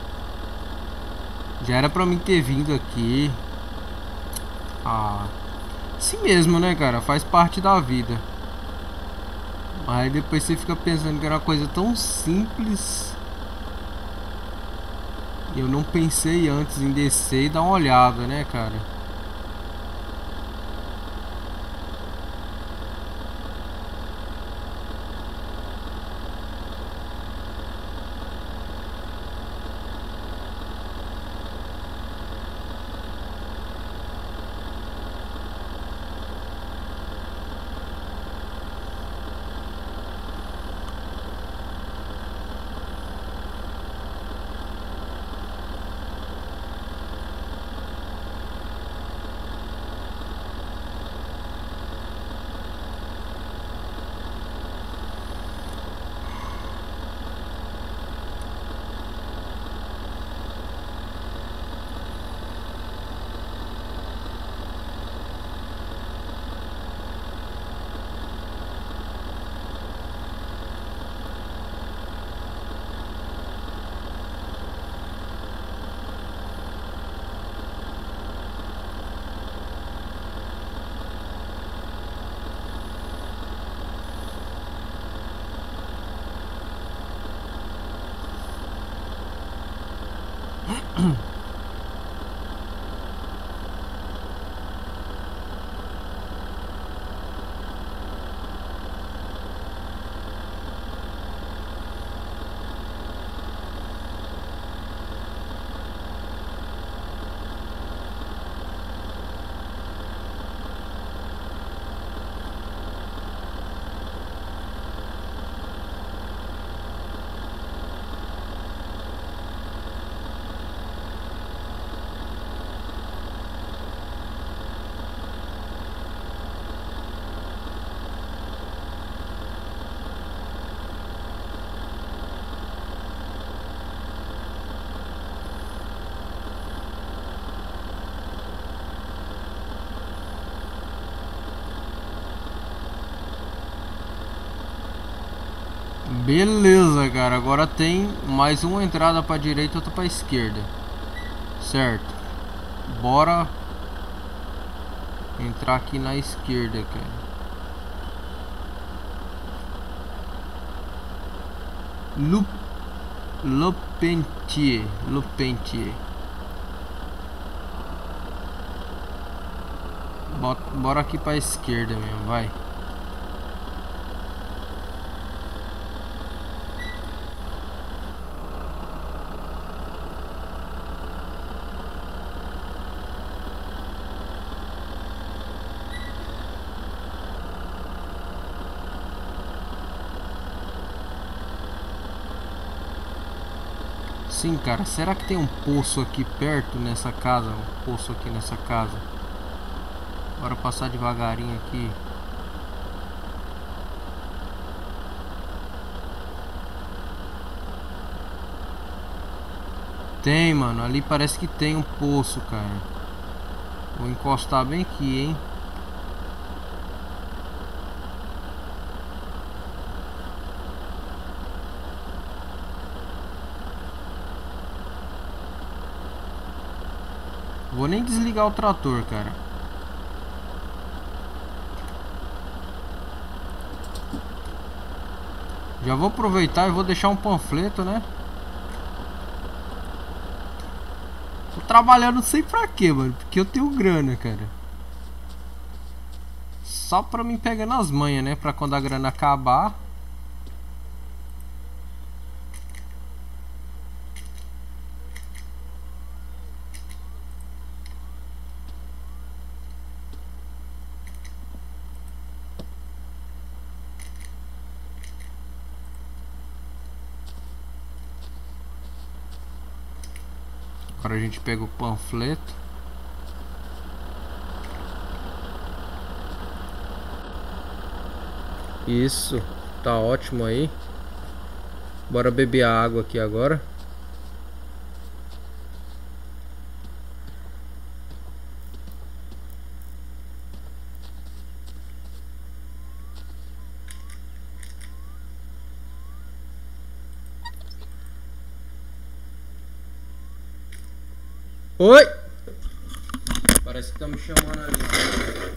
Já era pra mim ter vindo aqui. Ah, assim mesmo, né, cara? Faz parte da vida. Aí depois você fica pensando que era uma coisa tão simples. Eu não pensei antes em descer e dar uma olhada, né, cara? Beleza, cara. Agora tem mais uma entrada pra direita e outra pra esquerda. Certo. Bora entrar aqui na esquerda, cara. Lu Lupentier, Lupentier. Bora aqui pra esquerda mesmo, vai. Sim, cara, será que tem um poço aqui perto nessa casa? Um poço aqui nessa casa. Bora passar devagarinho aqui. Tem, mano, ali parece que tem um poço, cara. Vou encostar bem aqui, hein. Vou nem desligar o trator, cara. Já vou aproveitar e vou deixar um panfleto, né? Tô trabalhando não sei pra quê, mano. Porque eu tenho grana, cara. Só pra mim pegar nas manhas, né? Pra quando a grana acabar. Agora a gente pega o panfleto. Isso, tá ótimo aí. Bora beber a água aqui agora. Oi! Parece que tá me chamando ali.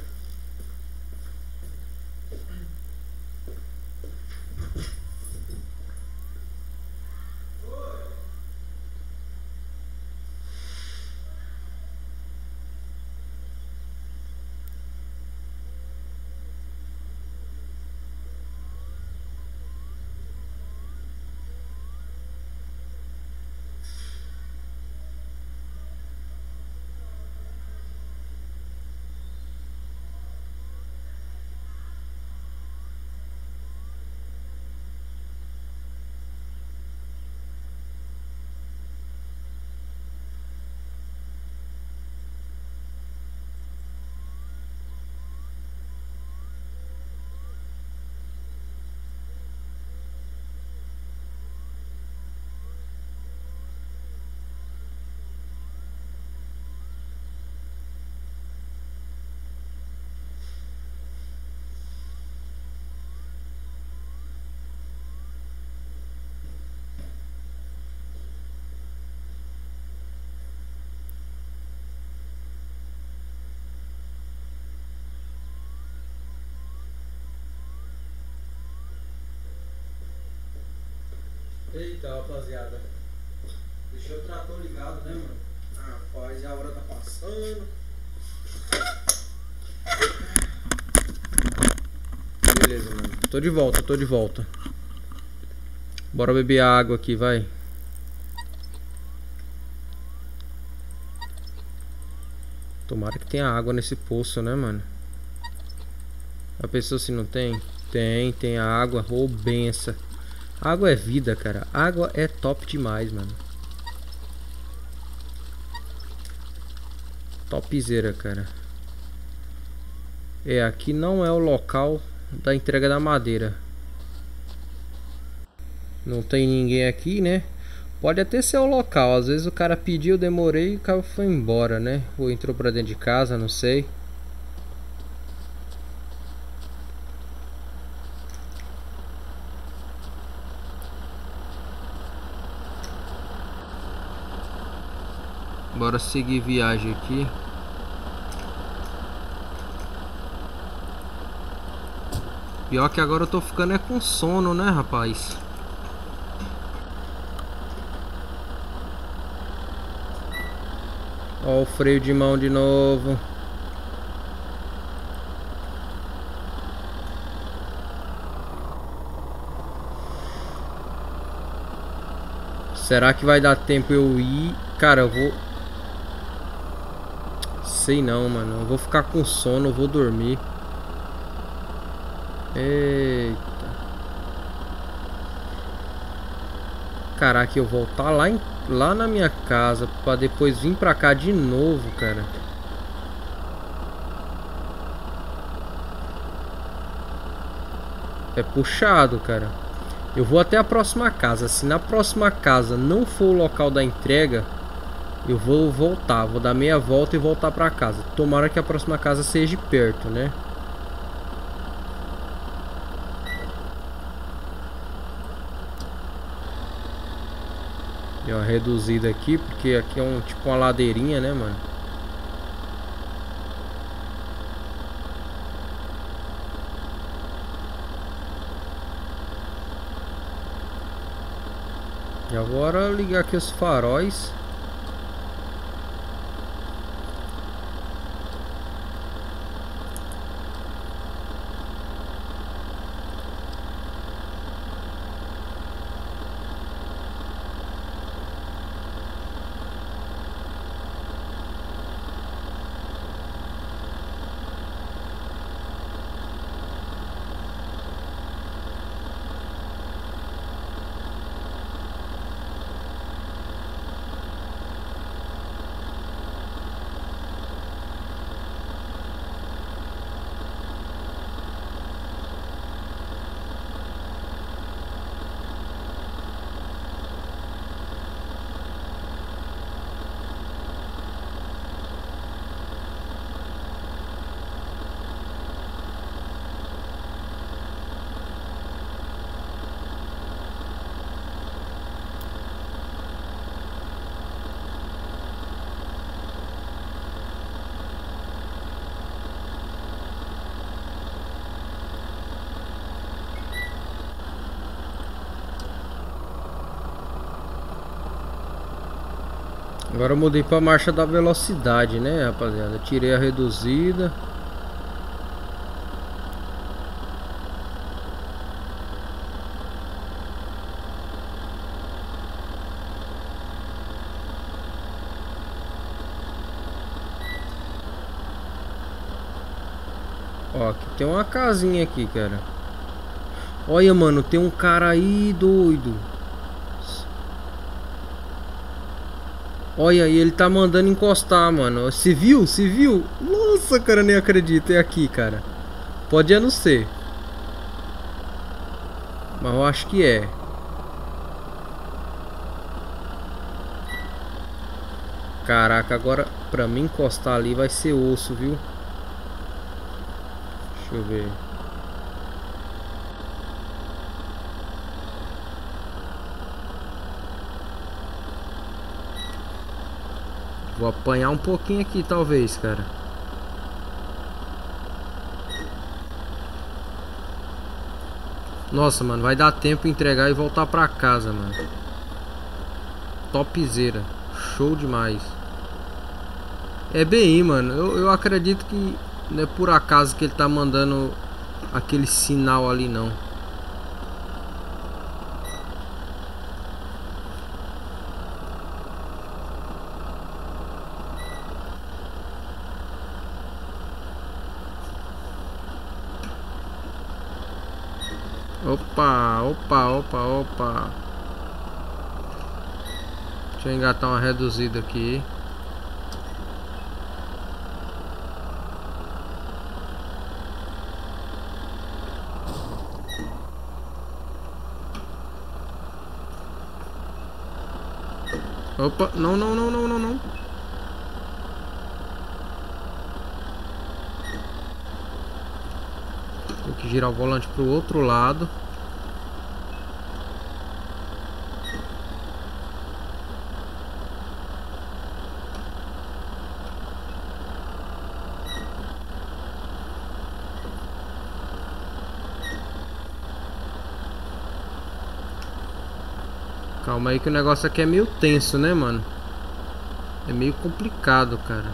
Eita, rapaziada. Deixei o trator ligado, né, mano? Rapaz, a hora tá passando. Beleza, mano. Tô de volta, tô de volta. Bora beber a água aqui, vai. Tomara que tenha água nesse poço, né, mano? A pessoa se não tem? Tem, tem água. Ô, benção. Água é vida, cara. Água é top demais, mano. Topzera, cara. É, aqui não é o local da entrega da madeira. Não tem ninguém aqui, né? Pode até ser o local. Às vezes o cara pediu, eu demorei e o cara foi embora, né? Ou entrou pra dentro de casa, não sei. agora seguir viagem aqui. Pior que agora eu tô ficando é com sono, né, rapaz? Ó o freio de mão de novo. Será que vai dar tempo eu ir? Cara, eu vou... Sei não, mano. Eu vou ficar com sono, eu vou dormir. Eita. Caraca, eu voltar lá, em, lá na minha casa pra depois vir pra cá de novo, cara. É puxado, cara. Eu vou até a próxima casa. Se na próxima casa não for o local da entrega, eu vou voltar. Vou dar meia volta e voltar pra casa. Tomara que a próxima casa seja perto, né? Deu uma reduzida aqui, porque aqui é um tipo uma ladeirinha, né, mano? E agora ligar aqui os faróis. Agora eu mudei pra marcha da velocidade, né, rapaziada? Tirei a reduzida. Ó, aqui tem uma casinha aqui, cara. Olha, mano, tem um cara aí doido. Olha aí, ele tá mandando encostar, mano. Se viu? Se viu? Nossa, cara, nem acredito. É aqui, cara. Pode não ser. Mas eu acho que é. Caraca, agora pra mim encostar ali vai ser osso, viu? Deixa eu ver. Vou apanhar um pouquinho aqui, talvez, cara. Nossa, mano, vai dar tempo entregar e voltar pra casa, mano. Topzera. Show demais. É bem aí, mano. Eu, eu acredito que não é por acaso que ele tá mandando aquele sinal ali, não. Opa, opa, opa, opa. Deixa eu engatar uma reduzida aqui. Opa, não, não, não, não, não, não. Tem que girar o volante pro outro lado. Calma aí que o negócio aqui é meio tenso, né, mano? É meio complicado, cara.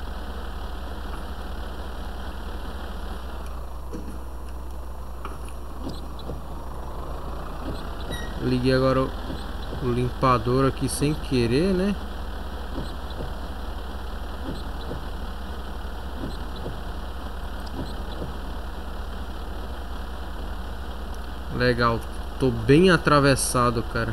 Liguei agora o, o limpador aqui sem querer, né? Legal, tô bem atravessado, cara.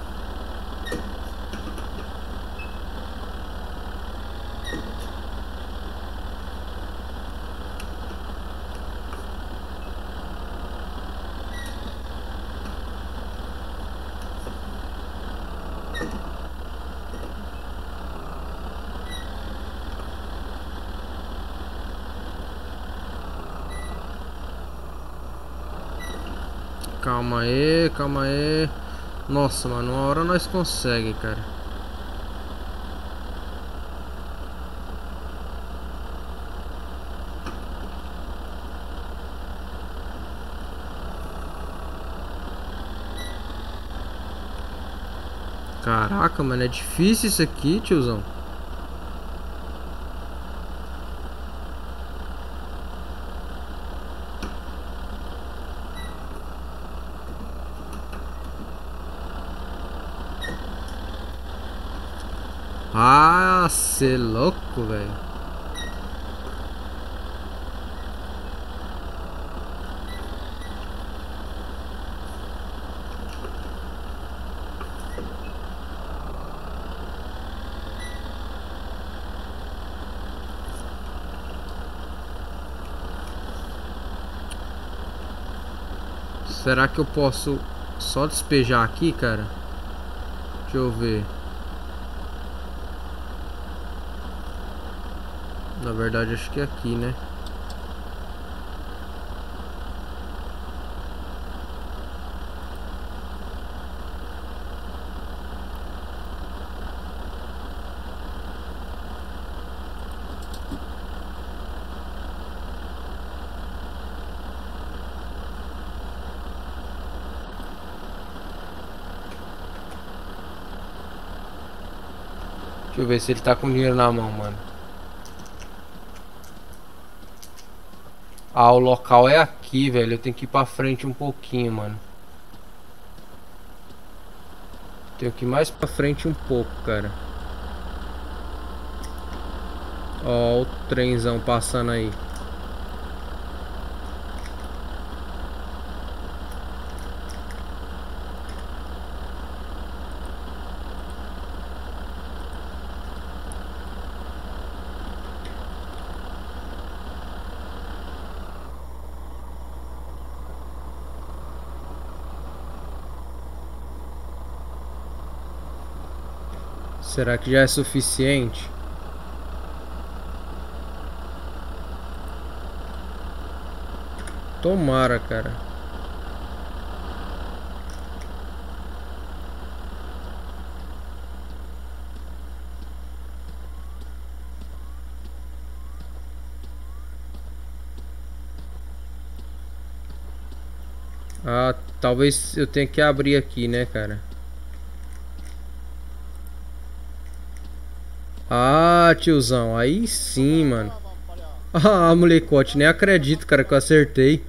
Calma aí, calma aí. Nossa, mano, uma hora nós consegue, cara. Caraca, mano, é difícil isso aqui, tiozão. Ah, cê é louco, velho. Será que eu posso só despejar aqui, cara? Deixa eu ver. Na verdade, acho que é aqui, né? Deixa eu ver se ele tá com dinheiro na mão, mano. Ah, o local é aqui, velho. Eu tenho que ir pra frente um pouquinho, mano. Tenho que ir mais pra frente um pouco, cara. Ó, o trenzão passando aí. Será que já é suficiente? Tomara, cara. Ah, talvez eu tenha que abrir aqui, né, cara? Ah, tiozão, aí sim, mano. Ah, molecote, nem acredito, cara, que eu acertei.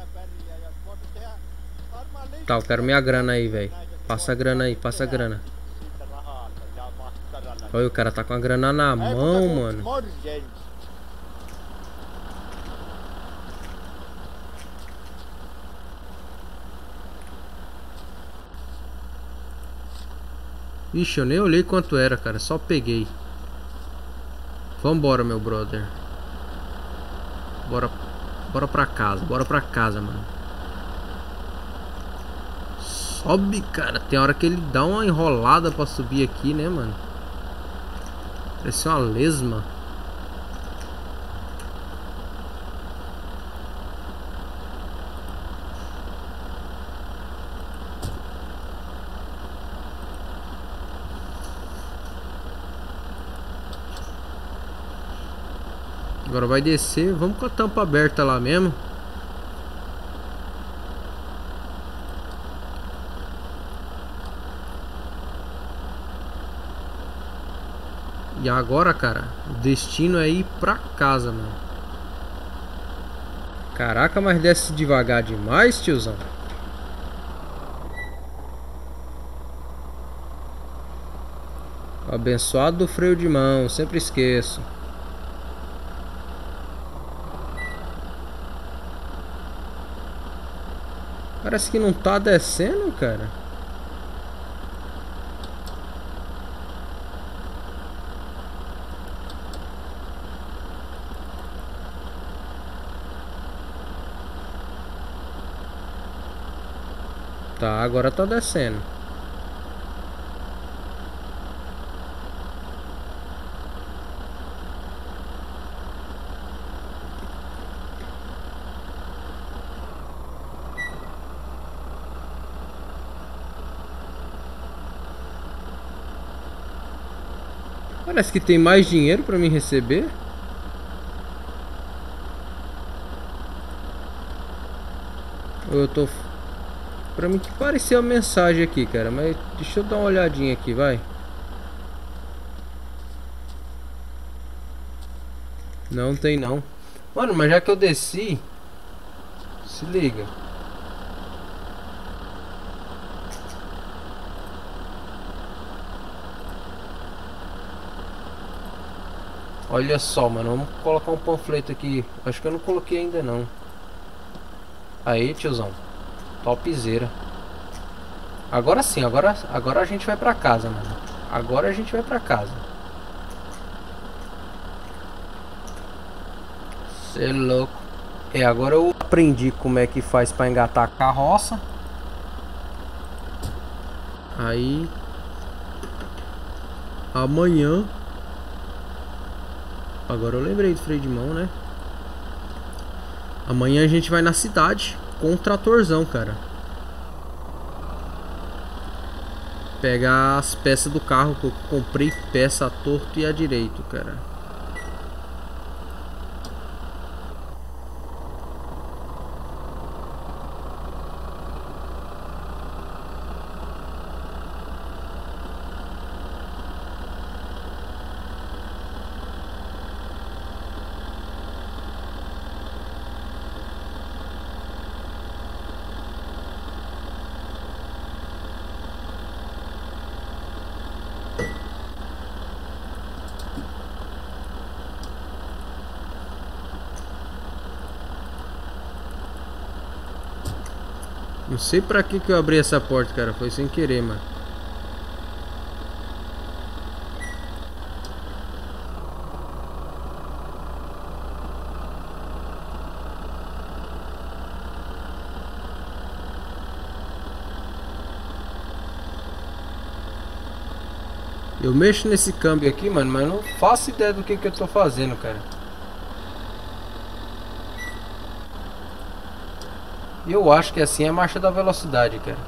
Tá, eu quero minha grana aí, velho. Passa a grana aí, passa a grana. Olha, o cara tá com a grana na mão, mano. Ixi, eu nem olhei quanto era, cara, só peguei. Vambora, meu brother. Bora, bora pra casa, bora pra casa, mano. Sobe, cara. Tem hora que ele dá uma enrolada pra subir aqui, né, mano? Parece uma lesma. Agora vai descer. Vamos com a tampa aberta lá mesmo. E agora, cara, o destino é ir pra casa, mano. Caraca, mas desce devagar demais, tiozão. Abençoado do freio de mão, sempre esqueço. Parece que não tá descendo, cara. Tá, agora tá descendo. Parece que tem mais dinheiro pra mim receber. Ou eu tô... Pra mim que pareceu a mensagem aqui, cara. Mas deixa eu dar uma olhadinha aqui, vai. Não tem não. Mano, mas já que eu desci, se liga. Olha só, mano, vamos colocar um panfleto aqui. Acho que eu não coloquei ainda não. Aí, tiozão. Topzera. Agora sim, agora, agora a gente vai pra casa, mano. Agora a gente vai pra casa. Cê é louco. É, agora eu aprendi como é que faz pra engatar a carroça. Aí amanhã. Agora eu lembrei do freio de mão, né? Amanhã a gente vai na cidade com um tratorzão, cara. Pegar as peças do carro que eu comprei, peça a torto e a direito, cara. Não sei pra que que eu abri essa porta, cara. Foi sem querer, mano. Eu mexo nesse câmbio aqui, mano, mas eu não faço ideia do que que eu tô fazendo, cara. Eu acho que assim é a marcha da velocidade, cara.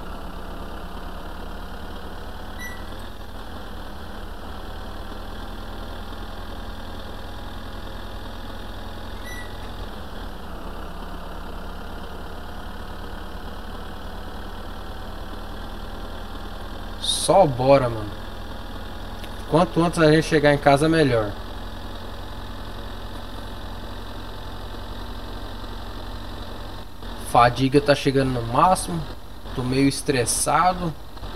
Só bora, mano. Quanto antes a gente chegar em casa, melhor. Fadiga tá chegando no máximo. Tô meio estressado.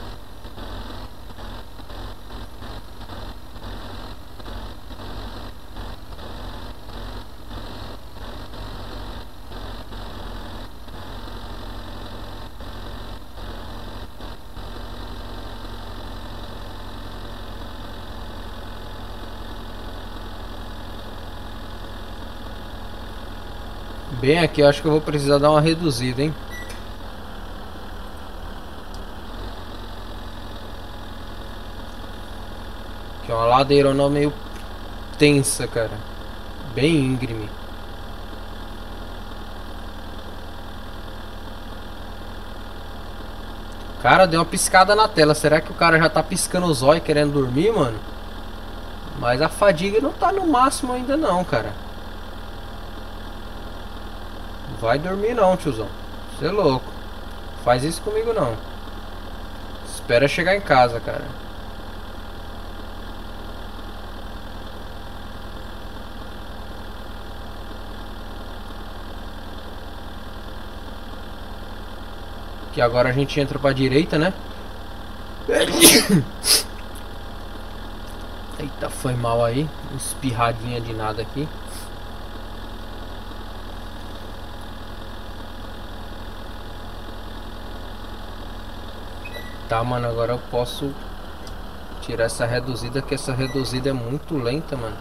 Bem aqui, eu acho que eu vou precisar dar uma reduzida, hein? Que é uma ladeirona meio tensa, cara. Bem íngreme. Cara, deu uma piscada na tela. Será que o cara já tá piscando os olhos querendo dormir, mano? Mas a fadiga não tá no máximo ainda não, cara. Vai dormir não, tiozão. Você é louco. Faz isso comigo não. Espera chegar em casa, cara. Que agora a gente entra pra direita, né? Eita, foi mal aí. Espirradinha de nada aqui. Tá, mano, agora eu posso tirar essa reduzida, que essa reduzida é muito lenta, mano.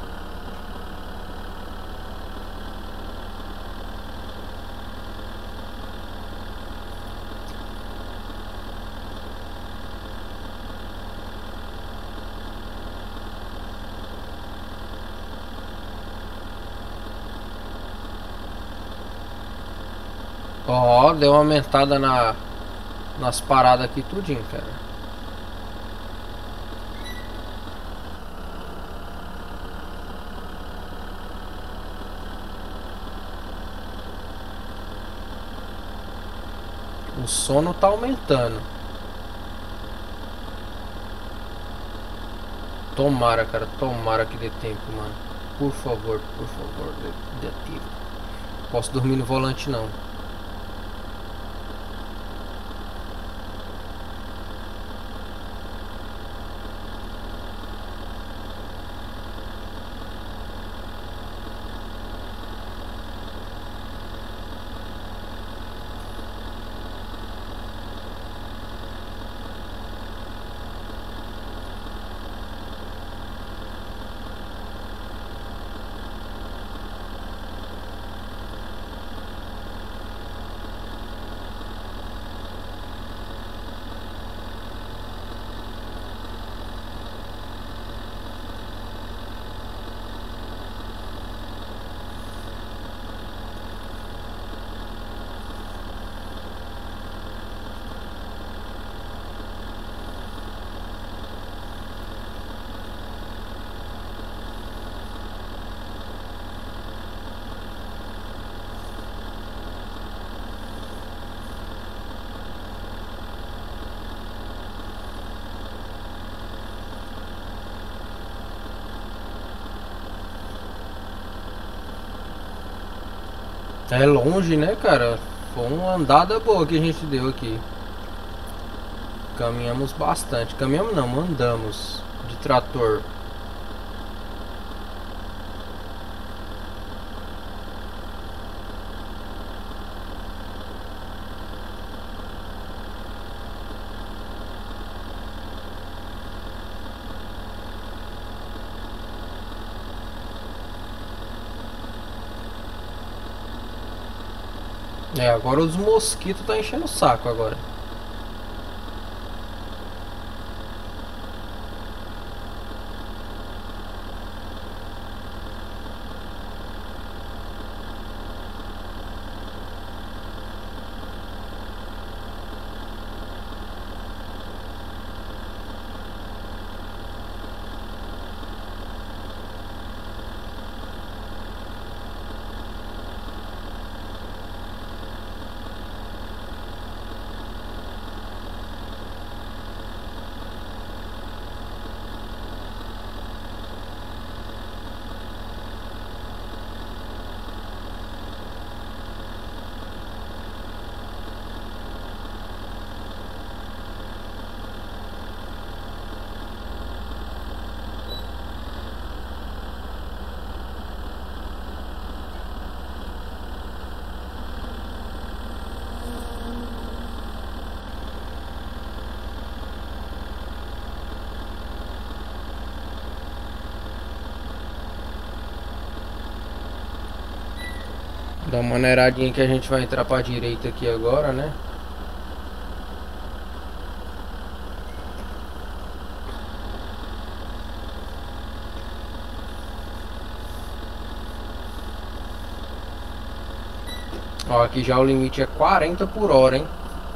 Ó, deu uma aumentada na, nas paradas aqui tudinho, cara. O sono tá aumentando. Tomara, cara, tomara que dê tempo, mano. Por favor, por favor, dê, dê tempo. Posso dormir no volante não. É longe, né, cara? Foi uma andada boa que a gente deu aqui. Caminhamos bastante. Caminhamos não, andamos de trator. É, agora os mosquitos tá enchendo o saco agora. Dá uma maneiradinha que a gente vai entrar pra direita aqui agora, né? Ó, aqui já o limite é quarenta por hora, hein?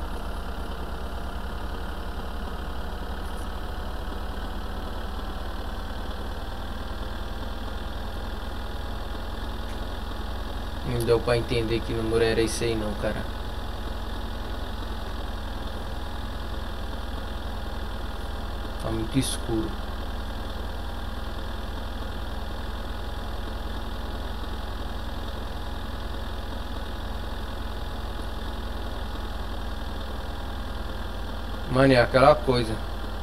Não deu pra entender que número era esse aí não, cara. Tá muito escuro. Mano, é aquela coisa.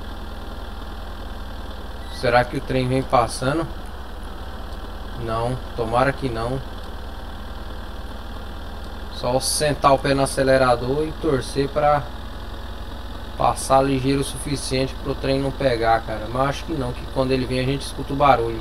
Será que o trem vem passando? Não, tomara que não. Só sentar o pé no acelerador e torcer pra passar ligeiro o suficiente pro trem não pegar, cara. Mas acho que não, que quando ele vem a gente escuta o barulho.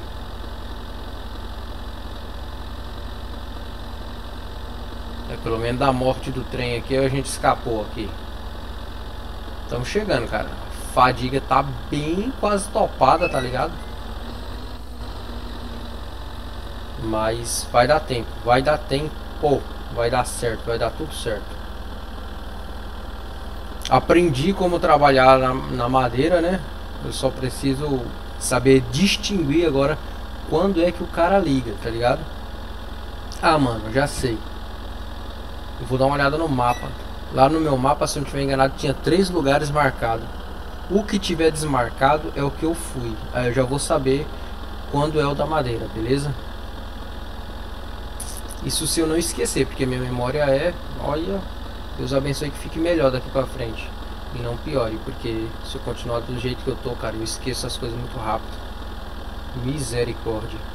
É, pelo menos da morte do trem aqui a gente escapou aqui. Estamos chegando, cara. A fadiga tá bem quase topada, tá ligado? Mas vai dar tempo, vai dar tempo, vai dar certo, vai dar tudo certo. Aprendi como trabalhar na, na madeira, né? Eu só preciso saber distinguir agora quando é que o cara liga, tá ligado? Ah, mano, já sei. Eu vou dar uma olhada no mapa. Lá no meu mapa, se eu não estiver enganado, tinha três lugares marcados. O que tiver desmarcado é o que eu fui. Aí eu já vou saber quando é o da madeira, beleza? Isso se eu não esquecer, porque minha memória é... Olha, Deus abençoe que fique melhor daqui pra frente. E não piore, porque se eu continuar do jeito que eu tô, cara, eu esqueço as coisas muito rápido. Misericórdia.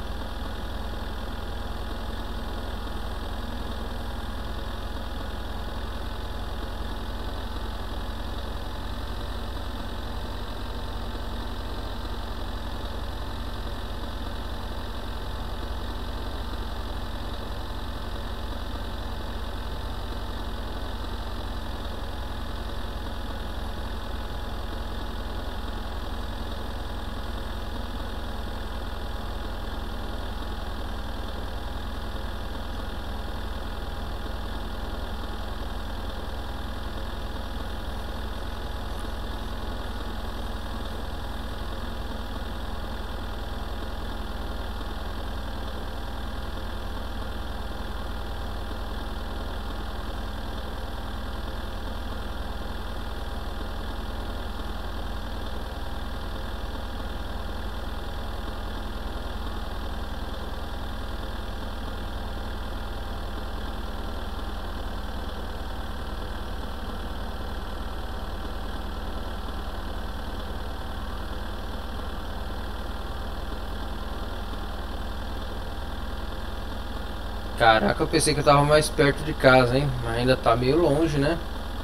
Caraca, eu pensei que eu tava mais perto de casa, hein? Mas ainda tá meio longe, né?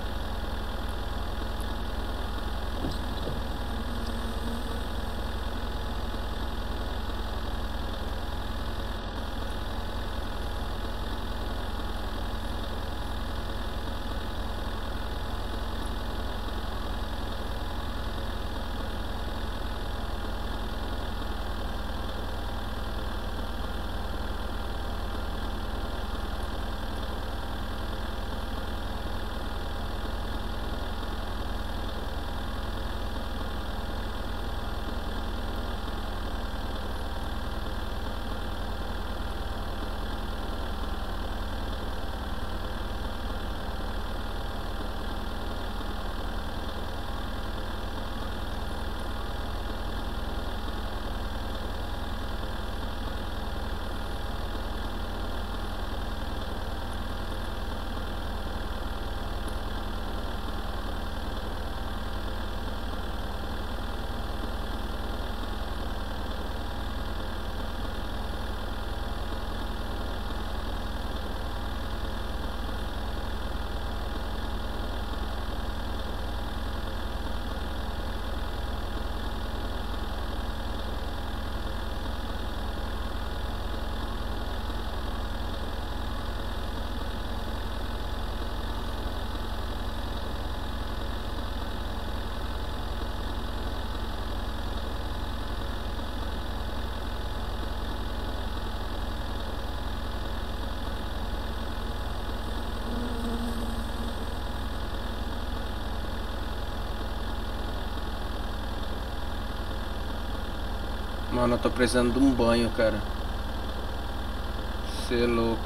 Mano, eu tô precisando de um banho, cara. Cê é louco.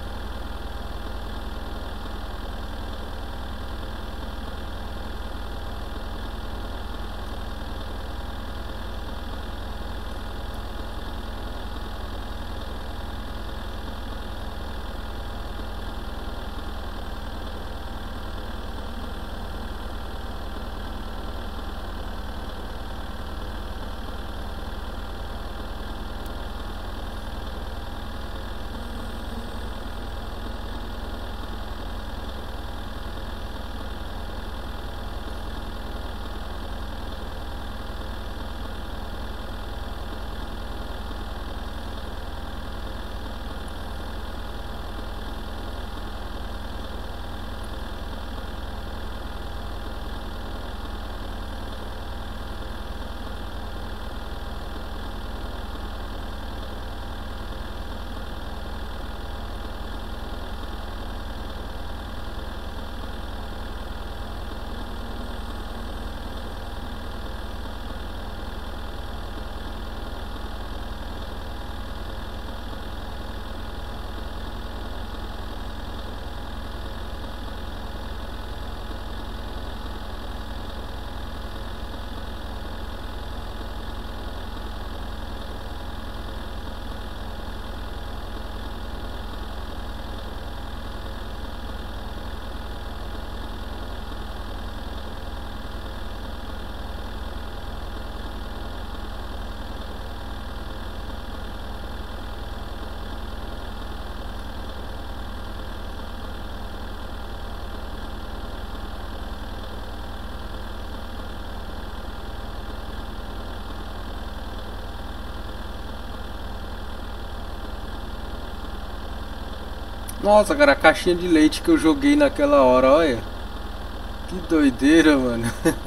Nossa, cara, a caixinha de leite que eu joguei naquela hora, olha. Que doideira, mano.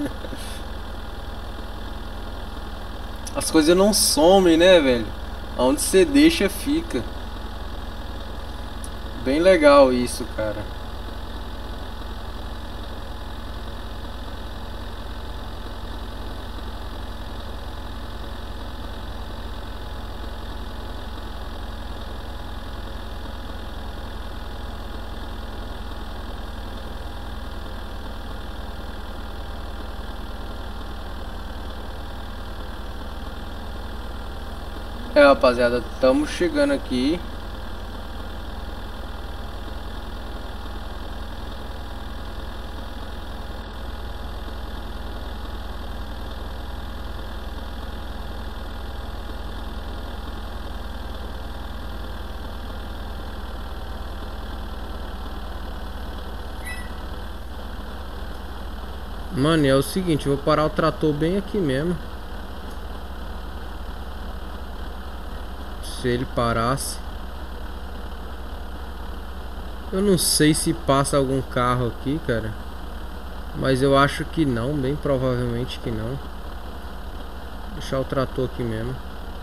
As coisas não somem, né, velho? Aonde você deixa, fica. Bem legal isso, cara. É, rapaziada, estamos chegando aqui. Mano, é o seguinte, eu vou parar o trator bem aqui mesmo. Se ele parasse. Eu não sei se passa algum carro aqui, cara. Mas eu acho que não, bem provavelmente que não. Vou deixar o trator aqui mesmo.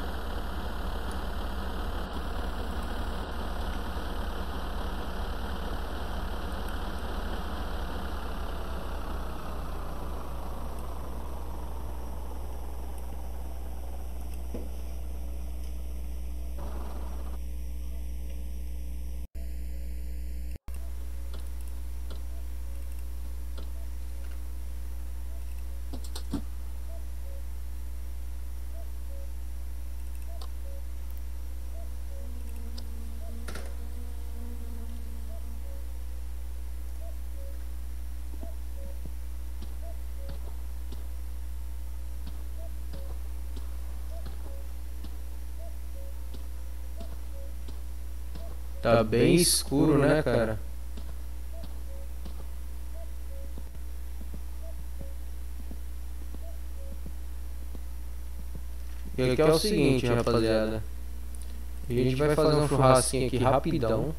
Tá bem escuro, né, cara? E aqui é o seguinte, rapaziada. A gente vai fazer um churrasquinho aqui rapidão.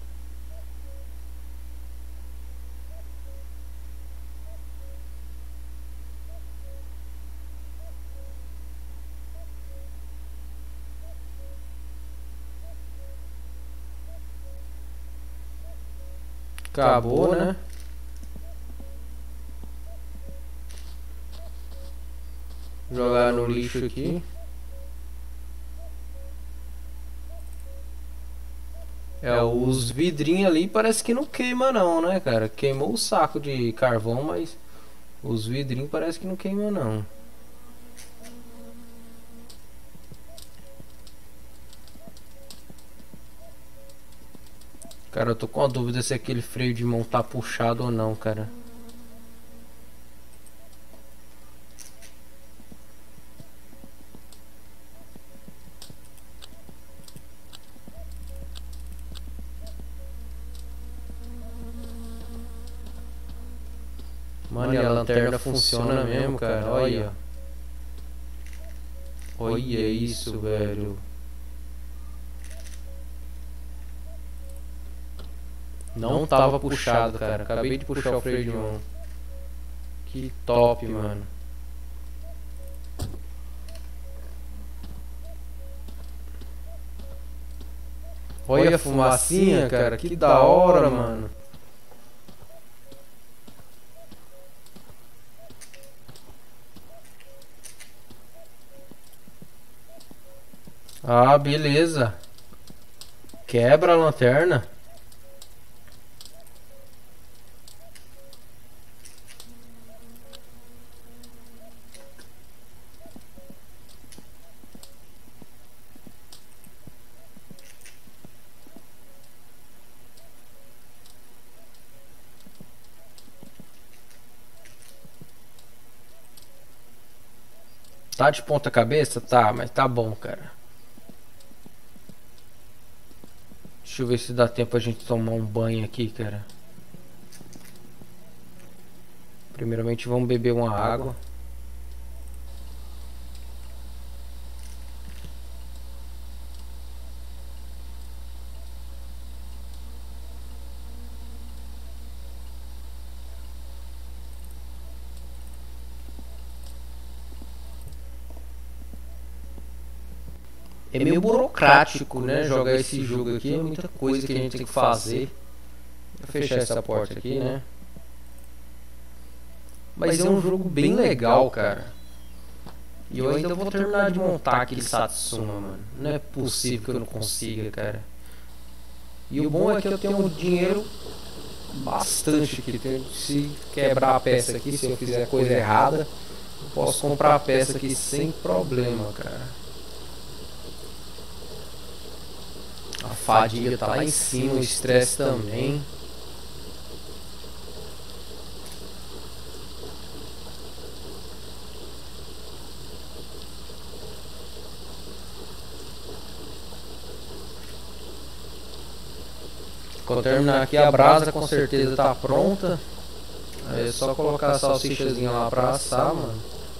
Acabou, né? Jogar no lixo aqui. É, os vidrinhos ali parece que não queima não, né, cara? Queimou o saco de carvão, mas os vidrinhos parece que não queima não. Cara, eu tô com a dúvida se aquele freio de mão tá puxado ou não, cara. Mano, e a lanterna funciona mesmo, cara. Olha. Olha isso, velho. Não tava puxado, cara. Acabei de puxar o freio de mão. Que top, mano. Olha a fumacinha, cara. Que da hora, mano. Ah, beleza. Quebra a lanterna. Tá de ponta cabeça? Tá, mas tá bom, cara. Deixa eu ver se dá tempo a gente tomar um banho aqui, cara. Primeiramente vamos beber uma água. É meio burocrático, né? Jogar esse jogo aqui. É muita coisa que a gente tem que fazer. Vou fechar essa porta aqui, né? Mas é um jogo bem legal, cara. E eu ainda vou terminar de montar aquele Satsuma, mano. Não é possível que eu não consiga, cara. E o bom é que eu tenho dinheiro bastante aqui. Se quebrar a peça aqui, se eu fizer coisa errada, eu posso comprar a peça aqui sem problema, cara. A fadiga tá lá em cima, o estresse também. Quando terminar aqui, a brasa com certeza tá pronta. Aí é só colocar a salsichazinha lá pra assar, mano.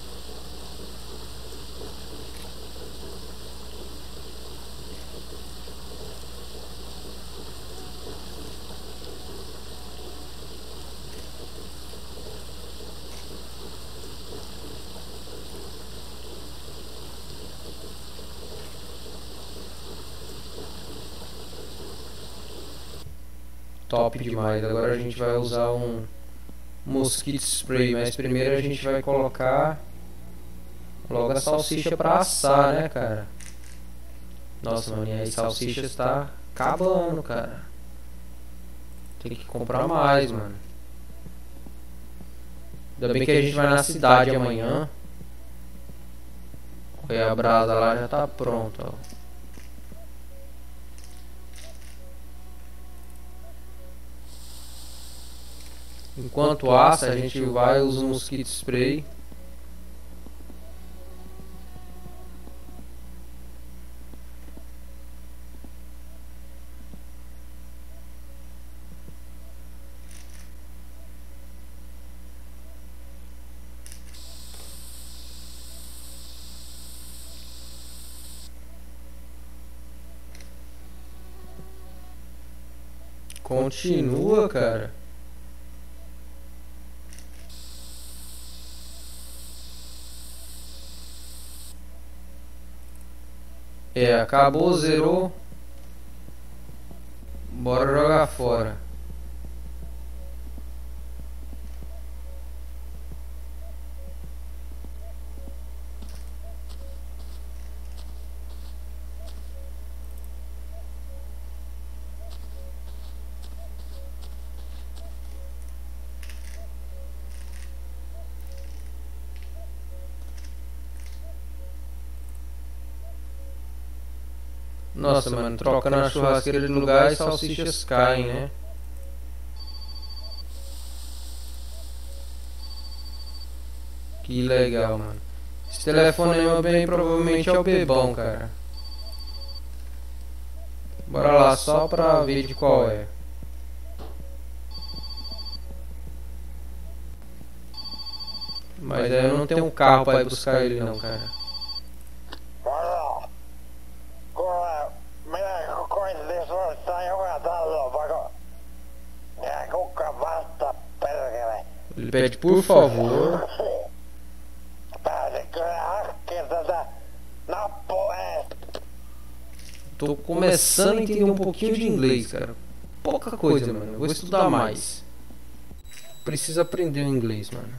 Top demais. Agora a gente vai usar um mosquito spray, mas primeiro a gente vai colocar logo a salsicha pra assar, né, cara? Nossa, mano, e aí salsicha está acabando, cara. Tem que comprar mais, mano. Ainda bem que a gente vai na cidade amanhã. Olha, a brasa lá já tá pronta, ó. Enquanto assa, a gente vai usar um mosquito spray. Continua, cara. É, acabou, zerou. Bora jogar fora. Nossa, mano, trocando a churrasqueira de lugar e salsichas caem, né? Que legal, mano. Esse telefone aí, bem provavelmente é o Bebão, cara. Bora lá, só pra ver de qual é. Mas aí eu não tenho um carro pra ir buscar ele não, cara. Varo, kuule, minä koitin soittaa joka taloon, vaikka ja kuka vasta perkele. Ele pede por favor. Pääsitkö ne hakkeen tätä nappua ees? Tô começando a entender um pouquinho de inglês, cara. Pouca coisa, mano. Eu vou estudar mais. Preciso aprender o inglês, mano.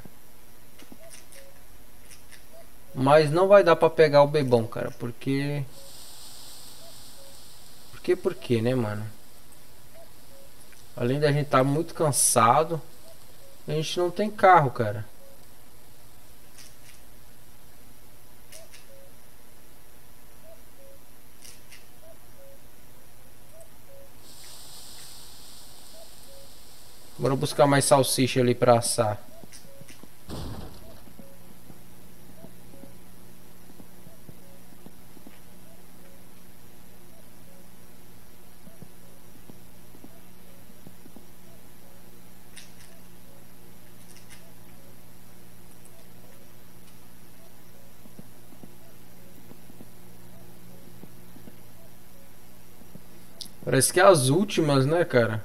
Mas não vai dar pra pegar o Bebão, cara, porque... Por que, por quê, né, mano? Além da gente tá muito cansado, a gente não tem carro, cara. Bora buscar mais salsicha ali pra assar. Parece que é as últimas, né, cara?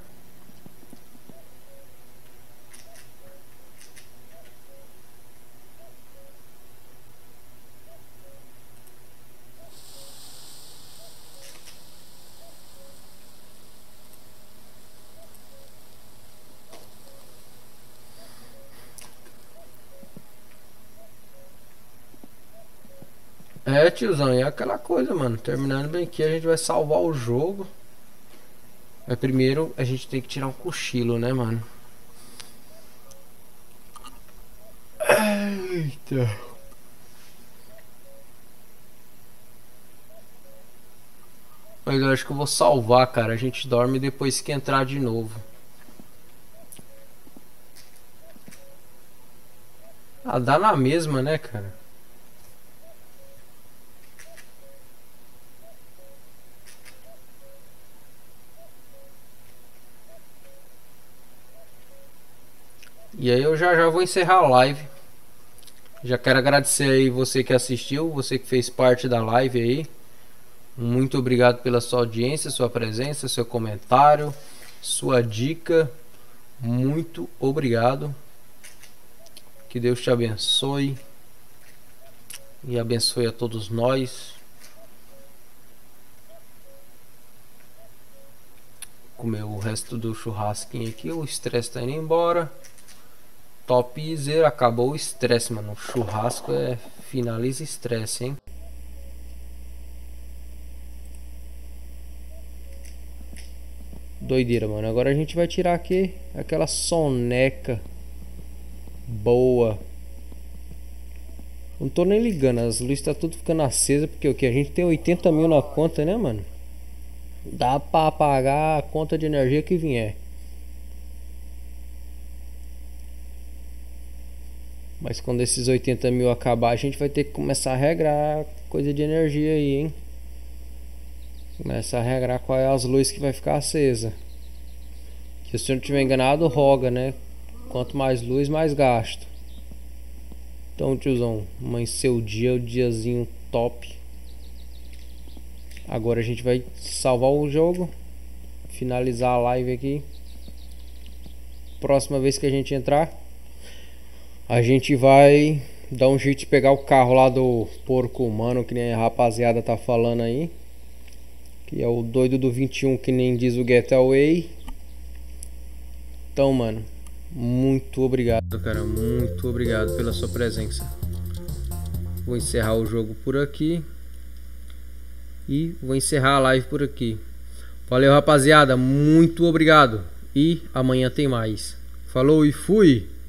É, tiozão, e é aquela coisa, mano. Terminando bem aqui, a gente vai salvar o jogo. Mas primeiro a gente tem que tirar um cochilo, né, mano? Eita. Mas eu acho que eu vou salvar, cara. A gente dorme depois que entrar de novo. Ah, dá na mesma, né, cara? E aí eu já já vou encerrar a live. Já quero agradecer aí você que assistiu, você que fez parte da live aí. Muito obrigado pela sua audiência, sua presença, seu comentário, sua dica. Muito obrigado. Que Deus te abençoe e abençoe a todos nós. Comer o resto do churrasquinho aqui, o estresse tá indo embora. Topzera, acabou o estresse, mano. O churrasco é finaliza estresse, hein? Doideira, mano. Agora a gente vai tirar aqui aquela soneca boa. Não tô nem ligando, as luzes tá tudo ficando acesa, porque o que? A gente tem oitenta mil na conta, né, mano? Dá pra pagar a conta de energia que vier. Mas quando esses oitenta mil acabar, a gente vai ter que começar a regrar coisa de energia aí, hein? Começar a regrar qual é as luzes que vai ficar acesa. Que se eu não estiver enganado, roga, né? Quanto mais luz, mais gasto. Então, tiozão, amanheceu o dia, o diazinho top. Agora a gente vai salvar o jogo, finalizar a live aqui. Próxima vez que a gente entrar, a gente vai dar um jeito de pegar o carro lá do porco humano, que nem a rapaziada tá falando aí. Que é o doido do vinte e um, que nem diz o Getaway. Então, mano, muito obrigado, cara. Muito obrigado pela sua presença. Vou encerrar o jogo por aqui. E vou encerrar a live por aqui. Valeu, rapaziada. Muito obrigado. E amanhã tem mais. Falou e fui!